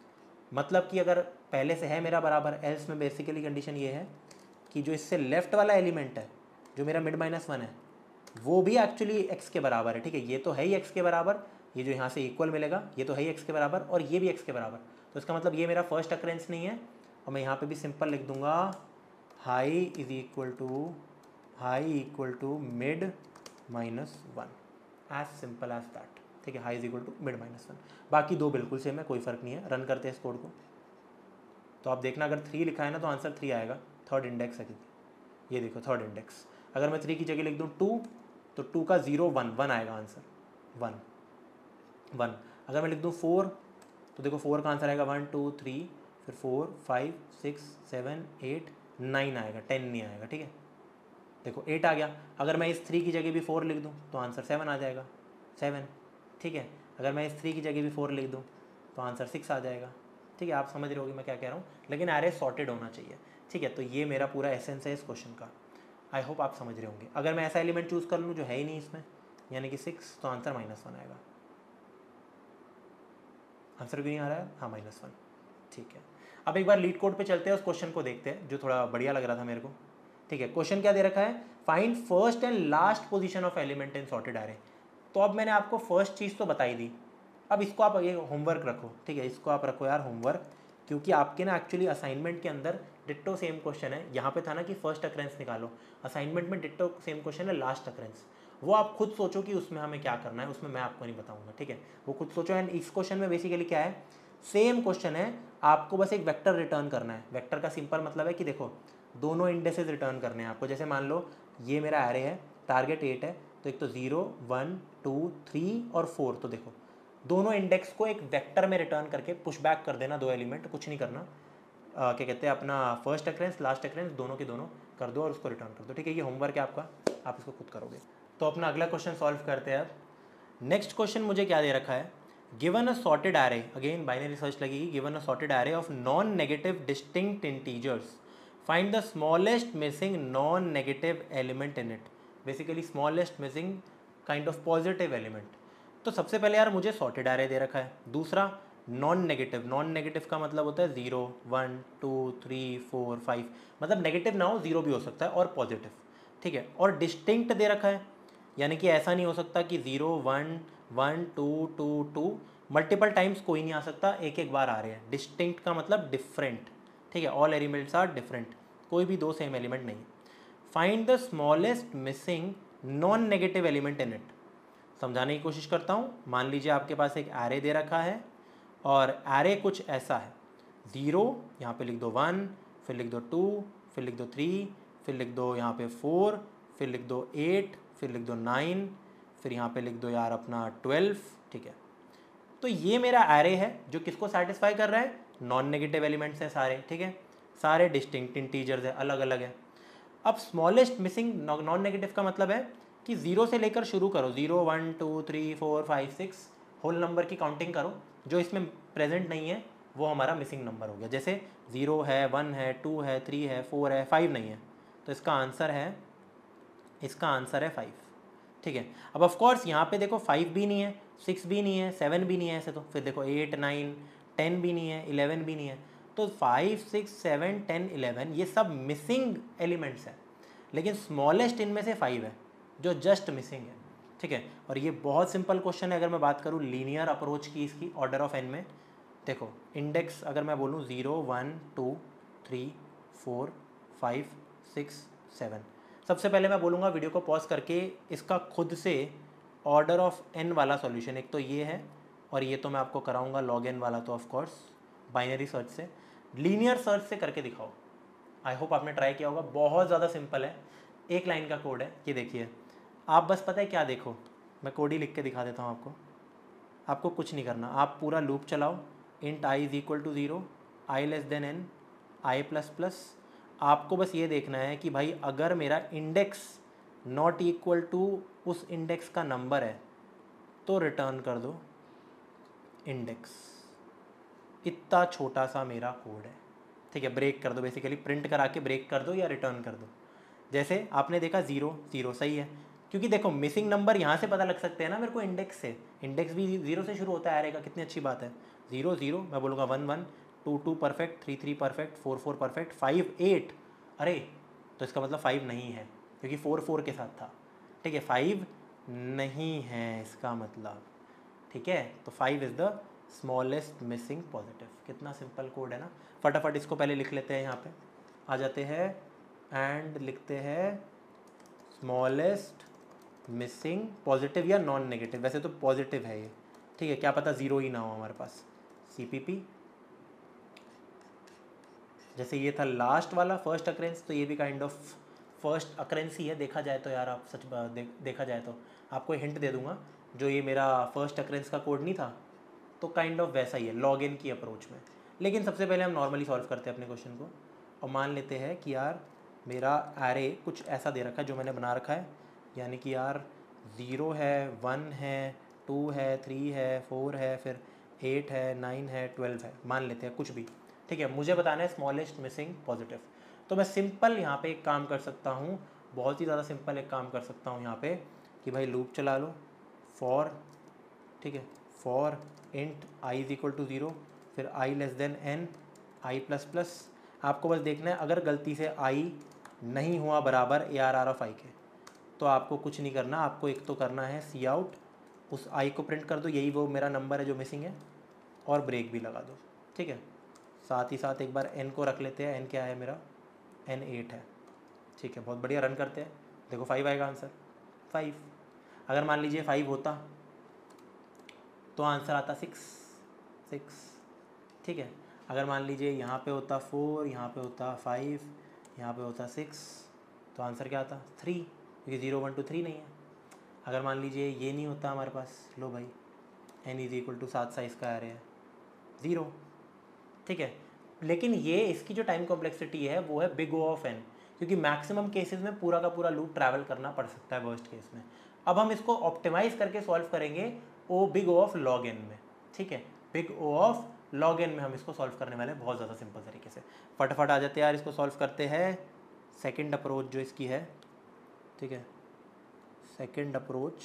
मतलब कि अगर पहले से है मेरा बराबर, एल्स में बेसिकली कंडीशन ये है कि जो इससे लेफ्ट वाला एलिमेंट है, जो मेरा मिड माइनस वन है, वो भी एक्चुअली एक्स के बराबर है, ठीक है। ये तो है ही एक्स के बराबर, ये जो यहाँ से इक्वल मिलेगा ये तो है ही एक्स के बराबर, और ये भी एक्स के बराबर, तो इसका मतलब ये मेरा फर्स्ट अकरेंस नहीं है। और मैं यहाँ पे भी सिंपल लिख दूंगा high is equal to high equal to mid minus one, as simple as that, ठीक है। High is equal to mid minus one, बाकी दो बिल्कुल सेम है, कोई फ़र्क नहीं है। रन करते हैं इस कोड को, तो आप देखना अगर थ्री लिखा है ना तो आंसर थ्री आएगा, थर्ड इंडेक्स है, ये देखो थर्ड इंडेक्स। अगर मैं थ्री की जगह लिख दूँ टू, तो टू का जीरो वन, वन आएगा आंसर, वन वन। अगर मैं लिख दूँ फोर, तो देखो फोर का आंसर आएगा वन टू थ्री, फिर four five six seven eight nine आएगा, टेन नहीं आएगा, ठीक है। देखो एट आ गया। अगर मैं इस थ्री की जगह भी फोर लिख दूँ तो आंसर सेवन आ जाएगा, सेवन, ठीक है। अगर मैं इस थ्री की जगह भी फोर लिख दूँ तो आंसर सिक्स आ जाएगा, ठीक है। आप समझ रहे होगे मैं क्या कह रहा हूँ, लेकिन एरे सॉर्टेड होना चाहिए, ठीक है। तो ये मेरा पूरा एसेंस है इस क्वेश्चन का, आई होप आप समझ रहे होंगे। अगर मैं ऐसा एलिमेंट चूज़ कर लूँ जो है ही नहीं इसमें, यानी कि सिक्स, तो आंसर माइनस वन आएगा। आंसर क्यों नहीं आ रहा है? हाँ माइनस वन, ठीक है। अब एक बार लीड कोड पे चलते हैं, उस क्वेश्चन को देखते हैं जो थोड़ा बढ़िया लग रहा था मेरे को, ठीक है। क्वेश्चन क्या दे रखा है, find first and last position of element in sorted array. तो अब मैंने आपको फर्स्ट चीज़ तो बताई दी, अब इसको आप ये होमवर्क रखो, ठीक है। इसको आप रखो यार होमवर्क, क्योंकि आपके ना एक्चुअली असाइनमेंट के अंदर डिट्टो सेम क्वेश्चन है। यहाँ पे था ना कि फर्स्ट अकरेंस निकालो, असाइनमेंट में डिट्टो सेम क्वेश्चन है लास्ट अकरेंस। वो आप खुद सोचो कि उसमें हमें क्या करना है, उसमें मैं आपको नहीं बताऊंगा, ठीक है। वो खुद सोचो। एंड इस क्वेश्चन में बेसिकली क्या है, सेम क्वेश्चन है, आपको बस एक वेक्टर रिटर्न करना है। वेक्टर का सिंपल मतलब है कि देखो दोनों इंडेसेस रिटर्न करने हैं आपको। जैसे मान लो ये मेरा एरे है, टारगेट एट है, तो एक तो जीरो वन टू थ्री और फोर, तो देखो दोनों इंडेक्स को एक वेक्टर में रिटर्न करके पुश बैक कर देना, दो एलिमेंट, कुछ नहीं करना। आ, क्या कहते हैं, अपना फर्स्ट अकरेंस लास्ट अकरेंस दोनों के दोनों कर दो और उसको रिटर्न कर दो, ठीक है। ये होमवर्क है आपका, आप इसको खुद करोगे। तो अपना अगला क्वेश्चन सॉल्व करते हैं अब। नेक्स्ट क्वेश्चन मुझे क्या दे रखा है, given a sorted array, again binary search लगेगी, given a sorted array of non negative distinct integers, find the smallest missing non negative element in it. Basically smallest missing kind of positive element. तो सबसे पहले यार मुझे sorted array दे रखा है, दूसरा non negative. Non negative का मतलब होता है zero one two three four five, मतलब नेगेटिव ना हो, जीरो भी हो सकता है, और पॉजिटिव, ठीक है। और डिस्टिंक्ट दे रखा है, यानी कि ऐसा नहीं हो सकता कि zero one one two two two multiple times कोई नहीं आ सकता, एक एक बार आ रहे हैं। डिस्टिंक्ट का मतलब डिफरेंट, ठीक है। ऑल एलिमेंट्स आर डिफरेंट, कोई भी दो सेम एलिमेंट नहीं। Find the smallest missing non negative element in it. समझाने की कोशिश करता हूँ। मान लीजिए आपके पास एक एरे दे रखा है और एरे कुछ ऐसा है, ज़ीरो, यहाँ पे लिख दो वन, फिर लिख दो टू, फिर लिख दो थ्री, फिर लिख दो यहाँ पे फोर, फिर लिख दो एट, फिर लिख दो नाइन, फिर यहाँ पे लिख दो यार अपना ट्वेल्व, ठीक है। तो ये मेरा एरे है जो किसको सेटिस्फाई कर रहा है, नॉन नेगेटिव एलिमेंट्स हैं सारे, ठीक है। सारे डिस्टिंक्ट इंटीजर्स है, अलग अलग है। अब स्मॉलेस्ट मिसिंग नॉन नेगेटिव का मतलब है कि जीरो से लेकर शुरू करो, zero one two three four five six, whole number की काउंटिंग करो, जो इसमें प्रेजेंट नहीं है वो हमारा मिसिंग नंबर हो गया। जैसे ज़ीरो है, वन है, टू है, थ्री है, फोर है, फाइव नहीं है, तो इसका आंसर है इसका आंसर है फाइव, ठीक है। अब ऑफ कोर्स यहाँ पे देखो फाइव भी नहीं है, सिक्स भी नहीं है, सेवन भी नहीं है ऐसे, तो फिर देखो एट नाइन टेन भी नहीं है, इलेवन भी नहीं है। तो five six seven ten eleven ये सब मिसिंग एलिमेंट्स हैं, लेकिन स्मॉलेस्ट इनमें से फाइव है जो जस्ट मिसिंग है, ठीक है। और ये बहुत सिंपल क्वेश्चन है। अगर मैं बात करूँ लीनियर अप्रोच की, इसकी ऑर्डर ऑफ एन में, देखो इंडेक्स अगर मैं बोलूँ zero one two three four five six seven, सबसे पहले मैं बोलूँगा वीडियो को पॉज करके इसका खुद से ऑर्डर ऑफ एन वाला सॉल्यूशन, एक तो ये है और ये तो मैं आपको कराऊंगा लॉग एन वाला, तो ऑफ कोर्स बाइनरी सर्च से, लीनियर सर्च से करके दिखाओ। आई होप आपने ट्राई किया होगा, बहुत ज़्यादा सिंपल है, एक लाइन का कोड है। ये देखिए, आप बस पता है क्या देखो, मैं कोड ही लिख के दिखा देता हूँ आपको। आपको कुछ नहीं करना, आप पूरा लूप चलाओ, int I is equal to zero, I less than N, I plus plus. आपको बस ये देखना है कि भाई अगर मेरा इंडेक्स नॉट इक्वल टू उस इंडेक्स का नंबर है तो रिटर्न कर दो इंडेक्स। इतना छोटा सा मेरा कोड है, ठीक है। ब्रेक कर दो, बेसिकली प्रिंट करा के ब्रेक कर दो या रिटर्न कर दो। जैसे आपने देखा ज़ीरो ज़ीरो सही है, क्योंकि देखो मिसिंग नंबर यहाँ से पता लग सकते हैं ना मेरे को इंडेक्स से, इंडेक्स भी ज़ीरो से शुरू होता है एरे का, कितनी अच्छी बात है। ज़ीरो ज़ीरो मैं बोलूँगा one one, two two perfect, three three perfect, four four perfect, five eight, अरे तो इसका मतलब फाइव नहीं है क्योंकि फोर फोर के साथ था, ठीक है। फाइव नहीं है इसका मतलब, ठीक है। तो five is the smallest missing positive. कितना सिंपल कोड है ना। फटाफट इसको पहले लिख लेते हैं, यहाँ पे आ जाते हैं एंड लिखते हैं स्मॉलेस्ट मिसिंग पॉजिटिव या नॉन नेगेटिव, वैसे तो पॉजिटिव है ये, ठीक है। क्या पता ज़ीरो ही ना हो हमारे पास। सी पी पी, जैसे ये था लास्ट वाला फर्स्ट अक्रेंस, तो ये भी काइंड ऑफ फर्स्ट अक्रेंस ही है देखा जाए तो यार। आप सच दे, देखा जाए तो आपको हिंट दे दूंगा, जो ये मेरा फर्स्ट अक्रेंस का कोड नहीं था, तो काइंड ऑफ वैसा ही है लॉग इन की अप्रोच में। लेकिन सबसे पहले हम नॉर्मली सॉल्व करते हैं अपने क्वेश्चन को, और मान लेते हैं कि यार मेरा एरे कुछ ऐसा दे रखा है जो मैंने बना रखा है, यानी कि यार ज़ीरो है, वन है, टू है, थ्री है, फोर है, फिर एट है, नाइन है, ट्वेल्व है, मान लेते हैं कुछ भी, ठीक है। मुझे बताना है स्मॉलेस्ट मिसिंग पॉजिटिव। तो मैं सिंपल यहाँ पे एक काम कर सकता हूँ, बहुत ही ज़्यादा सिंपल एक काम कर सकता हूँ यहाँ पे, कि भाई लूप चला लो फॉर, ठीक है, for int I is equal to zero, फिर I less than N, I plus plus. आपको बस देखना है अगर गलती से आई नहीं हुआ बराबर A R R of I के, तो आपको कुछ नहीं करना, आपको एक तो करना है सी आउट, उस आई को प्रिंट कर दो, यही वो मेरा नंबर है जो मिसिंग है, और ब्रेक भी लगा दो, ठीक है। साथ ही साथ एक बार एन को रख लेते हैं, एन क्या है मेरा, एन एट है, ठीक है। बहुत बढ़िया, रन करते हैं, देखो फाइव आएगा आंसर, फाइव। अगर मान लीजिए फाइव होता तो आंसर आता सिक्स, सिक्स, ठीक है। अगर मान लीजिए यहाँ पे होता फोर, यहाँ पे होता फाइव, यहाँ पे होता सिक्स, तो आंसर क्या आता, थ्री, क्योंकि ज़ीरो वन टू थ्री नहीं है। अगर मान लीजिए ये नहीं होता हमारे पास, लो भाई एन इज इक्वल टू सात साइज़ का एरे है, ज़ीरो, ठीक है। लेकिन ये इसकी जो टाइम कॉम्प्लेक्सिटी है वो है बिग ओ ऑफ एन, क्योंकि मैक्सिमम केसेस में पूरा का पूरा लूप ट्रैवल करना पड़ सकता है वर्स्ट केस में। अब हम इसको ऑप्टिमाइज करके सॉल्व करेंगे O big O of log N में, ठीक है। Big O of log N में हम इसको सॉल्व करने वाले हैं बहुत ज़्यादा सिंपल तरीके से। फटाफट आ जाते हैं यार, इसको सॉल्व करते हैं। सेकेंड अप्रोच जो इसकी है, ठीक है, सेकेंड अप्रोच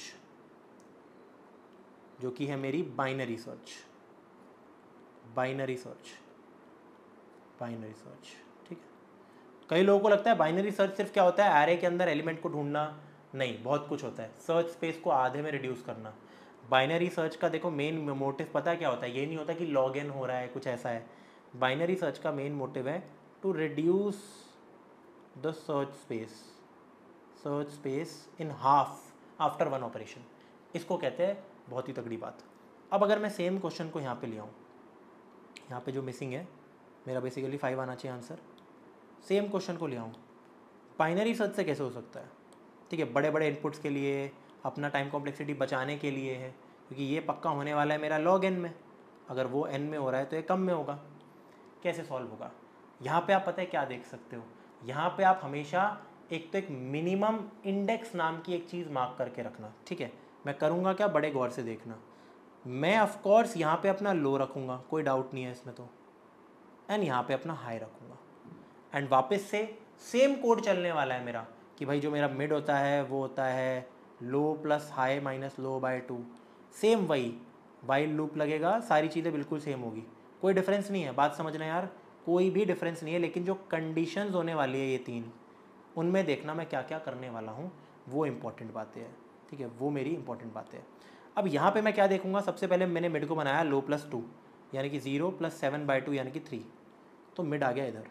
जो कि है मेरी binary search, binary search, binary search, ठीक है। कई लोगों को लगता है बाइनरी सर्च सिर्फ क्या होता है, एरे के अंदर एलिमेंट को ढूंढना, नहीं, बहुत कुछ होता है। सर्च स्पेस को आधे में रिड्यूस करना। बाइनरी सर्च का देखो मेन मोटिव पता है क्या होता है, ये नहीं होता कि लॉग इन हो रहा है कुछ ऐसा है। बाइनरी सर्च का मेन मोटिव है to reduce the search space, search space in half after one operation, इसको कहते हैं बहुत ही तगड़ी बात। अब अगर मैं सेम क्वेश्चन को यहाँ पे ले आऊँ, यहाँ पे जो मिसिंग है मेरा बेसिकली फाइव आना चाहिए आंसर, सेम क्वेश्चन को ले आऊँ, बाइनरी सर्च से कैसे हो सकता है, ठीक है। बड़े बड़े इनपुट्स के लिए, अपना टाइम कॉम्प्लेक्सिटी बचाने के लिए है, क्योंकि ये पक्का होने वाला है मेरा लॉग एन में, अगर वो एन में हो रहा है तो ये कम में होगा। कैसे सॉल्व होगा, यहाँ पे आप पता है क्या देख सकते हो, यहाँ पे आप हमेशा एक तो एक मिनिमम इंडेक्स नाम की एक चीज़ मार्क करके रखना, ठीक है। मैं करूँगा क्या, बड़े गौर से देखना, मैं ऑफकोर्स यहाँ पे अपना लो रखूँगा, कोई डाउट नहीं है इसमें तो, एंड यहाँ पे अपना हाई रखूँगा, एंड वापस से सेम कोड चलने वाला है मेरा, कि भाई जो मेरा मिड होता है वो होता है low plus high minus low by two, same वही वाइल लूप लगेगा, सारी चीज़ें बिल्कुल सेम होगी, कोई डिफरेंस नहीं है। बात समझना यार, कोई भी डिफरेंस नहीं है, लेकिन जो कंडीशंस होने वाली है ये तीन, उनमें देखना मैं क्या क्या करने वाला हूँ, वो इंपॉर्टेंट बातें हैं, ठीक है, वो मेरी इंपॉर्टेंट बातें हैं। अब यहाँ पे मैं क्या देखूँगा, सबसे पहले मैंने मिड को बनाया लो प्लस टू, यानी कि zero plus seven by two यानी कि थ्री, तो मिड आ गया इधर।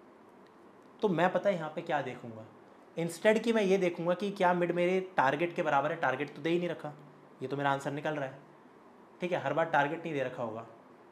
तो मैं पता है यहाँ पे क्या देखूँगा, इंस्टेड कि मैं ये देखूँगा कि क्या मिड मेरे टारगेट के बराबर है। टारगेट तो दे ही नहीं रखा, ये तो मेरा आंसर निकल रहा है, ठीक है, हर बार टारगेट नहीं दे रखा होगा।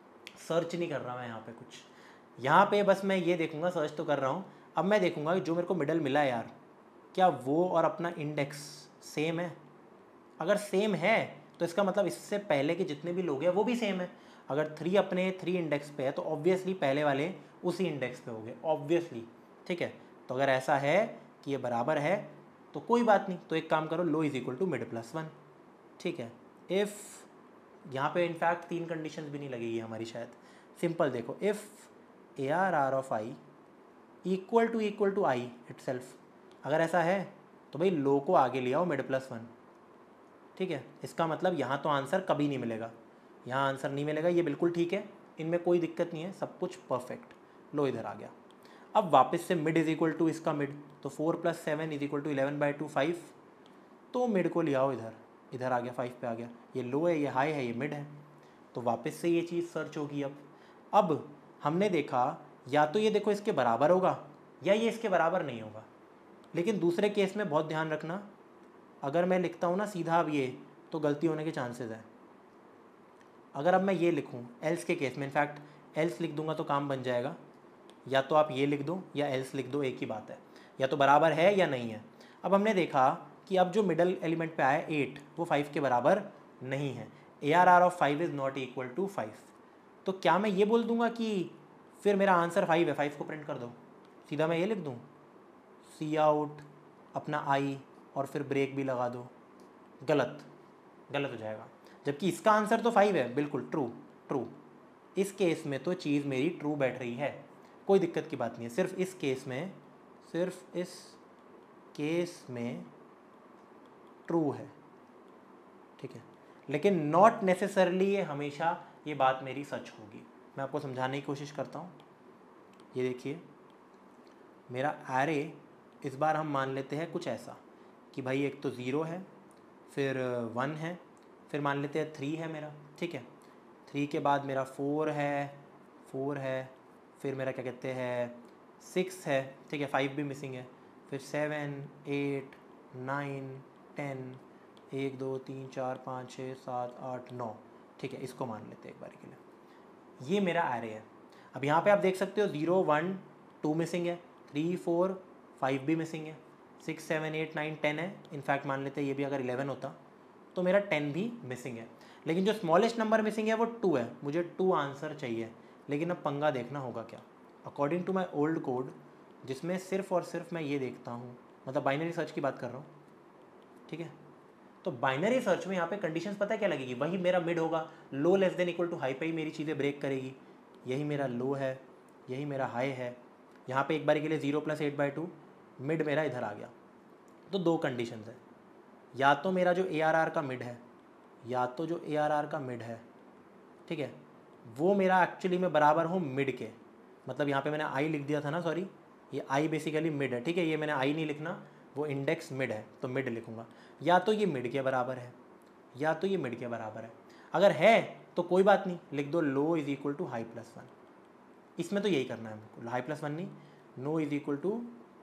सर्च नहीं कर रहा मैं यहाँ पे कुछ, यहाँ पे बस मैं ये देखूँगा, सर्च तो कर रहा हूँ। अब मैं देखूँगा जो मेरे को मिडल मिला है यार, क्या वो और अपना इंडेक्स सेम है। अगर सेम है तो इसका मतलब इससे पहले के जितने भी लोग हैं वो भी सेम है। अगर थ्री अपने थ्री इंडेक्स पे है तो ऑब्वियसली पहले वाले उसी इंडेक्स पे होंगे, ऑब्वियसली, ठीक है। तो अगर ऐसा है कि ये बराबर है तो कोई बात नहीं, तो एक काम करो, low is equal to mid plus one, ठीक है। इफ़ यहाँ पे इनफैक्ट तीन कंडीशंस भी नहीं लगेगी हमारी शायद, सिंपल देखो, if A R R of I equal to equal to I itself, अगर ऐसा है तो भाई लो को आगे ले आओ मिड प्लस वन, ठीक है। इसका मतलब यहाँ तो आंसर कभी नहीं मिलेगा, यहाँ आंसर नहीं मिलेगा, ये बिल्कुल ठीक है, इनमें कोई दिक्कत नहीं है, सब कुछ परफेक्ट। लो इधर आ गया। अब वापस से मिड इज इक्वल टू इसका मिड, तो four plus seven is equal to eleven by two five, तो मिड को ले आओ इधर, इधर आ गया, फाइव पे आ गया, ये लो है, ये हाई है, ये मिड है, तो वापस से ये चीज़ सर्च होगी। अब अब हमने देखा या तो ये देखो इसके बराबर होगा या ये इसके बराबर नहीं होगा, लेकिन दूसरे केस में बहुत ध्यान रखना, अगर मैं लिखता हूँ ना सीधा अब ये, तो गलती होने के चांसेस हैं। अगर अब मैं ये लिखूँ एल्स के केस में, इनफैक्ट एल्स लिख दूंगा तो काम बन जाएगा, या तो आप ये लिख दो या एल्स लिख दो, एक ही बात है, या तो बराबर है या नहीं है। अब हमने देखा कि अब जो मिडल एलिमेंट पे आया एट, वो फाइव के बराबर नहीं है, A R R of five is not equal to five, तो क्या मैं ये बोल दूंगा कि फिर मेरा आंसर फाइव है, फाइव को प्रिंट कर दो, सीधा मैं ये लिख दूँ सी आउट अपना आई और फिर ब्रेक भी लगा दो, गलत गलत हो जाएगा, जबकि इसका आंसर तो फाइव है, बिल्कुल ट्रू ट्रू। इस केस में तो चीज़ मेरी ट्रू बैठ रही है, कोई दिक्कत की बात नहीं है, सिर्फ इस केस में सिर्फ इस केस में ट्रू है, ठीक है, लेकिन नॉट नेसेसरली ये हमेशा ये बात मेरी सच होगी। मैं आपको समझाने की कोशिश करता हूँ। ये देखिए मेरा एरे इस बार हम मान लेते हैं कुछ ऐसा कि भाई एक तो ज़ीरो है, फिर वन है, फिर मान लेते हैं थ्री है मेरा, ठीक है, थ्री के बाद मेरा फोर है, फोर है, फिर मेरा क्या कहते हैं सिक्स है, ठीक है, फाइव भी मिसिंग है, फिर सेवन एट नाइन टेन, एक दो तीन चार पाँच छः सात आठ नौ, ठीक है, इसको मान लेते हैं एक बार के लिए। ये मेरा एरे है। अब यहाँ पे आप देख सकते हो ज़ीरो वन टू मिसिंग है, थ्री फोर फाइव भी मिसिंग है, six seven eight nine ten है, इनफैक्ट मान लेते हैं ये भी अगर इलेवन होता तो मेरा टेन भी मिसिंग है, लेकिन जो स्मॉलेस्ट नंबर मिसिंग है वो टू है, मुझे टू आंसर चाहिए। लेकिन अब पंगा देखना होगा क्या, according to my old code जिसमें सिर्फ और सिर्फ मैं ये देखता हूँ, मतलब बाइनरी सर्च की बात कर रहा हूँ, ठीक है, तो बाइनरी सर्च में यहाँ पे कंडीशंस पता है क्या लगेगी, वही मेरा मिड होगा, low less than equal to high पे ही मेरी चीज़ें ब्रेक करेगी, यही मेरा लो है, यही मेरा हाई है, यहाँ पे एक बार के लिए zero plus eight by two, mid मेरा इधर आ गया। तो दो कंडीशंस है, या तो मेरा जो ए आर आर का मिड है, या तो जो ए आर आर का मिड है, ठीक है, वो मेरा एक्चुअली में बराबर हो मिड के, मतलब यहाँ पे मैंने आई लिख दिया था ना, सॉरी, ये आई बेसिकली मिड है, ठीक है, ये मैंने आई नहीं लिखना, वो इंडेक्स मिड है तो मिड लिखूँगा, या तो ये मिड के बराबर है या तो ये मिड के बराबर है। अगर है तो कोई बात नहीं, लिख दो low is equal to high plus one, इसमें तो यही करना है हमको, हाई प्लस वन नहीं, low is equal to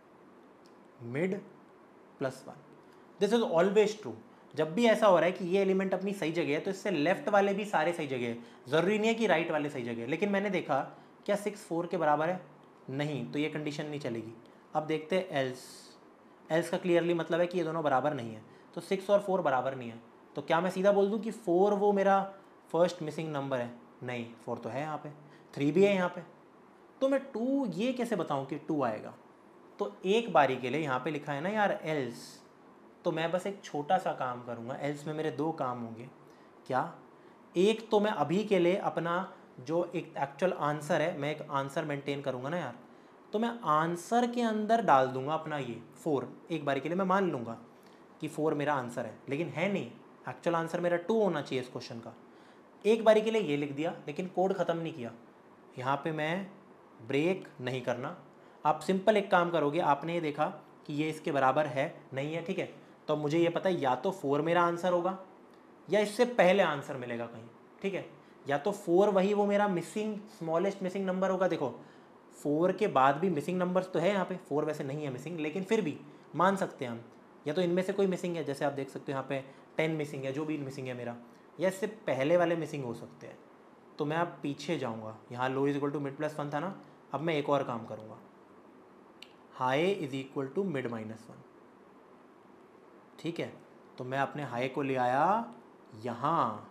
mid plus one. This is always true. जब भी ऐसा हो रहा है कि ये एलिमेंट अपनी सही जगह है तो इससे लेफ्ट वाले भी सारे सही जगह है, ज़रूरी नहीं है कि राइट वाले सही जगह है। लेकिन मैंने देखा क्या सिक्स फोर के बराबर है, नहीं, तो ये कंडीशन नहीं चलेगी। अब देखते हैं एल्स, एल्स का क्लियरली मतलब है कि ये दोनों बराबर नहीं है, तो सिक्स और फोर बराबर नहीं है, तो क्या मैं सीधा बोल दूँ कि फोर वो मेरा फर्स्ट मिसिंग नंबर है, नहीं, फोर तो है यहाँ पे, थ्री भी है यहाँ पे, तो मैं टू ये कैसे बताऊँ कि टू आएगा। तो एक बारी के लिए यहाँ पे लिखा है ना यार एल्स, तो मैं बस एक छोटा सा काम करूँगा, एल्स में मेरे दो काम होंगे, क्या, एक तो मैं अभी के लिए अपना जो एक एक्चुअल आंसर है, मैं एक आंसर मेंटेन करूँगा ना यार, तो मैं आंसर के अंदर डाल दूंगा अपना ये फोर, एक बारी के लिए मैं मान लूँगा, कि फोर मेरा आंसर है, लेकिन है नहीं। एक्चुअल आंसर मेरा टू होना चाहिए इस क्वेश्चन का। एक बारी के लिए ये लिख दिया, लेकिन कोड ख़त्म नहीं किया। यहाँ पे मैं ब्रेक नहीं करना। आप सिंपल एक काम करोगे, आपने ये देखा कि ये इसके बराबर है नहीं है, ठीक है, तो मुझे ये पता है या तो फोर मेरा आंसर होगा या इससे पहले आंसर मिलेगा कहीं, ठीक है। या तो फोर वही वो मेरा मिसिंग स्मॉलेस्ट मिसिंग नंबर होगा। देखो फोर के बाद भी मिसिंग नंबर्स तो है यहाँ पे, फोर वैसे नहीं है मिसिंग, लेकिन फिर भी मान सकते हैं हम, या तो इनमें से कोई मिसिंग है, जैसे आप देख सकते हो यहाँ पे टेन मिसिंग है, जो भी मिसिंग है मेरा, या इससे पहले वाले मिसिंग हो सकते हैं। तो मैं अब पीछे जाऊँगा, यहाँ low is equal to mid plus one था ना, अब मैं एक और काम करूँगा, high is equal to mid minus one, ठीक है। तो मैं अपने हाई को ले आया यहाँ,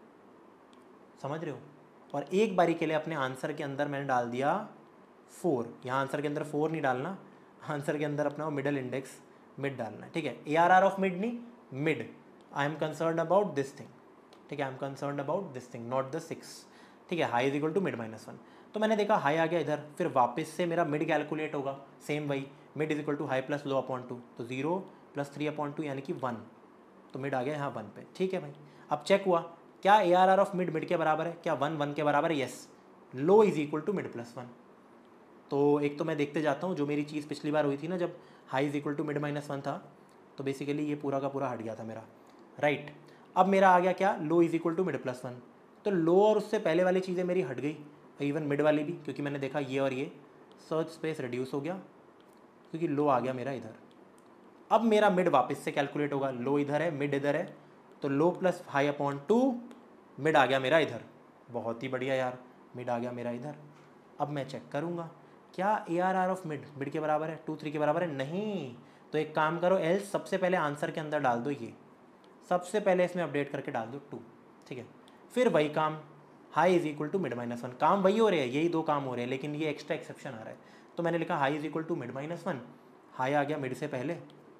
समझ रहे हो, और एक बारी के लिए अपने आंसर के अंदर मैंने डाल दिया फोर। यहाँ आंसर के अंदर फोर नहीं डालना, आंसर के अंदर अपना मिडल इंडेक्स मिड डालना है, ठीक है। A R R of mid नहीं, mid. I am concern about this thing, ठीक है, I am concern about this thing, not the six, ठीक है। High is equal to mid minus one, तो मैंने देखा हाई आ गया इधर, फिर वापस से मेरा मिड कैलकुलेट होगा, सेम वही, mid is equal to high plus low upon two, तो zero plus three upon two यानी कि वन, तो मिड आ गया यहाँ वन पे, ठीक है भाई। अब चेक हुआ क्या A R R of mid mid के बराबर है, क्या वन वन के बराबर है, yes. Low is equal to mid plus one, तो एक तो मैं देखते जाता हूँ, जो मेरी चीज़ पिछली बार हुई थी ना, जब high is equal to mid minus one था, तो बेसिकली ये पूरा का पूरा हट गया था मेरा, राइट। अब मेरा आ गया क्या, low is equal to mid plus one, तो लो और उससे पहले वाली चीज़ें मेरी हट गई, इवन मिड वाली भी, क्योंकि मैंने देखा ये और ये सर्च स्पेस रिड्यूस हो गया, क्योंकि लो आ गया मेरा इधर। अब मेरा मिड वापस से कैलकुलेट होगा, लो इधर है, मिड इधर है, तो low plus high upon two, mid आ गया मेरा इधर, बहुत ही बढ़िया यार, मिड आ गया मेरा इधर। अब मैं चेक करूँगा क्या A R R of mid mid के बराबर है, टू थ्री के बराबर है, नहीं। तो एक काम करो, एल्स सबसे पहले आंसर के अंदर डाल दो, ये सबसे पहले इसमें अपडेट करके डाल दो टू, ठीक है। फिर वही काम, high is equal to mid minus one, काम वही हो रहे हैं, यही दो काम हो रहे हैं, लेकिन ये एक्स्ट्रा एक्सेप्शन आ रहा है। तो मैंने लिखा high is equal to mid minus one, high आ गया मिड से पहले,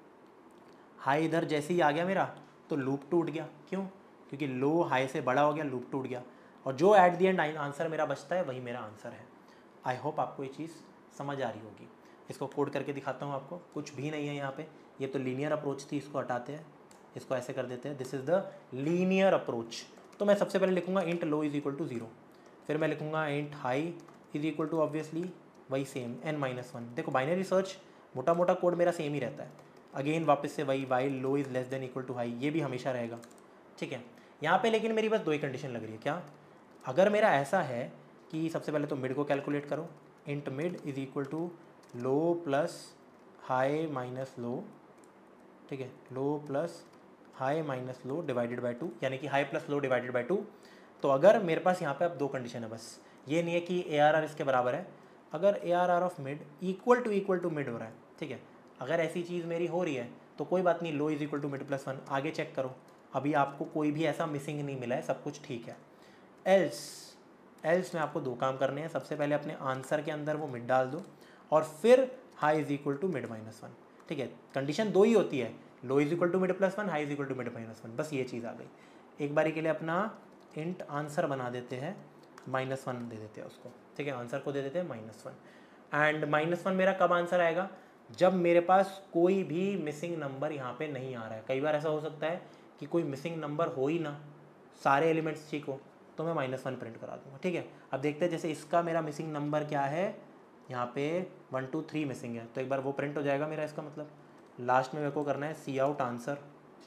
हाई इधर जैसे ही आ गया मेरा तो लूप टूट गया, क्यों, क्योंकि लो हाई से बड़ा हो गया, लूप टूट गया, और जो एट दी एंड आंसर मेरा बचता है वही मेरा आंसर है। आई होप आपको ये चीज़ समझ आ रही होगी। इसको कोड करके दिखाता हूँ आपको, कुछ भी नहीं है यहाँ पे, ये तो लीनियर अप्रोच थी, इसको हटाते हैं, इसको ऐसे कर देते हैं, this is the linear approach. तो मैं सबसे पहले लिखूँगा int low is equal to zero, फिर मैं लिखूँगा int high is equal to obviously वही सेम एन माइनस वन। देखो बाइनरी सर्च मोटा मोटा कोड मेरा सेम ही रहता है, अगेन वापस से वही, while low is less than equal to high, ये भी हमेशा रहेगा, ठीक है। यहाँ पे लेकिन मेरी बस दो ही कंडीशन लग रही है, क्या, अगर मेरा ऐसा है कि सबसे पहले तो मिड को कैलकुलेट करो, int mid is equal to low plus high minus low, ठीक है, low plus high minus low divided by two, यानी कि high plus low divided by two. तो अगर मेरे पास यहाँ पे अब दो कंडीशन है बस, ये नहीं है कि ए आर आर इसके बराबर है, अगर A R R of mid equal to equal to mid हो रहा है, ठीक है, अगर ऐसी चीज़ मेरी हो रही है तो कोई बात नहीं, low is equal to mid plus one, आगे चेक करो, अभी आपको कोई भी ऐसा मिसिंग नहीं मिला है, सब कुछ ठीक है। एल्स एल्स में आपको दो काम करने हैं, सबसे पहले अपने आंसर के अंदर वो मिड डाल दो, और फिर high is equal to mid minus one, ठीक है। कंडीशन दो ही होती है, low is equal to mid plus one, high is equal to mid minus one, बस ये चीज़ आ गई। एक बारी के लिए अपना इंट आंसर बना देते हैं, माइनस वन दे देते हैं उसको, ठीक है, आंसर को दे देते हैं minus one, and minus one मेरा कब आंसर आएगा, जब मेरे पास कोई भी मिसिंग नंबर यहाँ पे नहीं आ रहा है। कई बार ऐसा हो सकता है कि कोई मिसिंग नंबर हो ही ना, सारे एलिमेंट्स ठीक हो, तो मैं माइनस वन प्रिंट करा दूँगा, ठीक है। अब देखते हैं, जैसे इसका मेरा मिसिंग नंबर क्या है, यहाँ पे वन टू थ्री मिसिंग है, तो एक बार वो प्रिंट हो जाएगा मेरा, इसका मतलब लास्ट में मेरे को करना है सी आउट आंसर,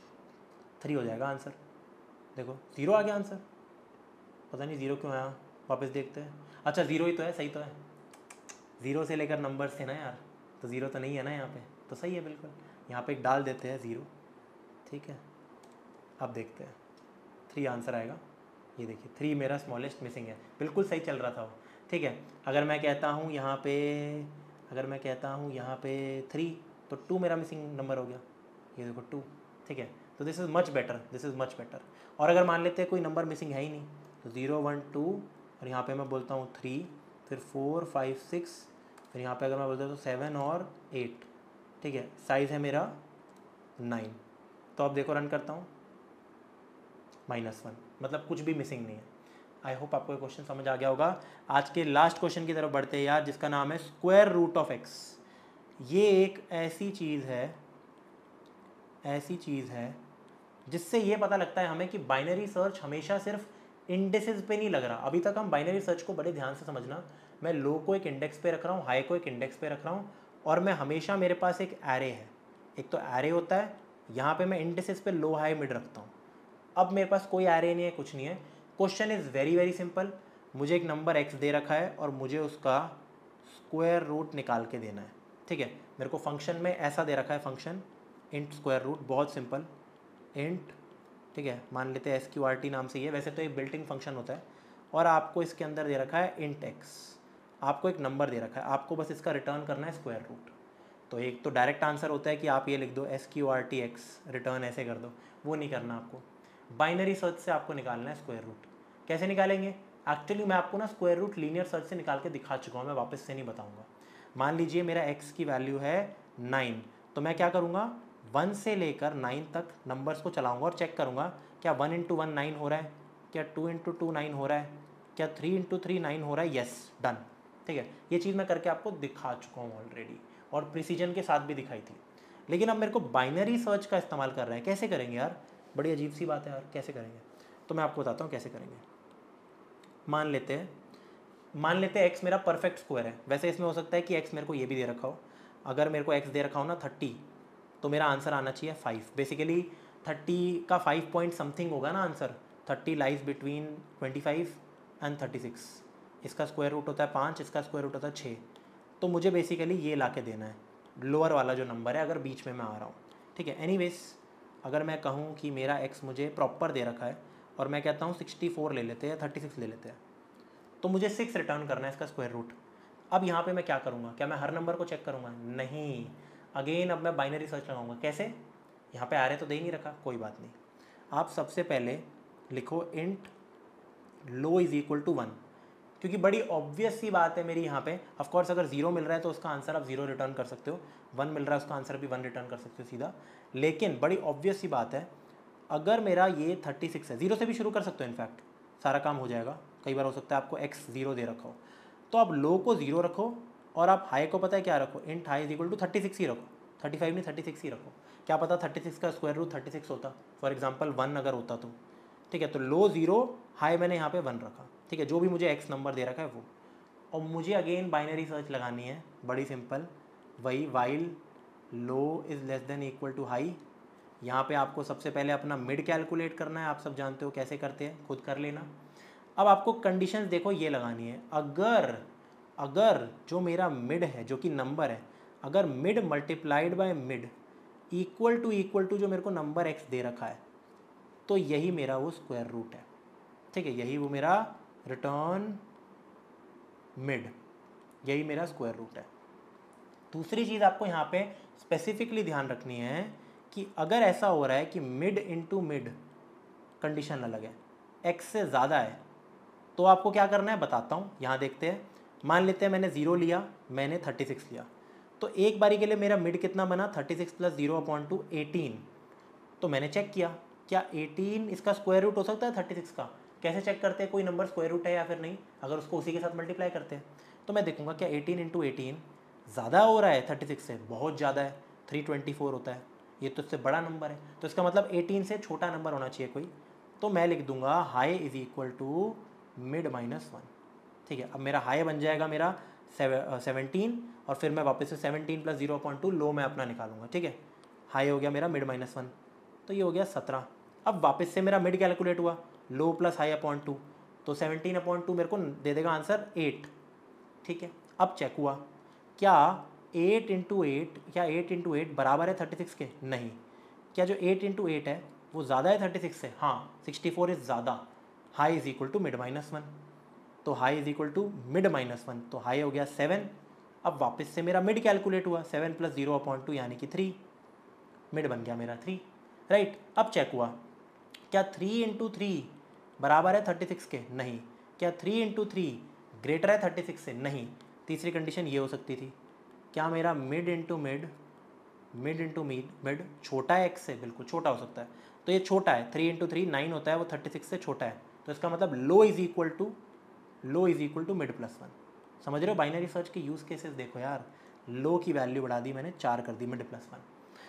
थ्री हो जाएगा आंसर, देखो ज़ीरो आ गया आंसर, पता नहीं ज़ीरो क्यों आया, वापस देखते हैं, अच्छा ज़ीरो ही तो है, सही तो है, ज़ीरो से लेकर नंबर्स थे ना यार, तो ज़ीरो तो नहीं है ना यहाँ पे, तो सही है बिल्कुल, यहाँ पे एक डाल देते हैं ज़ीरो, ठीक है। अब देखते हैं, थ्री आंसर आएगा, ये देखिए थ्री मेरा स्मॉलेस्ट मिसिंग है, बिल्कुल सही चल रहा था वो, ठीक है। अगर मैं कहता हूँ यहाँ पे अगर मैं कहता हूँ यहाँ पे थ्री, तो टू मेरा मिसिंग नंबर हो गया, ये देखो टू, ठीक है। तो this is much better, this is much better. और अगर मान लेते हैं कोई नंबर मिसिंग है ही नहीं, तो ज़ीरो वन टू, और यहाँ पे मैं बोलता हूँ थ्री, फिर फोर फाइव सिक्स, फिर यहाँ पे अगर मैं बोलता हूँ तो सेवन और एट, ठीक है, साइज़ है मेरा नाइन। तो अब देखो रन करता हूँ, माइनस वन, मतलब कुछ भी मिसिंग नहीं है। आई होप आपको ये क्वेश्चन समझ आ गया होगा। आज के लास्ट क्वेश्चन की तरफ बढ़ते हैं यार, जिसका नाम है स्क्वायर रूट ऑफ एक्स। ये एक ऐसी चीज़ है ऐसी चीज़ है जिससे ये पता लगता है हमें कि बाइनरी सर्च हमेशा सिर्फ इंडेक्सेस पे नहीं लग रहा। अभी तक हम बाइनरी सर्च को बड़े ध्यान से समझना, मैं लो को एक इंडेक्स पे रख रहा हूँ, हाई को एक इंडेक्स पे रख रहा हूँ, और मैं हमेशा मेरे पास एक एरे है। एक तो एरे होता है, यहाँ पे मैं इंडेक्सेस पे लो हाई मिड रखता हूँ। अब मेरे पास कोई एरे नहीं है, कुछ नहीं है। Question is very very simple. मुझे एक नंबर एक्स दे रखा है और मुझे उसका स्क्वायर रूट निकाल के देना है। ठीक है, मेरे को फंक्शन में ऐसा दे रखा है, फंक्शन इंट स्क्वायर रूट, बहुत सिंपल इंट, ठीक है, मान लेते हैं एस क्यू आर टी नाम से, ये वैसे तो एक बिल्ट इन फंक्शन होता है, और आपको इसके अंदर दे रखा है इंट एक्स, आपको एक नंबर दे रखा है, आपको बस इसका रिटर्न करना है स्क्वायर रूट। तो एक तो डायरेक्ट आंसर होता है कि आप ये लिख दो S Q R T X return ऐसे कर दो, वो नहीं करना आपको। बाइनरी सर्च से आपको निकालना है स्क्वायर रूट। कैसे निकालेंगे? एक्चुअली मैं आपको ना स्क्वायर रूट लीनियर सर्च से निकाल के दिखा चुका हूँ, मैं वापस से नहीं बताऊँगा। मान लीजिए मेरा x की वैल्यू है नाइन, तो मैं क्या करूँगा, वन से लेकर नाइन तक नंबर्स को चलाऊँगा और चेक करूँगा क्या वन इंटू वन नाइन हो रहा है, क्या टू इंटू टू नाइन हो रहा है, क्या थ्री इंटू थ्री नाइन हो रहा है, येस डन। ठीक है, ये चीज़ मैं करके आपको दिखा चुका हूँ ऑलरेडी, और प्रिसीजन के साथ भी दिखाई थी। लेकिन अब मेरे को बाइनरी सर्च का इस्तेमाल कर रहे हैं, कैसे करेंगे यार, बड़ी अजीब सी बात है यार, कैसे करेंगे? तो मैं आपको बताता हूँ कैसे करेंगे। मान लेते हैं मान लेते हैं x मेरा परफेक्ट स्क्वायर है। वैसे इसमें हो सकता है कि x मेरे को ये भी दे रखा हो। अगर मेरे को x दे रखा हो ना थर्टी, तो मेरा आंसर आना चाहिए फाइव। बेसिकली थर्टी का फाइव पॉइंट समथिंग होगा ना answer. Thirty lies between twenty five and thirty six. इसका स्क्वायर रूट होता है पाँच, इसका स्क्वायर रूट होता है छः। तो मुझे बेसिकली ये ला के देना है, लोअर वाला जो नंबर है, अगर बीच में मैं आ रहा हूँ। ठीक है, एनीवेज अगर मैं कहूँ कि मेरा x मुझे प्रॉपर दे रखा है और मैं कहता हूँ सिक्सटी फोर ले लेते हैं या थर्टी सिक्स ले लेते हैं, तो मुझे सिक्स रिटर्न करना है इसका स्क्वायर रूट। अब यहाँ पे मैं क्या करूँगा, क्या मैं हर नंबर को चेक करूँगा? नहीं, अगेन अब मैं बाइनरी सर्च लगाऊंगा। कैसे? यहाँ पे आ रहे तो दे ही नहीं रखा, कोई बात नहीं। आप सबसे पहले लिखो int low is equal to one, क्योंकि बड़ी ऑब्वियस सी बात है मेरी यहाँ पे। ऑफकोर्स अगर जीरो मिल रहा है तो उसका आंसर आप जीरो रिटर्न कर सकते हो, वन मिल रहा है उसका आंसर भी वन रिटर्न कर सकते हो सीधा। लेकिन बड़ी ऑब्वियस सी बात है, अगर मेरा ये थर्टी सिक्स है, जीरो से भी शुरू कर सकते हो, इनफैक्ट सारा काम हो जाएगा। कई बार हो सकता है आपको एक्स जीरो दे रखा हो, तो आप लो को जीरो रखो और आप हाई को पता है क्या रखो, int high is equal to thirty six ही रखो। थर्टी फाइव नहीं थर्टी सिक्स ही रखो। क्या पता थर्टी सिक्स का स्क्वायर रूट थर्टी सिक्स होता, फॉर एग्जाम्पल वन अगर होता तो। ठीक है, तो लो जीरो, हाई मैंने यहाँ पे वन रखा। ठीक है, जो भी मुझे एक्स नंबर दे रखा है वो। और मुझे अगेन बाइनरी सर्च लगानी है, बड़ी सिंपल, वही while low is less than equal to high. यहाँ पे आपको सबसे पहले अपना मिड कैलकुलेट करना है, आप सब जानते हो कैसे करते हैं, खुद कर लेना। अब आपको कंडीशंस देखो ये लगानी है, अगर अगर जो मेरा मिड है, जो कि नंबर है, अगर mid multiplied by mid equal to equal to जो मेरे को नंबर एक्स दे रखा है, तो यही मेरा वो स्क्वायर रूट है। ठीक है, यही वो मेरा रिटर्न मिड, यही मेरा स्क्वायर रूट है। दूसरी चीज़ आपको यहाँ पे स्पेसिफिकली ध्यान रखनी है कि अगर ऐसा हो रहा है कि मिड इंटू मिड कंडीशन अलग है, एक्स से ज़्यादा है, तो आपको क्या करना है बताता हूँ, यहाँ देखते हैं। मान लेते हैं मैंने ज़ीरो लिया, मैंने थर्टी सिक्स लिया, तो एक बारी के लिए मेरा मिड कितना बना, thirty six plus zero upon two eighteen. तो मैंने चेक किया क्या एटीन इसका स्क्वायर रूट हो सकता है थर्टी सिक्स का? कैसे चेक करते हैं कोई नंबर स्क्वायर रूट है या फिर नहीं? अगर उसको उसी के साथ मल्टीप्लाई करते हैं तो मैं देखूंगा क्या एटीन इंटू एटीन ज़्यादा हो रहा है थर्टी सिक्स से, बहुत ज़्यादा है, थ्री ट्वेंटी फोर होता है, ये तो इससे बड़ा नंबर है, तो इसका मतलब एटीन से छोटा नंबर होना चाहिए कोई। तो मैं लिख दूंगा high is equal to mid minus one. ठीक है, अब मेरा हाई बन जाएगा मेरा सेवनटीन, और फिर मैं वापस से seventeen plus zero upon two low मैं अपना निकालूंगा। ठीक है, हाई हो गया मेरा मिड माइनस वन, तो ये हो गया सत्रह। अब वापस से मेरा मिड कैलकुलेट हुआ, low plus high upon two, तो सेवनटीन अपॉइंट टू मेरे को दे देगा आंसर एट। ठीक है, अब चेक हुआ क्या एट इंटू एट, क्या एट इंटू एट बराबर है थर्टी सिक्स के? नहीं। क्या जो एट इंटू एट है वो ज़्यादा है थर्टी सिक्स से? हाँ, सिक्सटी फोर इज़ ज़्यादा। High is equal to mid minus one, तो high is equal to mid minus one, तो हाई हो गया सेवन। अब वापस से मेरा मिड कैलकुलेट हुआ, seven plus zero upon two यानी कि थ्री, मिड बन गया मेरा थ्री। राइट, अब चेक हुआ क्या थ्री इंटू थ्री बराबर है थर्टी सिक्स के? नहीं। क्या थ्री इंटू थ्री ग्रेटर है थर्टी सिक्स से? नहीं। तीसरी कंडीशन ये हो सकती थी, क्या मेरा mid into mid mid into mid mid छोटा है एक्स से? बिल्कुल छोटा हो सकता है, तो ये छोटा है, थ्री इंटू थ्री नाइन होता है, वो थर्टी सिक्स से छोटा है, तो इसका मतलब low is equal to low is equal to mid plus one. समझ रहे हो बाइनरी सर्च के यूज़ केसेस? देखो यार, लो की वैल्यू बढ़ा दी मैंने, चार कर दी, मिड प्लस वन।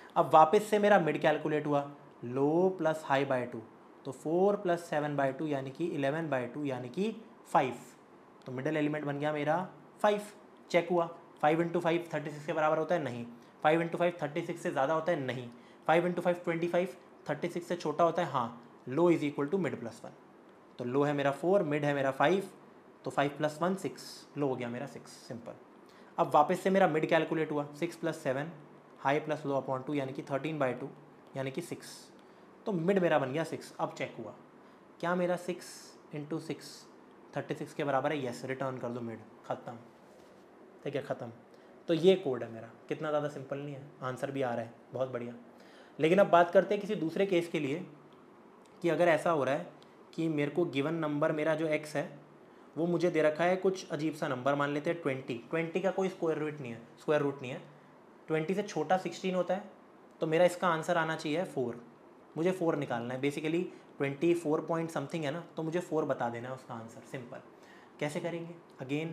अब वापस से मेरा मिड कैलकुलेट हुआ, low plus high by two, तो four plus seven by two यानी कि इलेवन बाई टू यानी कि फाइव, तो मिडिल एलिमेंट बन गया मेरा फाइव। चेक हुआ, five into five thirty six के बराबर होता है, नहीं। Five into five thirty six से ज़्यादा होता है, नहीं। Five into five twenty five, thirty six से छोटा होता है, हाँ। Low is equal to mid plus one, तो लो है मेरा फोर, मिड है मेरा फाइव, तो five plus one six, low हो गया मेरा सिक्स, सिंपल। अब वापस से मेरा मिड कैलकुलेट हुआ, six plus seven, high plus low upon two यानी कि थर्टीन बाई टू यानी कि सिक्स, तो मिड मेरा बन गया सिक्स। अब चेक हुआ, क्या मेरा six into six thirty six के बराबर है, यस, रिटर्न कर दो मिड, ख़त्म। ठीक है, ख़त्म। तो ये कोड है मेरा, कितना ज़्यादा सिंपल नहीं है, आंसर भी आ रहा है, बहुत बढ़िया। लेकिन अब बात करते हैं किसी दूसरे केस के लिए, कि अगर ऐसा हो रहा है कि मेरे को गिवन नंबर मेरा जो एक्स है वो मुझे दे रखा है कुछ अजीब सा नंबर, मान लेते हैं ट्वेंटी। ट्वेंटी का कोई स्क्वायर रूट नहीं है, स्क्वायर रूट नहीं है। ट्वेंटी से छोटा सिक्सटीन होता है, तो मेरा इसका आंसर आना चाहिए फोर। मुझे फोर निकालना है, basically twenty four point something है ना, तो मुझे फोर बता देना है उसका आंसर, सिंपल। कैसे करेंगे, अगेन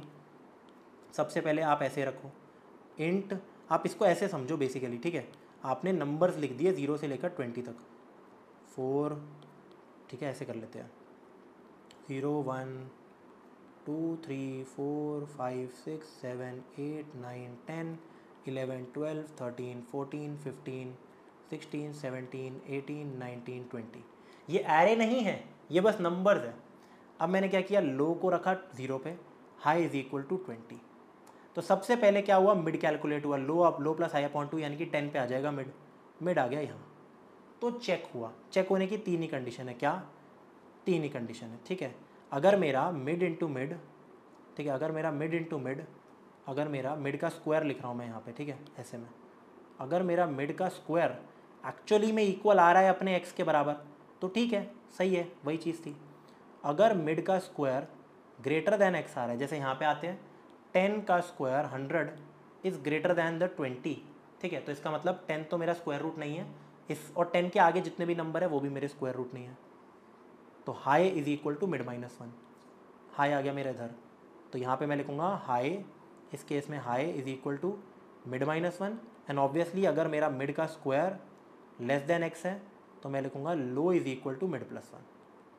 सबसे पहले आप ऐसे रखो, इंट, आप इसको ऐसे समझो बेसिकली, ठीक है। आपने नंबर्स लिख दिए ज़ीरो से लेकर ट्वेंटी तक, फोर, ठीक है, ऐसे कर लेते हैं, zero one two three four five six seven eight nine ten eleven twelve thirteen fourteen fifteen sixteen seventeen eighteen nineteen twenty. ये एरे नहीं है, ये बस नंबर्स है। अब मैंने क्या किया, लो को रखा ज़ीरो पे, high is equal to twenty. तो सबसे पहले क्या हुआ, मिड कैलकुलेट हुआ, लो अब low plus high upon two यानी कि टेन पे आ जाएगा मिड, मिड आ गया यहाँ। तो चेक हुआ, चेक होने की तीन ही कंडीशन है, क्या, तीन ही कंडीशन है, ठीक है। अगर मेरा मिड इंटू मिड, ठीक है, अगर मेरा मिड इंटू मिड, अगर मेरा मिड का स्क्वायर लिख रहा हूँ मैं यहाँ पे, ठीक है, ऐसे में, अगर मेरा मिड का स्क्वायर एक्चुअली में इक्वल आ रहा है अपने एक्स के बराबर, तो ठीक है, सही है, वही चीज़ थी। अगर मिड का स्क्वायर ग्रेटर दैन एक्स आ रहा है, जैसे यहाँ पे आते हैं, टेन का square hundred is greater than the twenty, ठीक है, तो इसका मतलब टेन तो मेरा स्क्वायर रूट नहीं है इस, और टेन के आगे जितने भी नंबर है वो भी मेरे स्क्वायर रूट नहीं है। तो high is equal to mid minus one, high आ गया मेरे इधर, तो यहाँ पे मैं लिखूँगा हाई, इस केस में high is equal to mid minus one, and obviously अगर मेरा मिड का स्क्वायर लेस देन एक्स है तो मैं लिखूँगा low is equal to mid plus one.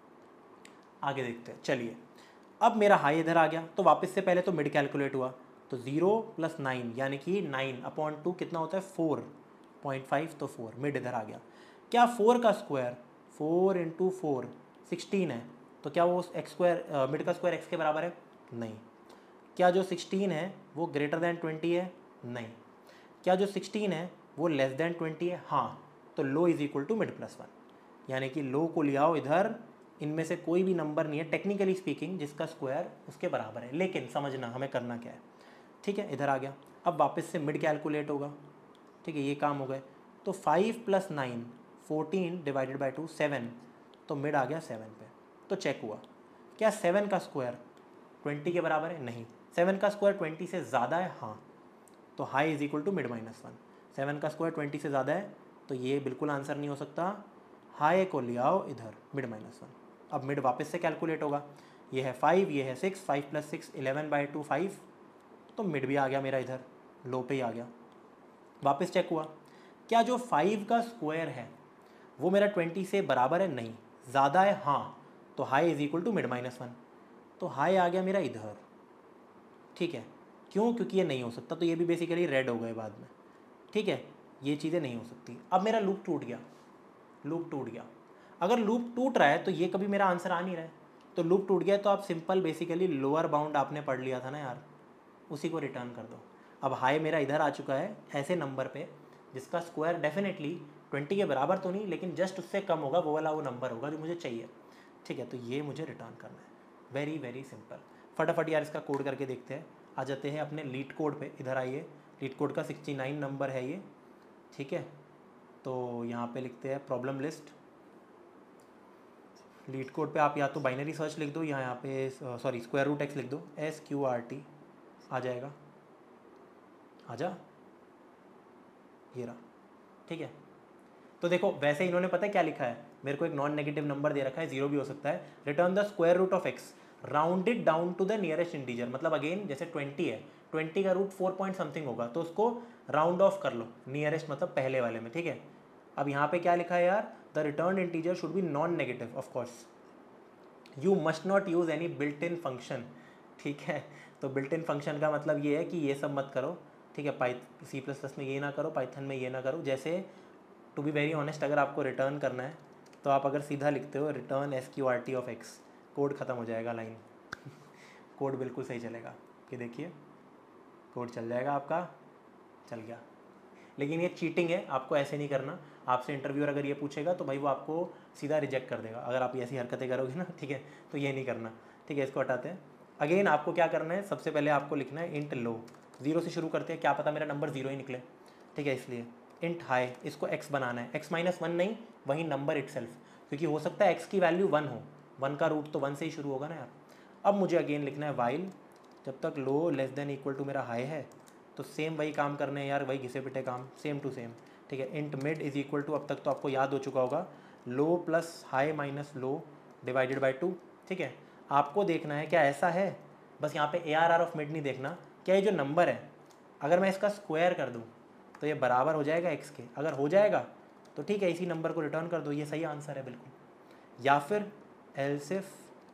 आगे देखते हैं, चलिए। अब मेरा हाई इधर आ गया, तो वापस से पहले तो मिड कैलकुलेट हुआ, तो ज़ीरो प्लस नाइन यानी कि नाइन अपॉन टू कितना होता है, फोर पॉइंट फाइव, तो फोर, मिड इधर आ गया। क्या फोर का square, four into four sixteen है, तो क्या वो एक्स स्क्वायर, मिड का स्क्वायर एक्स के बराबर है, नहीं। क्या जो सिक्सटीन है वो ग्रेटर दैन ट्वेंटी है, नहीं। क्या जो सिक्सटीन है वो लेस दैन ट्वेंटी है, हाँ। तो low is equal to mid plus one, यानी कि लो को ले आओ इधर, इनमें से कोई भी नंबर नहीं है टेक्निकली स्पीकिंग जिसका स्क्वायर उसके बराबर है, लेकिन समझना हमें करना क्या है, ठीक है। इधर आ गया, अब वापस से मिड कैलकुलेट होगा, ठीक है, ये काम हो गए। तो five plus nine fourteen divided by two seven, तो मिड आ गया सेवन पे। तो चेक हुआ, क्या सेवन का स्क्वायर ट्वेंटी के बराबर है, नहीं। सेवन का स्क्वायर ट्वेंटी से ज़्यादा है, हाँ। तो high is equal to mid minus one, seven का स्क्वायर ट्वेंटी से ज़्यादा है, तो ये बिल्कुल आंसर नहीं हो सकता। हाई को ले आओ इधर, मिड माइनस वन। अब मिड वापस से कैलकुलेट होगा, ये है फाइव, ये है six, five plus six eleven by two five, तो मिड भी आ गया मेरा इधर, लो पे ही आ गया। वापस चेक हुआ, क्या जो फाइव का स्क्वायर है वो मेरा ट्वेंटी से बराबर है, नहीं। ज़्यादा है, हाँ। तो high is equal to mid minus one, तो हाई आ गया मेरा इधर, ठीक है। क्यों, क्योंकि ये नहीं हो सकता, तो ये भी बेसिकली रेड हो गए बाद में, ठीक है, ये चीज़ें नहीं हो सकती। अब मेरा लूप टूट गया, लूप टूट गया। अगर लूप टूट रहा है तो ये कभी मेरा आंसर आ नहीं रहा है, तो लूप टूट गया, तो आप सिंपल बेसिकली लोअर बाउंड आपने पढ़ लिया था ना यार, उसी को रिटर्न कर दो। अब हाई मेरा इधर आ चुका है ऐसे नंबर पे जिसका स्क्वायर डेफिनेटली ट्वेंटी के बराबर तो नहीं, लेकिन जस्ट उससे कम होगा, वो वाला वो नंबर होगा जो मुझे चाहिए, ठीक है। तो ये मुझे रिटर्न करना है, वेरी वेरी सिंपल। फटाफट यार इसका कोड करके देखते हैं। आ जाते हैं अपने लीड कोड पे, इधर आइए। लीड कोड का सिक्सटी नाइन नंबर है ये, ठीक है। तो यहाँ पे लिखते हैं प्रॉब्लम लिस्ट। लीड कोड पे आप या तो बाइनरी सर्च लिख दो या यहाँ पे सॉरी स्क्वायर रूट एक्स लिख दो, एस क्यू आर टी आ जाएगा, आ जा, ये रहा, ठीक है। तो देखो वैसे इन्होंने पता है क्या लिखा है, मेरे को एक नॉन नेगेटिव नंबर दे रखा है, जीरो भी हो सकता है। Return the square root of X rounded down to the nearest integer, मतलब अगेन जैसे ट्वेंटी है, ट्वेंटी का रूट फोर पॉइंट समथिंग होगा, तो उसको राउंड ऑफ कर लो, नियरेस्ट मतलब पहले वाले में, ठीक है। अब यहाँ पे क्या लिखा है यार, the return integer should be non negative of course, you must not use any built in function, ठीक है। तो बिल्ट इन फंक्शन का मतलब ये है कि ये सब मत करो, ठीक है। पाई सी प्लस प्लस में ये ना करो, पाइथन में ये ना करो। जैसे टू बी वेरी ऑनेस्ट, अगर आपको रिटर्न करना है तो आप अगर सीधा लिखते हो return S Q R T of X, code ख़त्म हो जाएगा लाइन कोड बिल्कुल सही चलेगा, कि देखिए कोड चल जाएगा आपका, चल गया। लेकिन ये चीटिंग है, आपको ऐसे नहीं करना। आपसे इंटरव्यूअर अगर ये पूछेगा तो भाई वो आपको सीधा रिजेक्ट कर देगा अगर आप ऐसी हरकतें करोगे ना, ठीक है। तो ये नहीं करना, ठीक है। इसको हटाते हैं। अगेन आपको क्या करना है, सबसे पहले आपको लिखना है इंट लो, जीरो से शुरू करते हैं, क्या पता मेरा नंबर जीरो ही निकले, ठीक है। इसलिए इंट हाई, इसको एक्स बनाना है, एक्स माइनस वन नहीं, वही नंबर इटसेल्फ, क्योंकि हो सकता है एक्स की वैल्यू वन हो, वन का रूट तो वन से ही शुरू होगा ना यार। अब मुझे अगेन लिखना है वाइल, जब तक low less than equal to मेरा हाई है, तो सेम वही काम करने हैं यार, वही घिसे पिटे काम, सेम टू सेम, ठीक है। Int mid is equal to, अब तक तो आपको याद हो चुका होगा, low plus high minus low divided by two, ठीक है। आपको देखना है क्या ऐसा है, बस यहाँ पे A R R of mid नहीं देखना, क्या ये जो नंबर है अगर मैं इसका स्क्वायर कर दूँ तो ये बराबर हो जाएगा एक्स के, अगर हो जाएगा तो ठीक है, इसी नंबर को रिटर्न कर दो, ये सही आंसर है बिल्कुल। या फिर एल्सिफ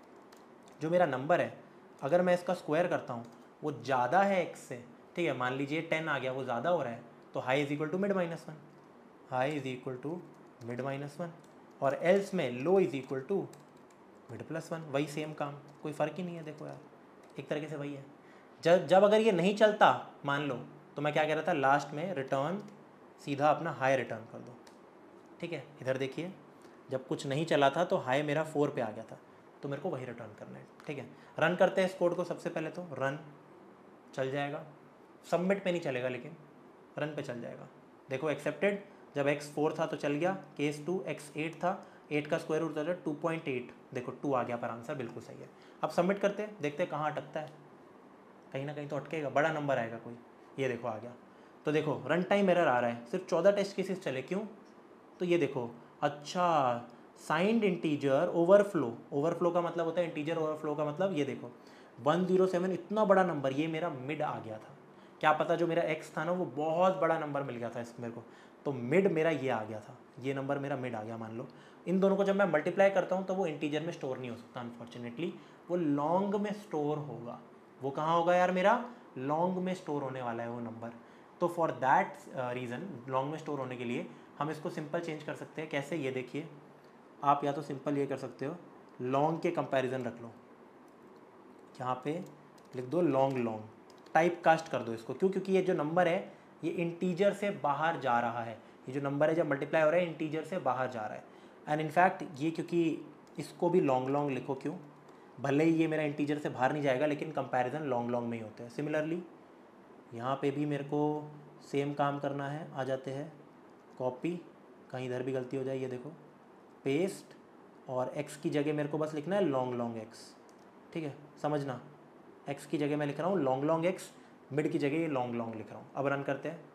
जो मेरा नंबर है अगर मैं इसका स्क्वायर करता हूँ वो ज़्यादा है एक्स से, ठीक है, मान लीजिए टेन आ गया, वो ज़्यादा हो रहा है, तो high is equal to mid minus one, high is equal to mid minus one, और एल्स में low is equal to mid plus one, वही सेम काम, कोई फ़र्क ही नहीं है। देखो यार एक तरीके से वही है। जब जब अगर ये नहीं चलता मान लो, तो मैं क्या कह रहा था, लास्ट में रिटर्न सीधा अपना हाई रिटर्न कर दो, ठीक है। इधर देखिए जब कुछ नहीं चला था तो हाई मेरा फोर पे आ गया था, तो मेरे को वही रिटर्न करना है, ठीक है। रन करते हैं इस कोड को, सबसे पहले तो रन चल जाएगा, सबमिट पे नहीं चलेगा लेकिन रन पे चल जाएगा। देखो एक्सेप्टेड, जब एक्स फोर था तो चल गया, केस टू एक्स एट था, एट का स्क्वायर रूट था टू पॉइंट एट, देखो टू आ गया पर आंसर बिल्कुल सही है। अब सबमिट करते हैं, देखते हैं कहाँ अटकता है, कहीं ना कहीं तो अटकेगा, बड़ा नंबर आएगा कोई, ये देखो आ गया। तो देखो रन टाइम एरर आ रहा है, सिर्फ चौदह टेस्ट केसेस चले, क्यों, तो ये देखो, अच्छा साइंड इंटीजर ओवरफ्लो, ओवरफ्लो का मतलब होता है इंटीजर ओवरफ्लो का मतलब, ये देखो वन ज़ीरो सेवन इतना बड़ा नंबर, ये मेरा मिड आ गया था, क्या पता जो मेरा एक्स था ना वो बहुत बड़ा नंबर मिल गया था इस मेरे को, तो मिड मेरा ये आ गया था, ये नंबर मेरा मिड आ गया मान लो। इन दोनों को जब मैं मल्टीप्लाई करता हूँ तो वो इंटीजर में स्टोर नहीं हो सकता अनफॉर्चुनेटली, वो लॉन्ग में स्टोर होगा। वो कहाँ होगा यार, मेरा लॉन्ग में स्टोर होने वाला है वो नंबर। तो फॉर दैट रीज़न, लॉन्ग में स्टोर होने के लिए हम इसको सिंपल चेंज कर सकते हैं। कैसे, ये देखिए आप या तो सिंपल ये कर सकते हो, लॉन्ग के कंपैरिजन रख लो, यहाँ पे लिख दो लॉन्ग लॉन्ग, टाइप कास्ट कर दो इसको, क्यों, क्योंकि ये जो नंबर है ये इंटीजर से बाहर जा रहा है, ये जो नंबर है जब मल्टीप्लाई हो रहा है इंटीजर से बाहर जा रहा है। एंड इनफैक्ट ये, क्योंकि इसको भी लॉन्ग लॉन्ग लिखो, क्यों, भले ही ये मेरा इंटीजर से बाहर नहीं जाएगा लेकिन कंपैरिजन लॉन्ग लॉन्ग में ही होते हैं। सिमिलरली यहाँ पे भी मेरे को सेम काम करना है, आ जाते हैं कॉपी, कहीं इधर भी गलती हो जाए, ये देखो पेस्ट, और x की जगह मेरे को बस लिखना है लॉन्ग लॉन्ग x, ठीक है, समझना, x की जगह मैं लिख रहा हूँ लॉन्ग लॉन्ग x, मिड की जगह ये लॉन्ग लॉन्ग लिख रहा हूँ। अब रन करते हैं,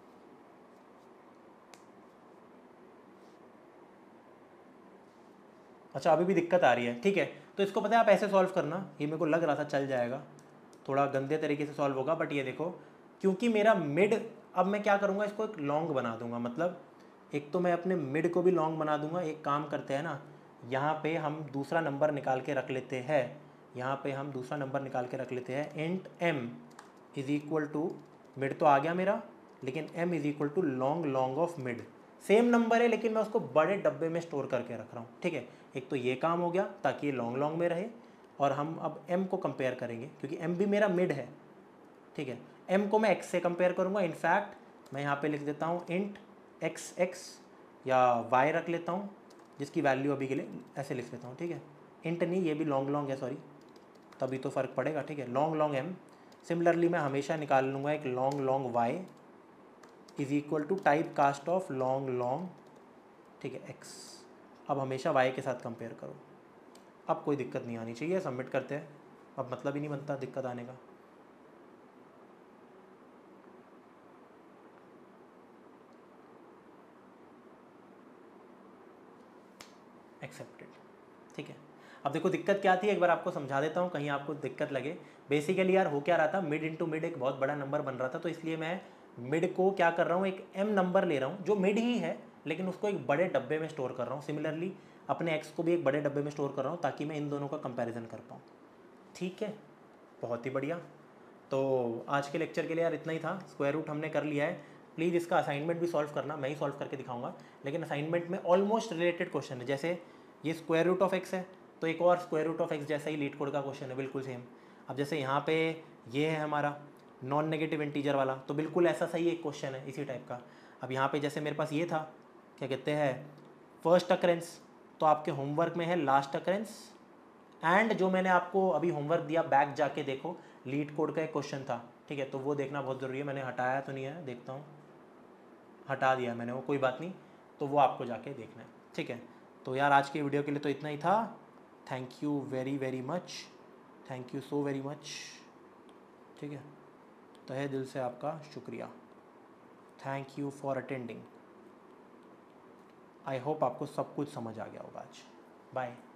अच्छा अभी भी दिक्कत आ रही है, ठीक है। तो इसको पता है आप ऐसे सॉल्व करना, ये मेरे को लग रहा था चल जाएगा, थोड़ा गंदे तरीके से सॉल्व होगा, बट ये देखो क्योंकि मेरा मिड, अब मैं क्या करूँगा, इसको एक लॉन्ग बना दूंगा, मतलब एक तो मैं अपने मिड को भी लॉन्ग बना दूंगा। एक काम करते हैं ना, यहाँ पे हम दूसरा नंबर निकाल के रख लेते हैं, यहाँ पे हम दूसरा नंबर निकाल के रख लेते हैं, int m is equal to, mid तो आ गया मेरा, लेकिन m is equal to long long of mid, same number है लेकिन मैं उसको बड़े डब्बे में स्टोर करके रख रहा हूँ, ठीक है। एक तो ये काम हो गया ताकि ये लॉन्ग लॉन्ग में रहे, और हम अब m को कंपेयर करेंगे क्योंकि m भी मेरा मिड है, ठीक है। m को मैं x से कंपेयर करूँगा, इनफैक्ट मैं यहाँ पे लिख देता हूँ इंट एक्स एक्स, या y रख लेता हूँ जिसकी वैल्यू अभी के लिए ऐसे लिख लेता हूँ, ठीक है। इंट नहीं, ये भी लॉन्ग लॉन्ग है, सॉरी, तभी तो फ़र्क पड़ेगा, ठीक है, लॉन्ग लॉन्ग m। सिमिलरली मैं हमेशा निकाल लूँगा एक long long y is equal to type cast of long long, ठीक है, x। अब हमेशा y के साथ कंपेयर करो, अब कोई दिक्कत नहीं आनी चाहिए। सबमिट करते हैं, अब मतलब ही नहीं बनता दिक्कत आने का। एक्सेप्टेड, ठीक है। अब देखो दिक्कत क्या थी, एक बार आपको समझा देता हूँ कहीं आपको दिक्कत लगे। बेसिकली यार हो क्या रहा था, मिड इंटू मिड एक बहुत बड़ा नंबर बन रहा था, तो इसलिए मैं मिड को क्या कर रहा हूँ, एक एम नंबर ले रहा हूँ जो मिड ही है, लेकिन उसको एक बड़े डब्बे में स्टोर कर रहा हूँ। सिमिलरली अपने एक्स को भी एक बड़े डब्बे में स्टोर कर रहा हूँ ताकि मैं इन दोनों का कंपैरिजन कर पाऊँ। ठीक है, बहुत ही बढ़िया। तो आज के लेक्चर के लिए यार इतना ही था। स्क्वायर रूट हमने कर लिया है। प्लीज़ इसका असाइनमेंट भी सॉल्व करना, मैं ही सॉल्व करके दिखाऊंगा, लेकिन असाइनमेंट में ऑलमोस्ट रिलेटेड क्वेश्चन है। जैसे ये स्क्वायर रूट ऑफ एक्स है तो एक और स्क्वायर रूट ऑफ एक्स जैसा ही लीड कोड का क्वेश्चन है, बिल्कुल सेम। अब जैसे यहाँ पे ये है हमारा नॉन नेगेटिव इंटीजर वाला, तो बिल्कुल ऐसा सही एक क्वेश्चन है इसी टाइप का। अब यहाँ पे जैसे मेरे पास ये था, क्या कहते हैं, फर्स्ट अकरेंस, तो आपके होमवर्क में है लास्ट अकरेंस। एंड जो मैंने आपको अभी होमवर्क दिया, बैक जाके देखो, लीड कोड का एक क्वेश्चन था, ठीक है, तो वो देखना बहुत ज़रूरी है। मैंने हटाया तो नहीं है, देखता हूँ, हटा दिया मैंने वो, कोई बात नहीं, तो वो आपको जाके देखना है, ठीक है। तो यार आज की वीडियो के लिए तो इतना ही था। Thank you very very much, thank you so very much, ठीक है, तहे दिल से आपका शुक्रिया। Thank you for attending. I hope आपको सब कुछ समझ आ गया होगा आज। बाय।